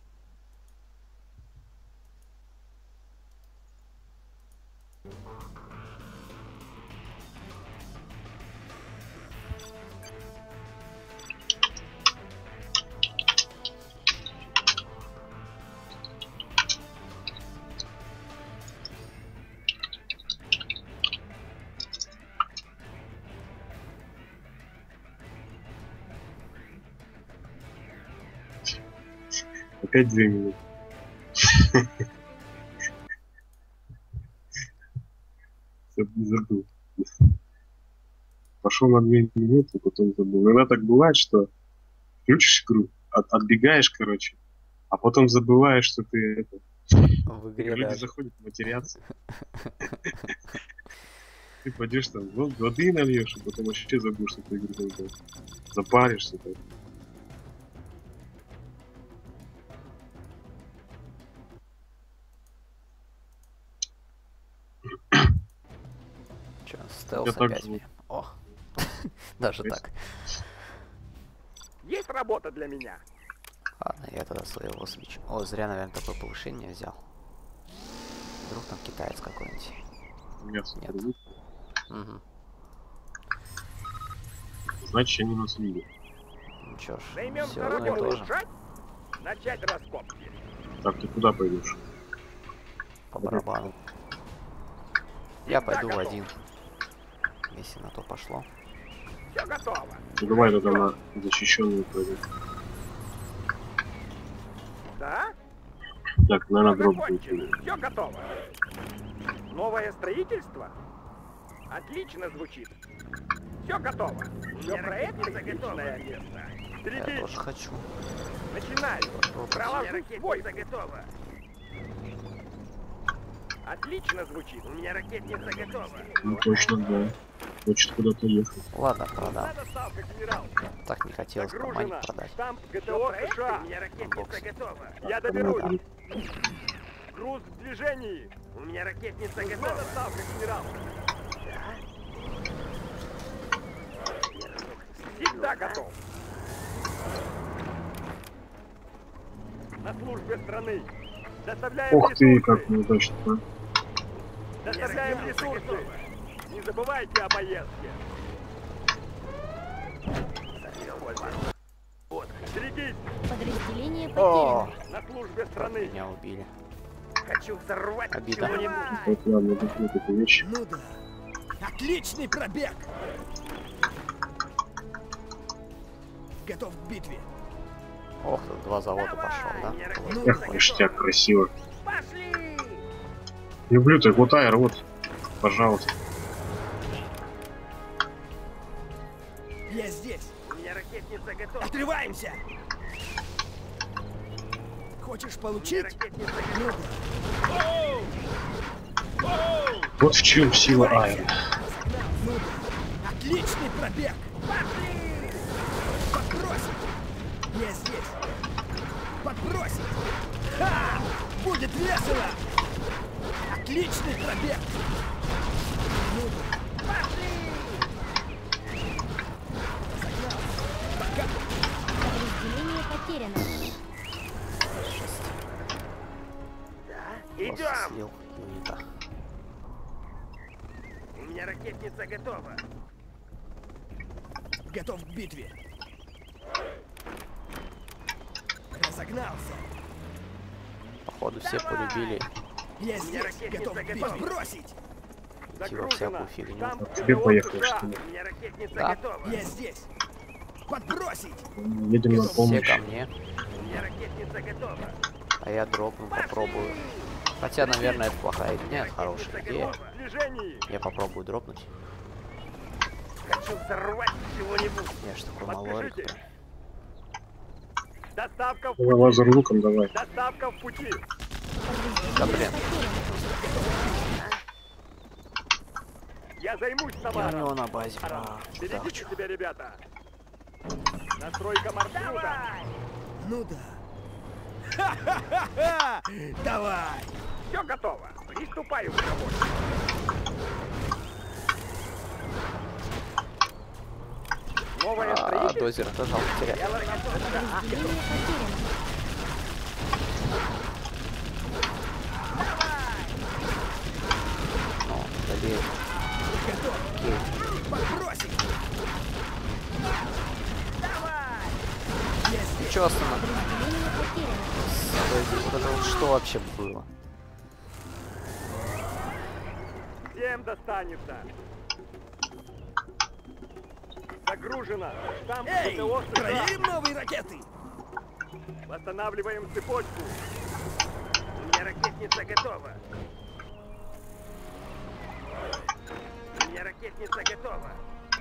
Опять 2 минуты. Забыл. Пошел на 2 минуты, потом забыл. Иногда так бывает, что включишь игру, отбегаешь, короче, а потом забываешь, что ты это. В игре Люди даже. заходят матеряться. Ты пойдешь там, воды нальешь, и потом вообще забудешь, что ты игру запаришься. Так. Чё, стелс Я так опять же. мне. О, даже Есть. так. Есть работа для меня. Ладно, я тогда своего свечу. О, зря, наверное, такое повышение взял. Вдруг там китаец какой-нибудь. Мясо Нет. продают. Угу. Значит, они нас видят. Ну чё ж, Займемся все одно и то работой. же. Шаг. Начать раскопки. Так, ты куда пойдешь? По барабану. Я Всегда пойду в готов. один. Если на то пошло. Все готово. Ну, давай тогда на защищенную пойдем. Да? Так, наверное, дроп будет. Все готово. Новое строительство? Отлично звучит. Все готово. Все проект отличное место. Я Берегись. тоже хочу. Начинаю. Попробуй. Проложу свой. Готово. Отлично звучит. У меня ракетница готова. Ну, точно, да. Хочет куда-то ехать. Ладно, продам. Доставка, генерал. Так не хотелось команде Загружена. продать. Там ГТО США. У меня ракетница готова. Я доберусь. Груз в движении. У меня ракетница готова. Доставка, генерал. Всегда готов. На службе страны. Доставляем Ух ты, ресурсы. как неудачно, а? Доставляем ресурсы. Не забывайте о поездке. Берегись. Подразделение О, потеряно. На службе как страны. меня убили. Хочу взорвать Обида. чего-нибудь. Вот ладно, дохнут эти вещи. Ну да. Отличный пробег. Готов к битве. Ох, тут 2 завода пошел, да? Ну, Эх, ништяк, красиво. Пошли! Люблю так вот Айр, вот. Пожалуйста. я здесь. У меня ракетница готова. Отрываемся. Хочешь У меня получить? ракетница Ну готова. да. Вот в чем сила Айра. Ну да. Отличный пробег. Подбросить. Я здесь. Подбросить. Ха! Будет весело. Отличный пробег. Ну да. Загнал. Пока. Подразделение потеряно. Просто Идем! слил юнита. У меня ракетница готова. Готов к битве. Разогнался. Походу все полюбили Я здесь. ракетница Готов к битве. готова. Подбросить. идти во всякую фигню. Штамп тебе ГТО поехали, США. что ли? У меня ракетница Да. готова. Я здесь. Подбросить. Едем на Все помощь. ко мне, У меня ракетница готова. а я дропну, попробую. Хотя, наверное, это плохая идея, нет, хорошая идея. Груз в движении. Я попробую дропнуть. Хочу взорвать чего-нибудь. Я ж такой малорик. Подпишите. Доставка в Давай пути. лазер луком давай. Доставка в пути. Да блин, Я займусь Я у товаром. него на базе, брат. Берегите себя, ребята. Настройка маршрута. Ну да. Ха-ха-ха-ха! Давай! Все готово. Приступаю к работе. Новое строительство. Дозер тоже жалко терять. Дело начато. Подразделение потеряно. Ну, далее. Готов! Окей. Подбросить! Есть! Ничего остановить. Подразделение потеряно. Вот это вот что вообще было? Всем достанется. Загружено. Там Эй! ПТО США. Проверим новые ракеты! Восстанавливаем цепочку. У меня ракетница готова. У меня ракетница готова.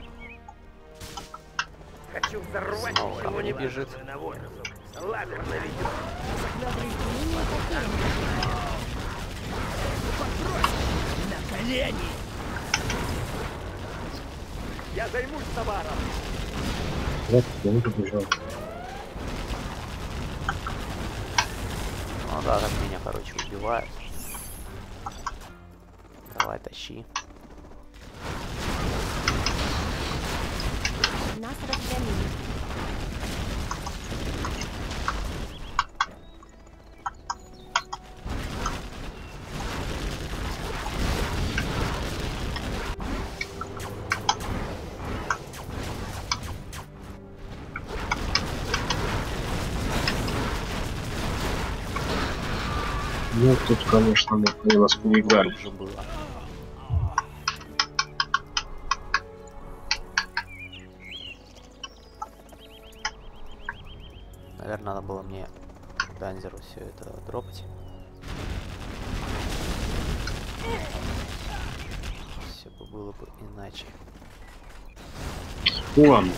Хочу взорвать Снова ко мне чего-нибудь. бежит. Лазер наведем. Подразделение потеряно. Подбросить! На колени! Я займусь товаром. Вот, я не побежал. Ну да, так меня, короче, убивают. Давай, тащи. Нас разгромили. Ну, тут, конечно, мы нас поиграли. Уже было. Наверное, надо было мне Данзеру все это дропать. Все бы было бы иначе. Ладно.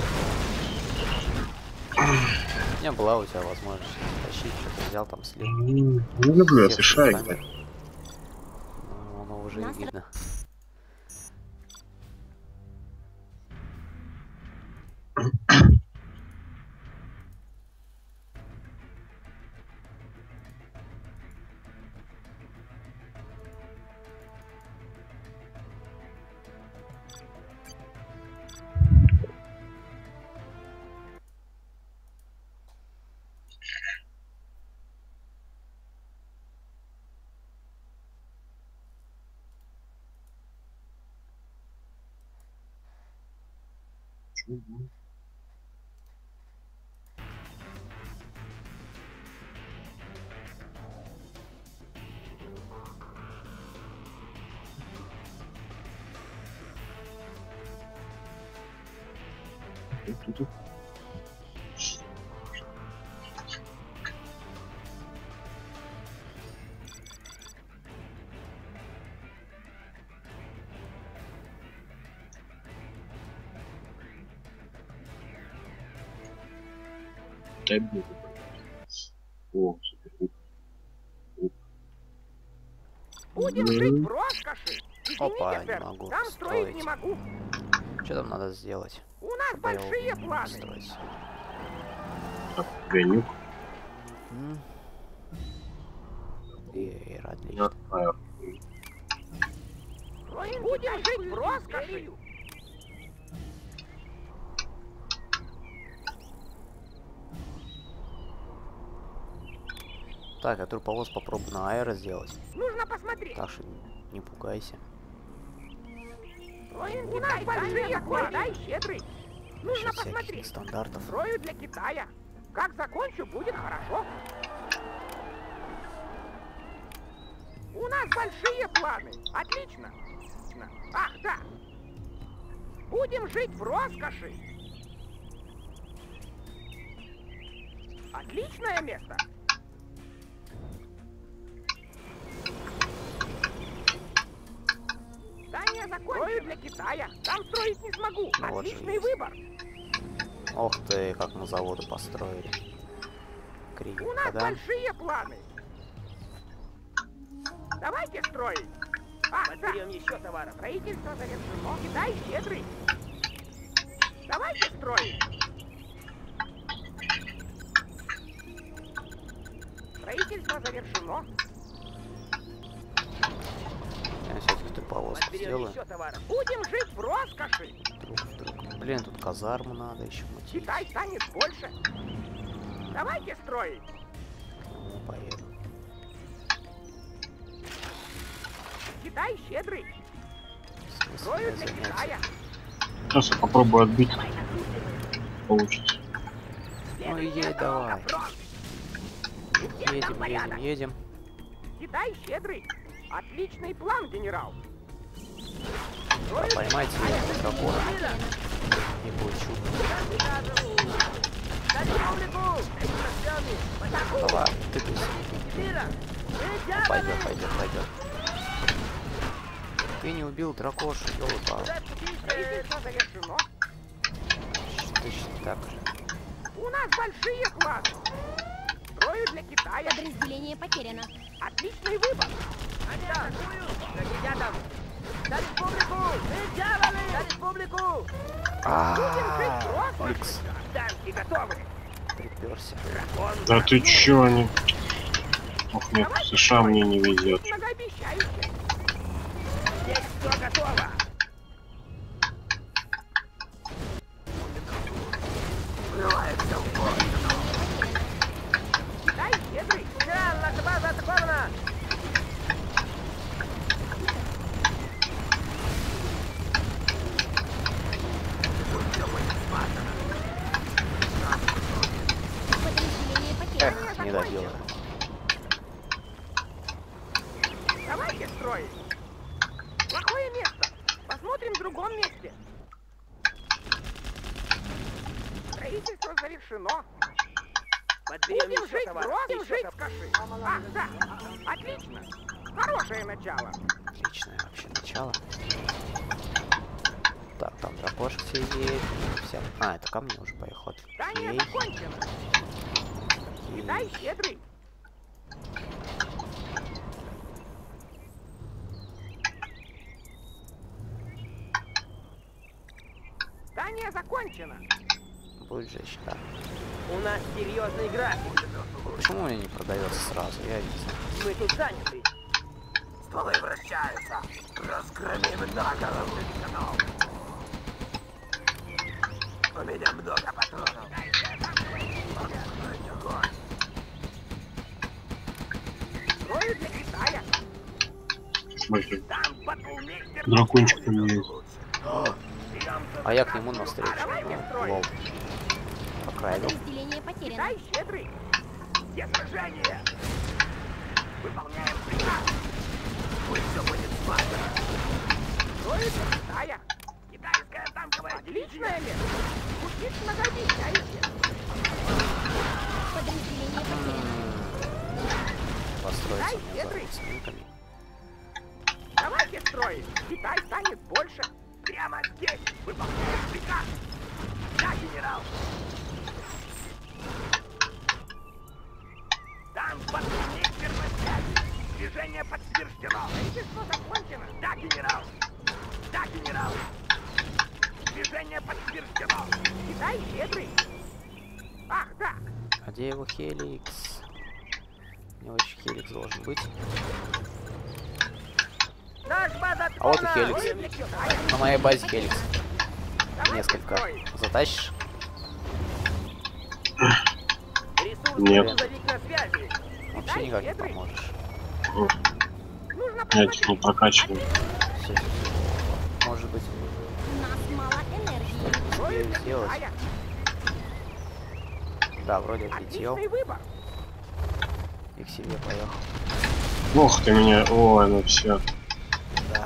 У меня была у тебя возможность тащить, что-то взял там слив. Не люблю я Всех США руками. играть. Ну, оно уже и Нас видно. Дай бог. О, супер. Будем жить в роскоши. Опа, Извините, не сэр, могу там строить не строить. могу. Что там надо сделать? У нас Когда я большие умею планы. строить? Гонюк. М. И Я отлично. знаю. Будем жить в роскоши. Так, я труповоз попробую на аэро сделать. Нужно посмотреть. Так что не пугайся. У нас большие планы. Дай щедрый. Нужно Насчет всяких посмотреть. нестандартов. Строю для Китая. Как закончу, будет хорошо. У нас большие планы. Отлично. Ах, да. Будем жить в роскоши. Отличное место. Здание закончено. Строю для Китая. Там строить не смогу. Ну, вот же Отличный есть. выбор. Ох ты, как мы заводы построили. У Кривенько, нас да? большие планы. Давайте строить. Подберем еще товаров. Строительство завершено. Китай щедрый. Давайте строить. Строительство завершено. Я все-таки тут повозку Подберем сделаю. еще товаров. Будем жить в роскоши. Вдруг. Блин, тут казарму надо еще мутить. Китай станет больше. Давайте строить. Ну, поеду. Китай щедрый. Смысл Строю для занятий. Китая. Сейчас я попробую отбить. Получится. Ну и едь давай. Едем. Китай щедрый. Отличный план, генерал. Да, поймайте его дракона. Не будет чудо. Давай, тыкайся. Пойдет. Ты не убил дракошу, ёлка. Строительство завершено. Точно так же. У нас большие планы. Строю для Китая. Подразделение потеряно. Отличный выбор. Они атакуют. Ребятам. За республику. Мы сделали. За республику. Икс. Танки готовы. Приперся. Да ты чё, они... Ох, нет, США мне не везет. Многообещающе. Здесь все готово. Китай щедрый. Наша база атакована. Подразделение потеряно. Эх, не добил. Давайте строить. Плохое место. Посмотрим в другом месте. Строительство завершено. Будем жить в роскоши. Ах, да. Отлично. Хорошее начало. Отличное вообще начало. Так, там дракошек сидит. Вся... А, это ко мне уже поехал. Здание Окей. закончено. Китай щедрый. Здание закончено. Будет жечь, да. У нас серьезный график. Почему мне не продается сразу? Я не знаю. Мы тут заняты. Стволы вращаются. Разгромим наголовный канал. У меня много патронов. Строю для Китая. Смотри, Там батлмейстер. дракончик там есть. А я к нему навстречу. Давайте строить. Лол. По краю. Подразделение потеряно. Китай щедрый. Где сражение? Выполняем приказ. Пусть все будет слажено. Строю для Китая. Китайская танковая отличная место. Звучит многообещающе. Подразделение потеряно. Построиться Китай щедрый. с минками. Давайте строить. Китай станет больше. Прямо здесь. Выполняем приказ. Да, генерал. Там батлмейстер на связи. Движение подтверждено. Строительство закончено. Да, генерал. Да, генерал. Движение подтверждено. Китай щедрый. Ах, да. А где его Хеликс? У него еще Хеликс должен быть. Наш база А вот и атакована. Хеликс. Для Китая. На моей базе Хеликс. Давайте Несколько. строить. Затащишь? Ресурсный Нет. грузовик на связи. Вообще Китай никак не щедрый. поможешь. Нужно Я посмотреть. типа прокачиваю. Всё. Может быть, У нас мало энергии. Строю для сделать. Китая. да, вроде отлетел Отличный выбор. и к себе поехал. Ох ты меня, ой, ну все. Да.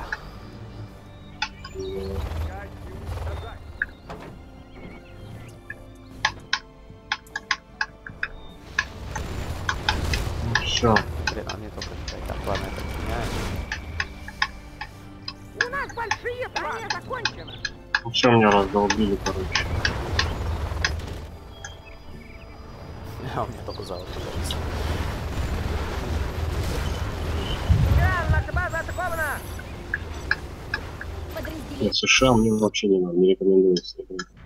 Все. Блин, а мне только так, ладно, это меняю. У нас большие планы. Закончено. Все меня раздолбили, короче. А у меня только завод, пожалуйста. Реально Славно! Подразделение. Нет, США мне вообще не надо, не рекомендуется.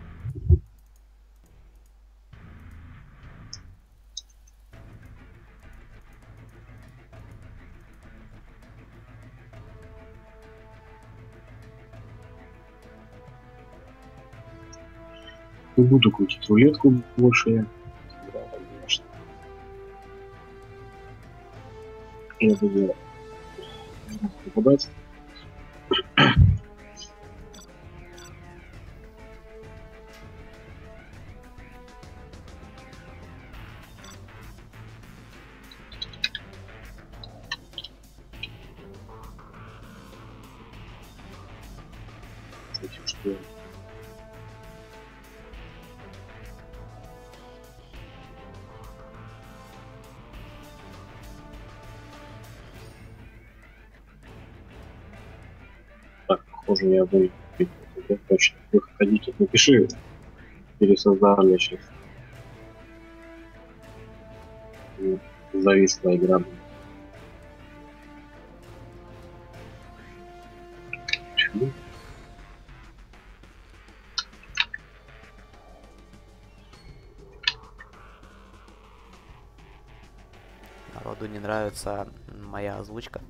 Не буду крутить рулетку больше я. Да, конечно. Я буду попадать. С этим, что так, похоже, я буду точно. Выходите, напиши, пересоздам я сейчас. Зависла игра. Почему? Народу не нравится моя озвучка.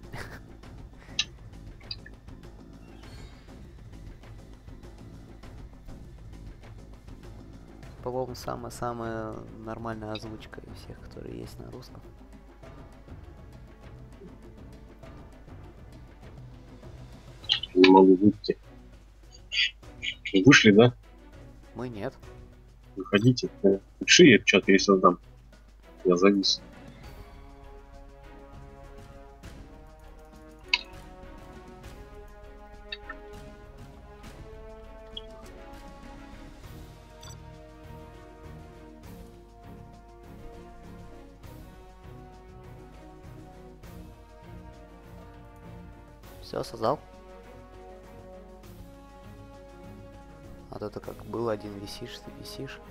По-моему, самая нормальная озвучка из всех, которые есть на русском. Не могу выйти. Вышли, да? Мы нет. Выходите. Напиши, я чат пересоздам. Я завис. Все, создал. А то ты как был один, висишь, ты висишь.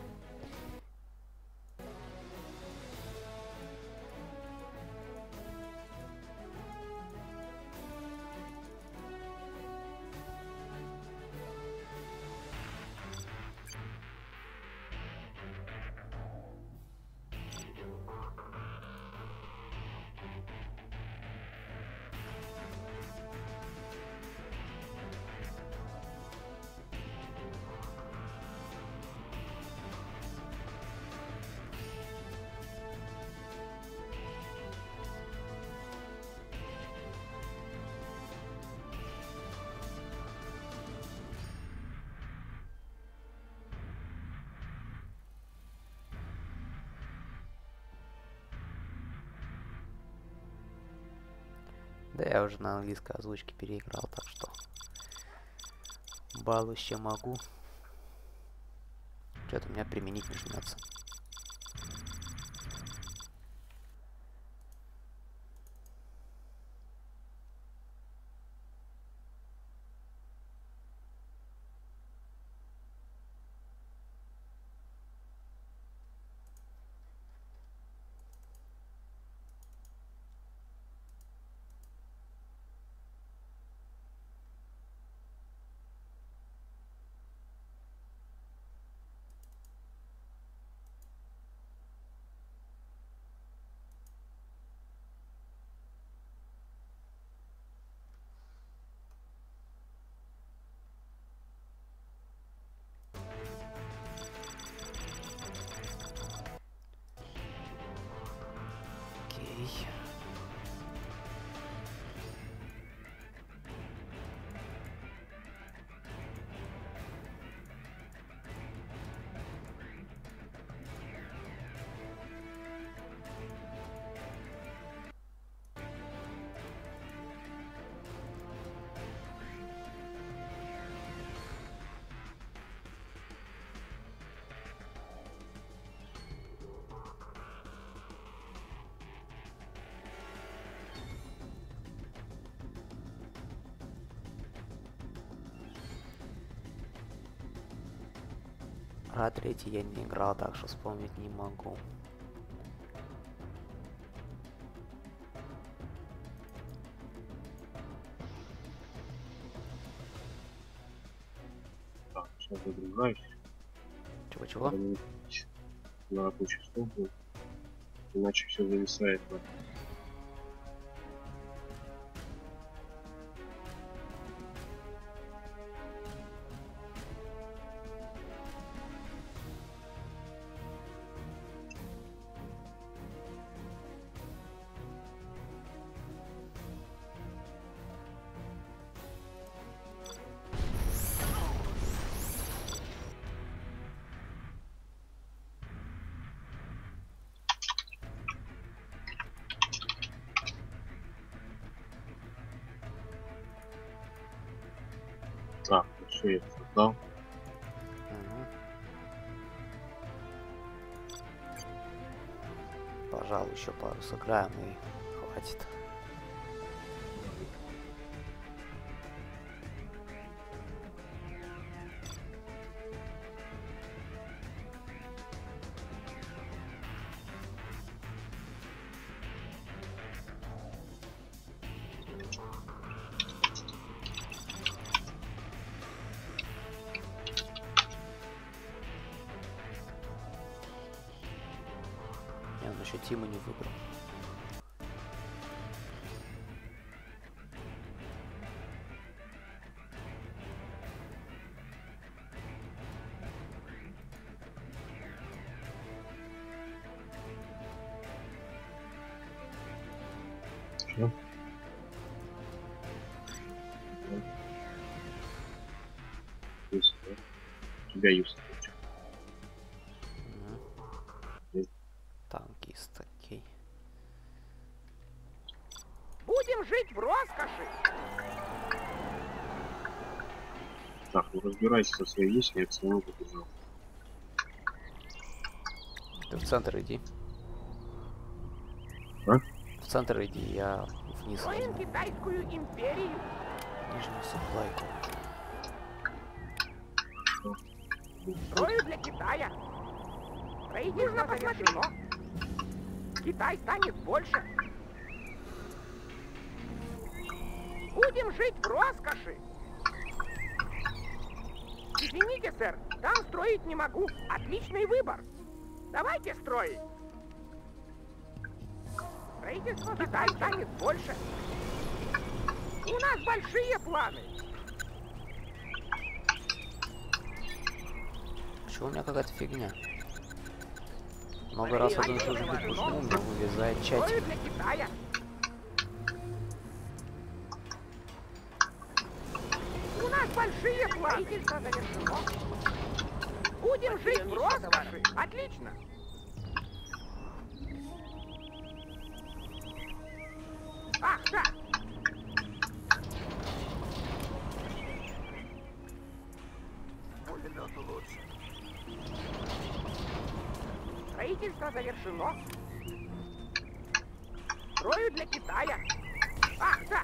Да я уже на английской озвучке переиграл, так что балуюсь чем могу. Что-то у меня применить не жмется. Окей. Про третий я не играл, так что вспомнить не могу. Сейчас загружаюсь. Чего-чего? На рабочий стол будет. Иначе все зависает. Так, ну все, я создал. Мгм. Пожалуй, еще пару сыграем и хватит. Я он еще Тима не выбрал. Что? Юс, да? У тебя Юс. Мгм. Танкист, окей. Будем жить в роскоши. Так, ну разбирайся со своей вещью, я к своему побежал. Ты в центр иди. А? В центр иди, я вниз Строим возьму. китайскую империю. Нижнюю суплайку. Строю для Китая. Строительство завершено. Китай станет больше. Будем жить в роскоши. Извините, сэр, там строить не могу. Отличный выбор. Давайте строить. Строительство Китай станет больше. У нас большие планы. Почему у меня какая-то фигня? Много раз один и тот же бит, почему у меня вылезает Строю чатик? для Китая. У нас большие планы. Строительство завершено. Будем жить в роскоши. Отлично. Ах, да. Пулемет лучше. Строительство завершено. Строю для Китая. Ах, да.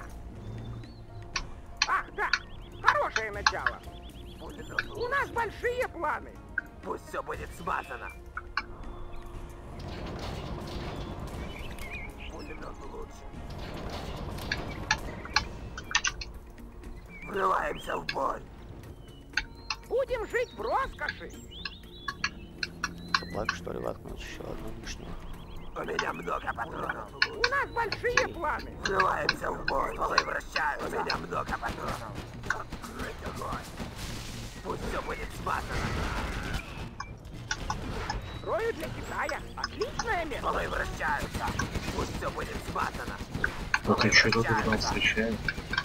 Ах, да. Хорошее начало. Пулемет У нас большие планы. Пусть все будет смазано. Пулемет лучше. Врываемся в бой. Будем жить в роскоши. Суплайку, что ли, воткнуть еще одну лишнюю? У меня много патронов. У нас большие планы. Врываемся в бой. Стволы вращаются. У меня много патронов. Открыть огонь. Пусть все будет смазано. Строю для Китая. Отличное место. Стволы вращаются. Пусть все будет смазано. Вот и что тут играл, встречаю.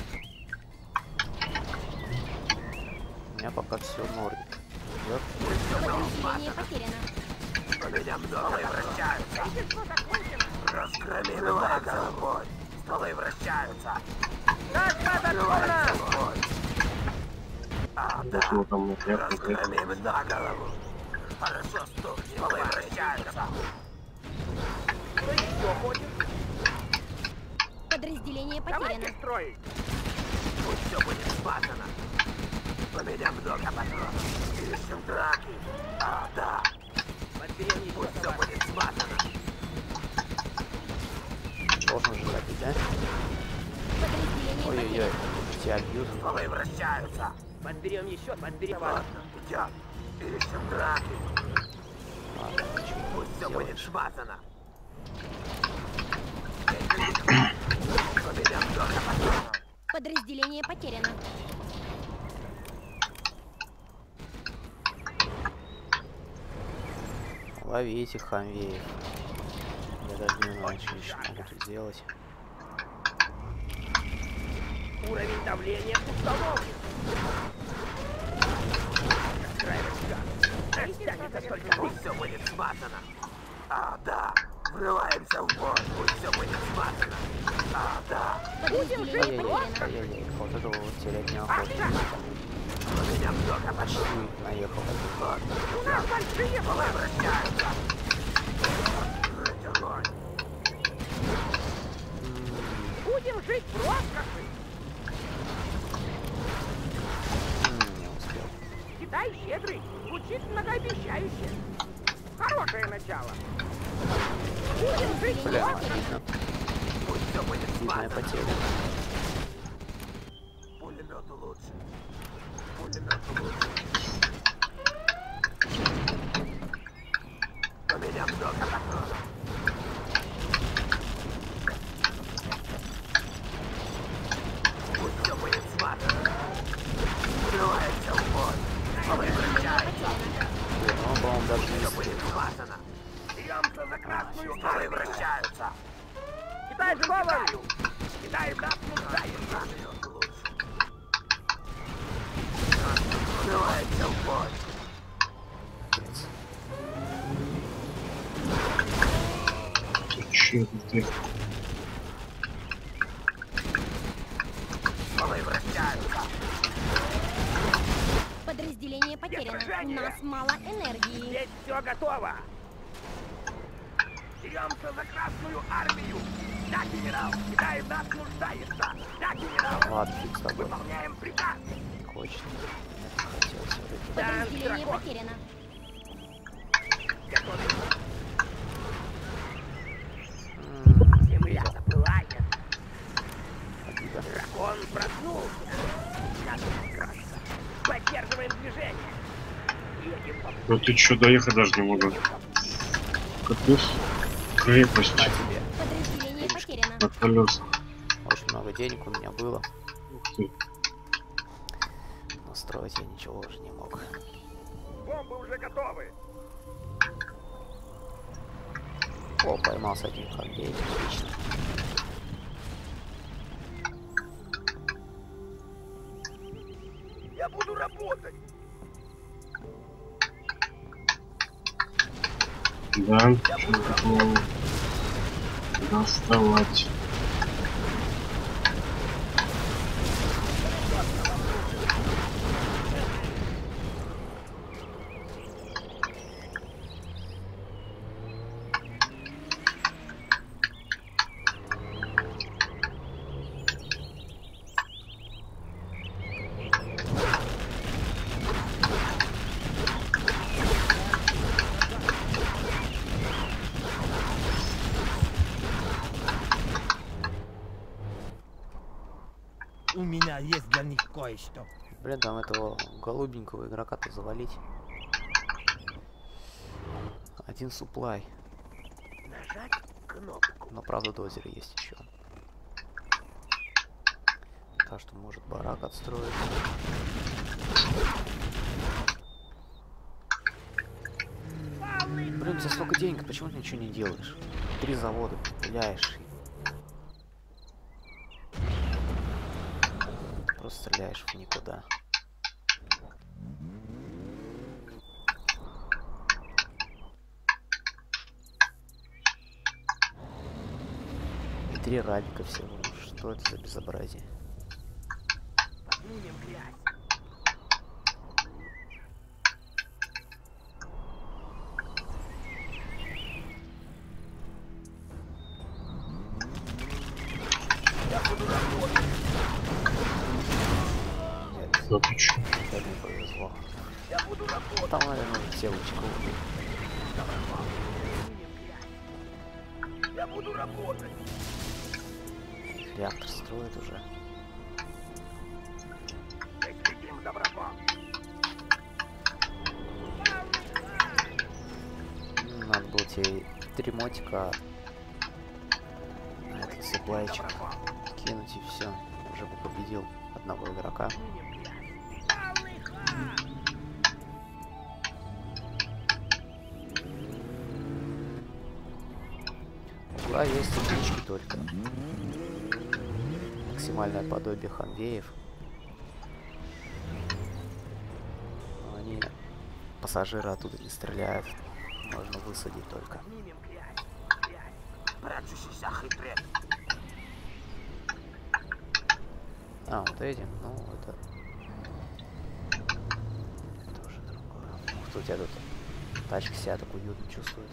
У меня пока все норм. Идет. Подразделение потеряно. У меня много вращаются. Строительство закончено. Раскромивается в бой. Стволы вращаются. Достаточно. В бой. А, да. Вот его там на хлеб конкретно. Раскромим на голову. Хорошо стукнет. Стволы вращаются. Кто еще хочет? Подразделение Давайте потеряно. строить. Пусть все будет смазано. У меня много патронов. Ищем драки. А, да. Пусть все будет смазано. Должен же забить, да? Подразделение Ой-ой-ой, потеряно. тебя бьют. Стволы вращаются. Подберем еще, подберем. Ладно, идем. Ищем драки. Ладно, ничего не Пусть все делаешь. будет смазано. Победим только потом. Подразделение потеряно. Лови этих хамвеев. Я даже не знаю, что еще могу тут сделать. Уровень давления установлен. Растянется только. Пусть все будет смазано. А, да. Врываемся в бой. Пусть все будет смазано. А, да. Подразделение потеряно. Ай-яй-яй, вот этого вот терять неохота. Победим только Почти потом. наехал. Ладно, У нас большие полы вращаются. Огонь. будем жить в роскоши. Не успел. Китай щедрый, звучит многообещающе. Хорошее начало. Будем жить в Бля, роскоши. видно. Пусть все будет Видная смазано. потеря. Пулемету лучше. Пулемету лучше. Поменяем много патронов. Пусть все будет смазано. Врывается в бой. Он, по-моему, даже не Все будет смазано. Беремся за красную Полы армию. вращаются. Китай же Китаю. Китай в нас нуждается. Пулемету лучше. Врывается в бой. Че ты? Полы вращаются. Подразделение потеряно. У нас мало энергии. Здесь все готово. Беремся за красную армию. Да, генерал, Китай в нас нуждается. Да, генерал. Ладно, фиг с тобой. Выполняем приказ. Хочет. Хотел все-таки. Подразделение дракон. потеряно. Готовы. Земля запылает. Дракон проснулся. Как прекрасно. Поддерживаем движение. Едем по Ну ты чё, доехать даже не могу. Капец. Крепость Тебе. Подразделение потеряно. на колесах. Очень много денег у меня было. Ух ты. Но строить я ничего уже не мог. бомбы уже готовы. О, поймался один хандей. Отлично. Я буду работать. Да, что такого? Доставать. У меня есть для них кое-что. Блин, там этого голубенького игрока-то завалить. Один суплай. Нажать кнопку. Но правда дозер есть еще. Так что может барак отстроить. Блин, за столько денег, почему ты ничего не делаешь? 3 завода пиляешь. Просто стреляешь в никуда. И 3 радика всего. Что это за безобразие? Поднимем грязь. Да ты чё? Опять не повезло. Я буду работать. Там, наверное, телочка убит. Я буду работать. Реактор строит уже. Следим за врагом. попробуйте 3 мотика на этот саплайчик кинуть и все. Уже бы победил одного игрока. Да, есть отлички только. Максимальное подобие хамвеев. Но они пассажиры оттуда не стреляют. Можно высадить только. А, вот эти, ну это тоже другое. Ух ты, у тебя тут тачка себя так уютно чувствует.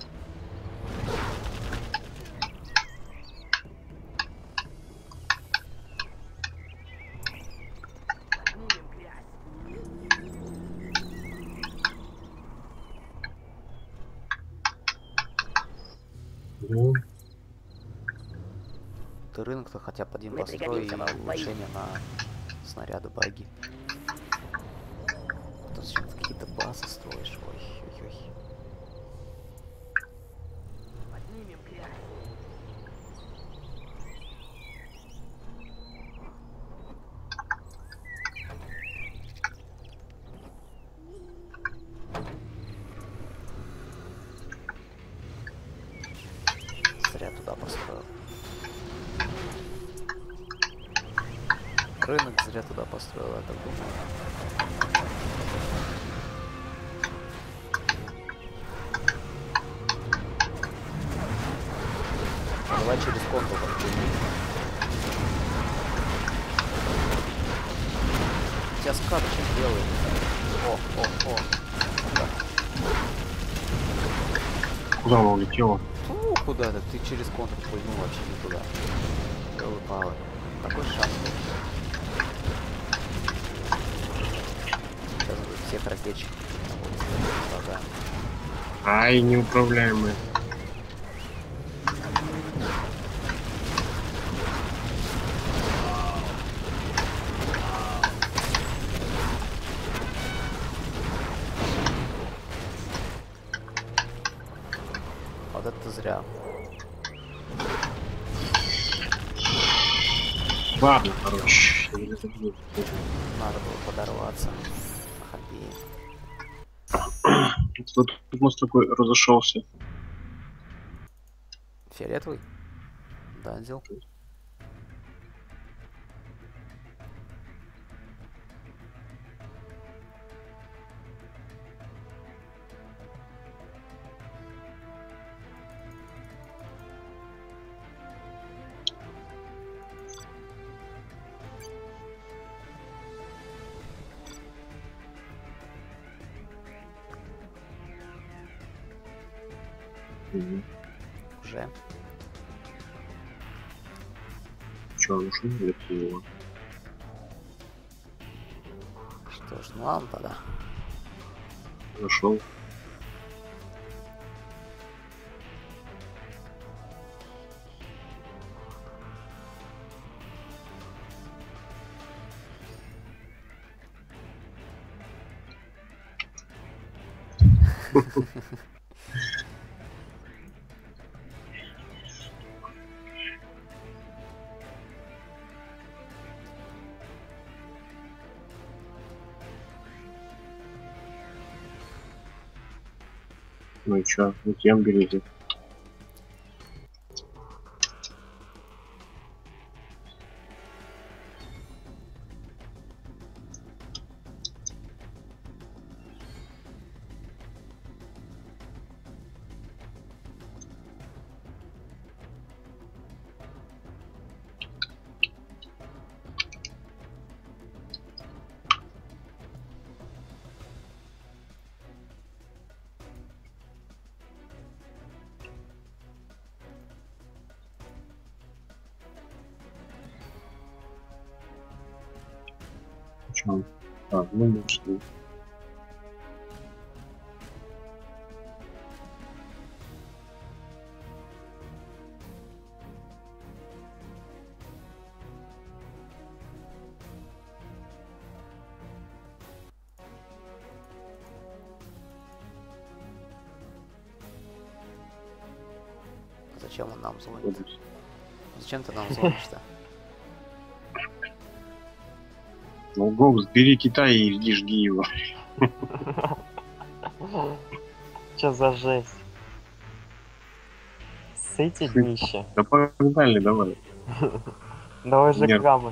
Ну, Ты рынок-то хотя бы один построй и улучшение на снаряды баги. Тут сейчас какие-то базы строишь. Ой-ой-ой. Поднимем грязь. Зря туда построил. Рынок зря туда построил, я так думаю. Давай через контур подпрыгни. У тебя скат что делает? О. куда она улетела? Фу, куда-то ты через контур прыгнул вообще не туда. Ёлы-палы. Такой шанс был. Сейчас будет всех ракетчиков. Ай, неуправляемые. Вот это зря. Ладно, короче. Надо было подорваться на хабе. Тут мост такой разошелся. Фиолетовый? Да, взял. Уже. Че, ушел или его? Что ж, ну ладно тогда. Зашел. Ну и чё, ну тем берите. Чё? А, ну может. Зачем он нам звонит? Зачем ты нам звонишь-то? Ну, Гобс, бери Китай и жги его. Чё за жесть? Сыти днище. Да погнали, давай. Давай же Нет. граммы.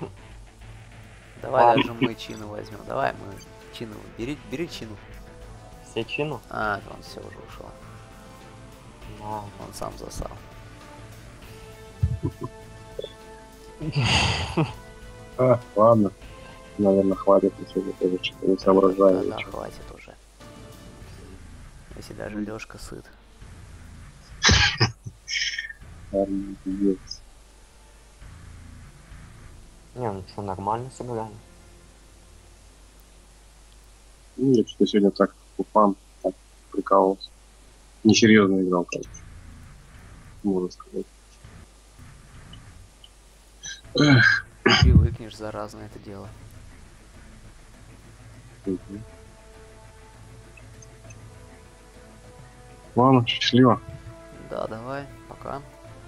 Давай Ладно. даже мы чину возьмем. Давай мы чину. Бери чину. Все чину? А, он все уже ушел. А, Он сам засал. Ладно. Наверное, хватит на сегодня тоже что-то не соображаю. Да, хватит уже. Если даже Лёшка сыт. Ладно, пиздец. не, ну что, нормально сыграли. Ну, я что-то сегодня так фан, так прикалывался. Несерьезно играл, короче. Можно сказать. Эх. Привыкнешь, заразно это дело. Мгм. Ладно, счастливо. Да, давай, пока.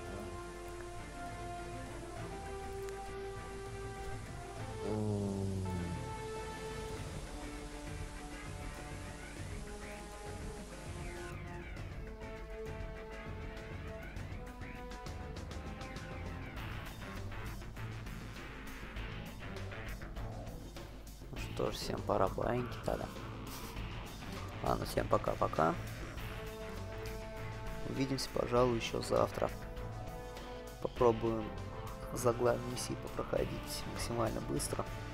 Ну что ж, всем пора баиньки тогда. Ладно, всем пока-пока. Увидимся, пожалуй, еще завтра. Попробуем заглавные миссии попроходить максимально быстро.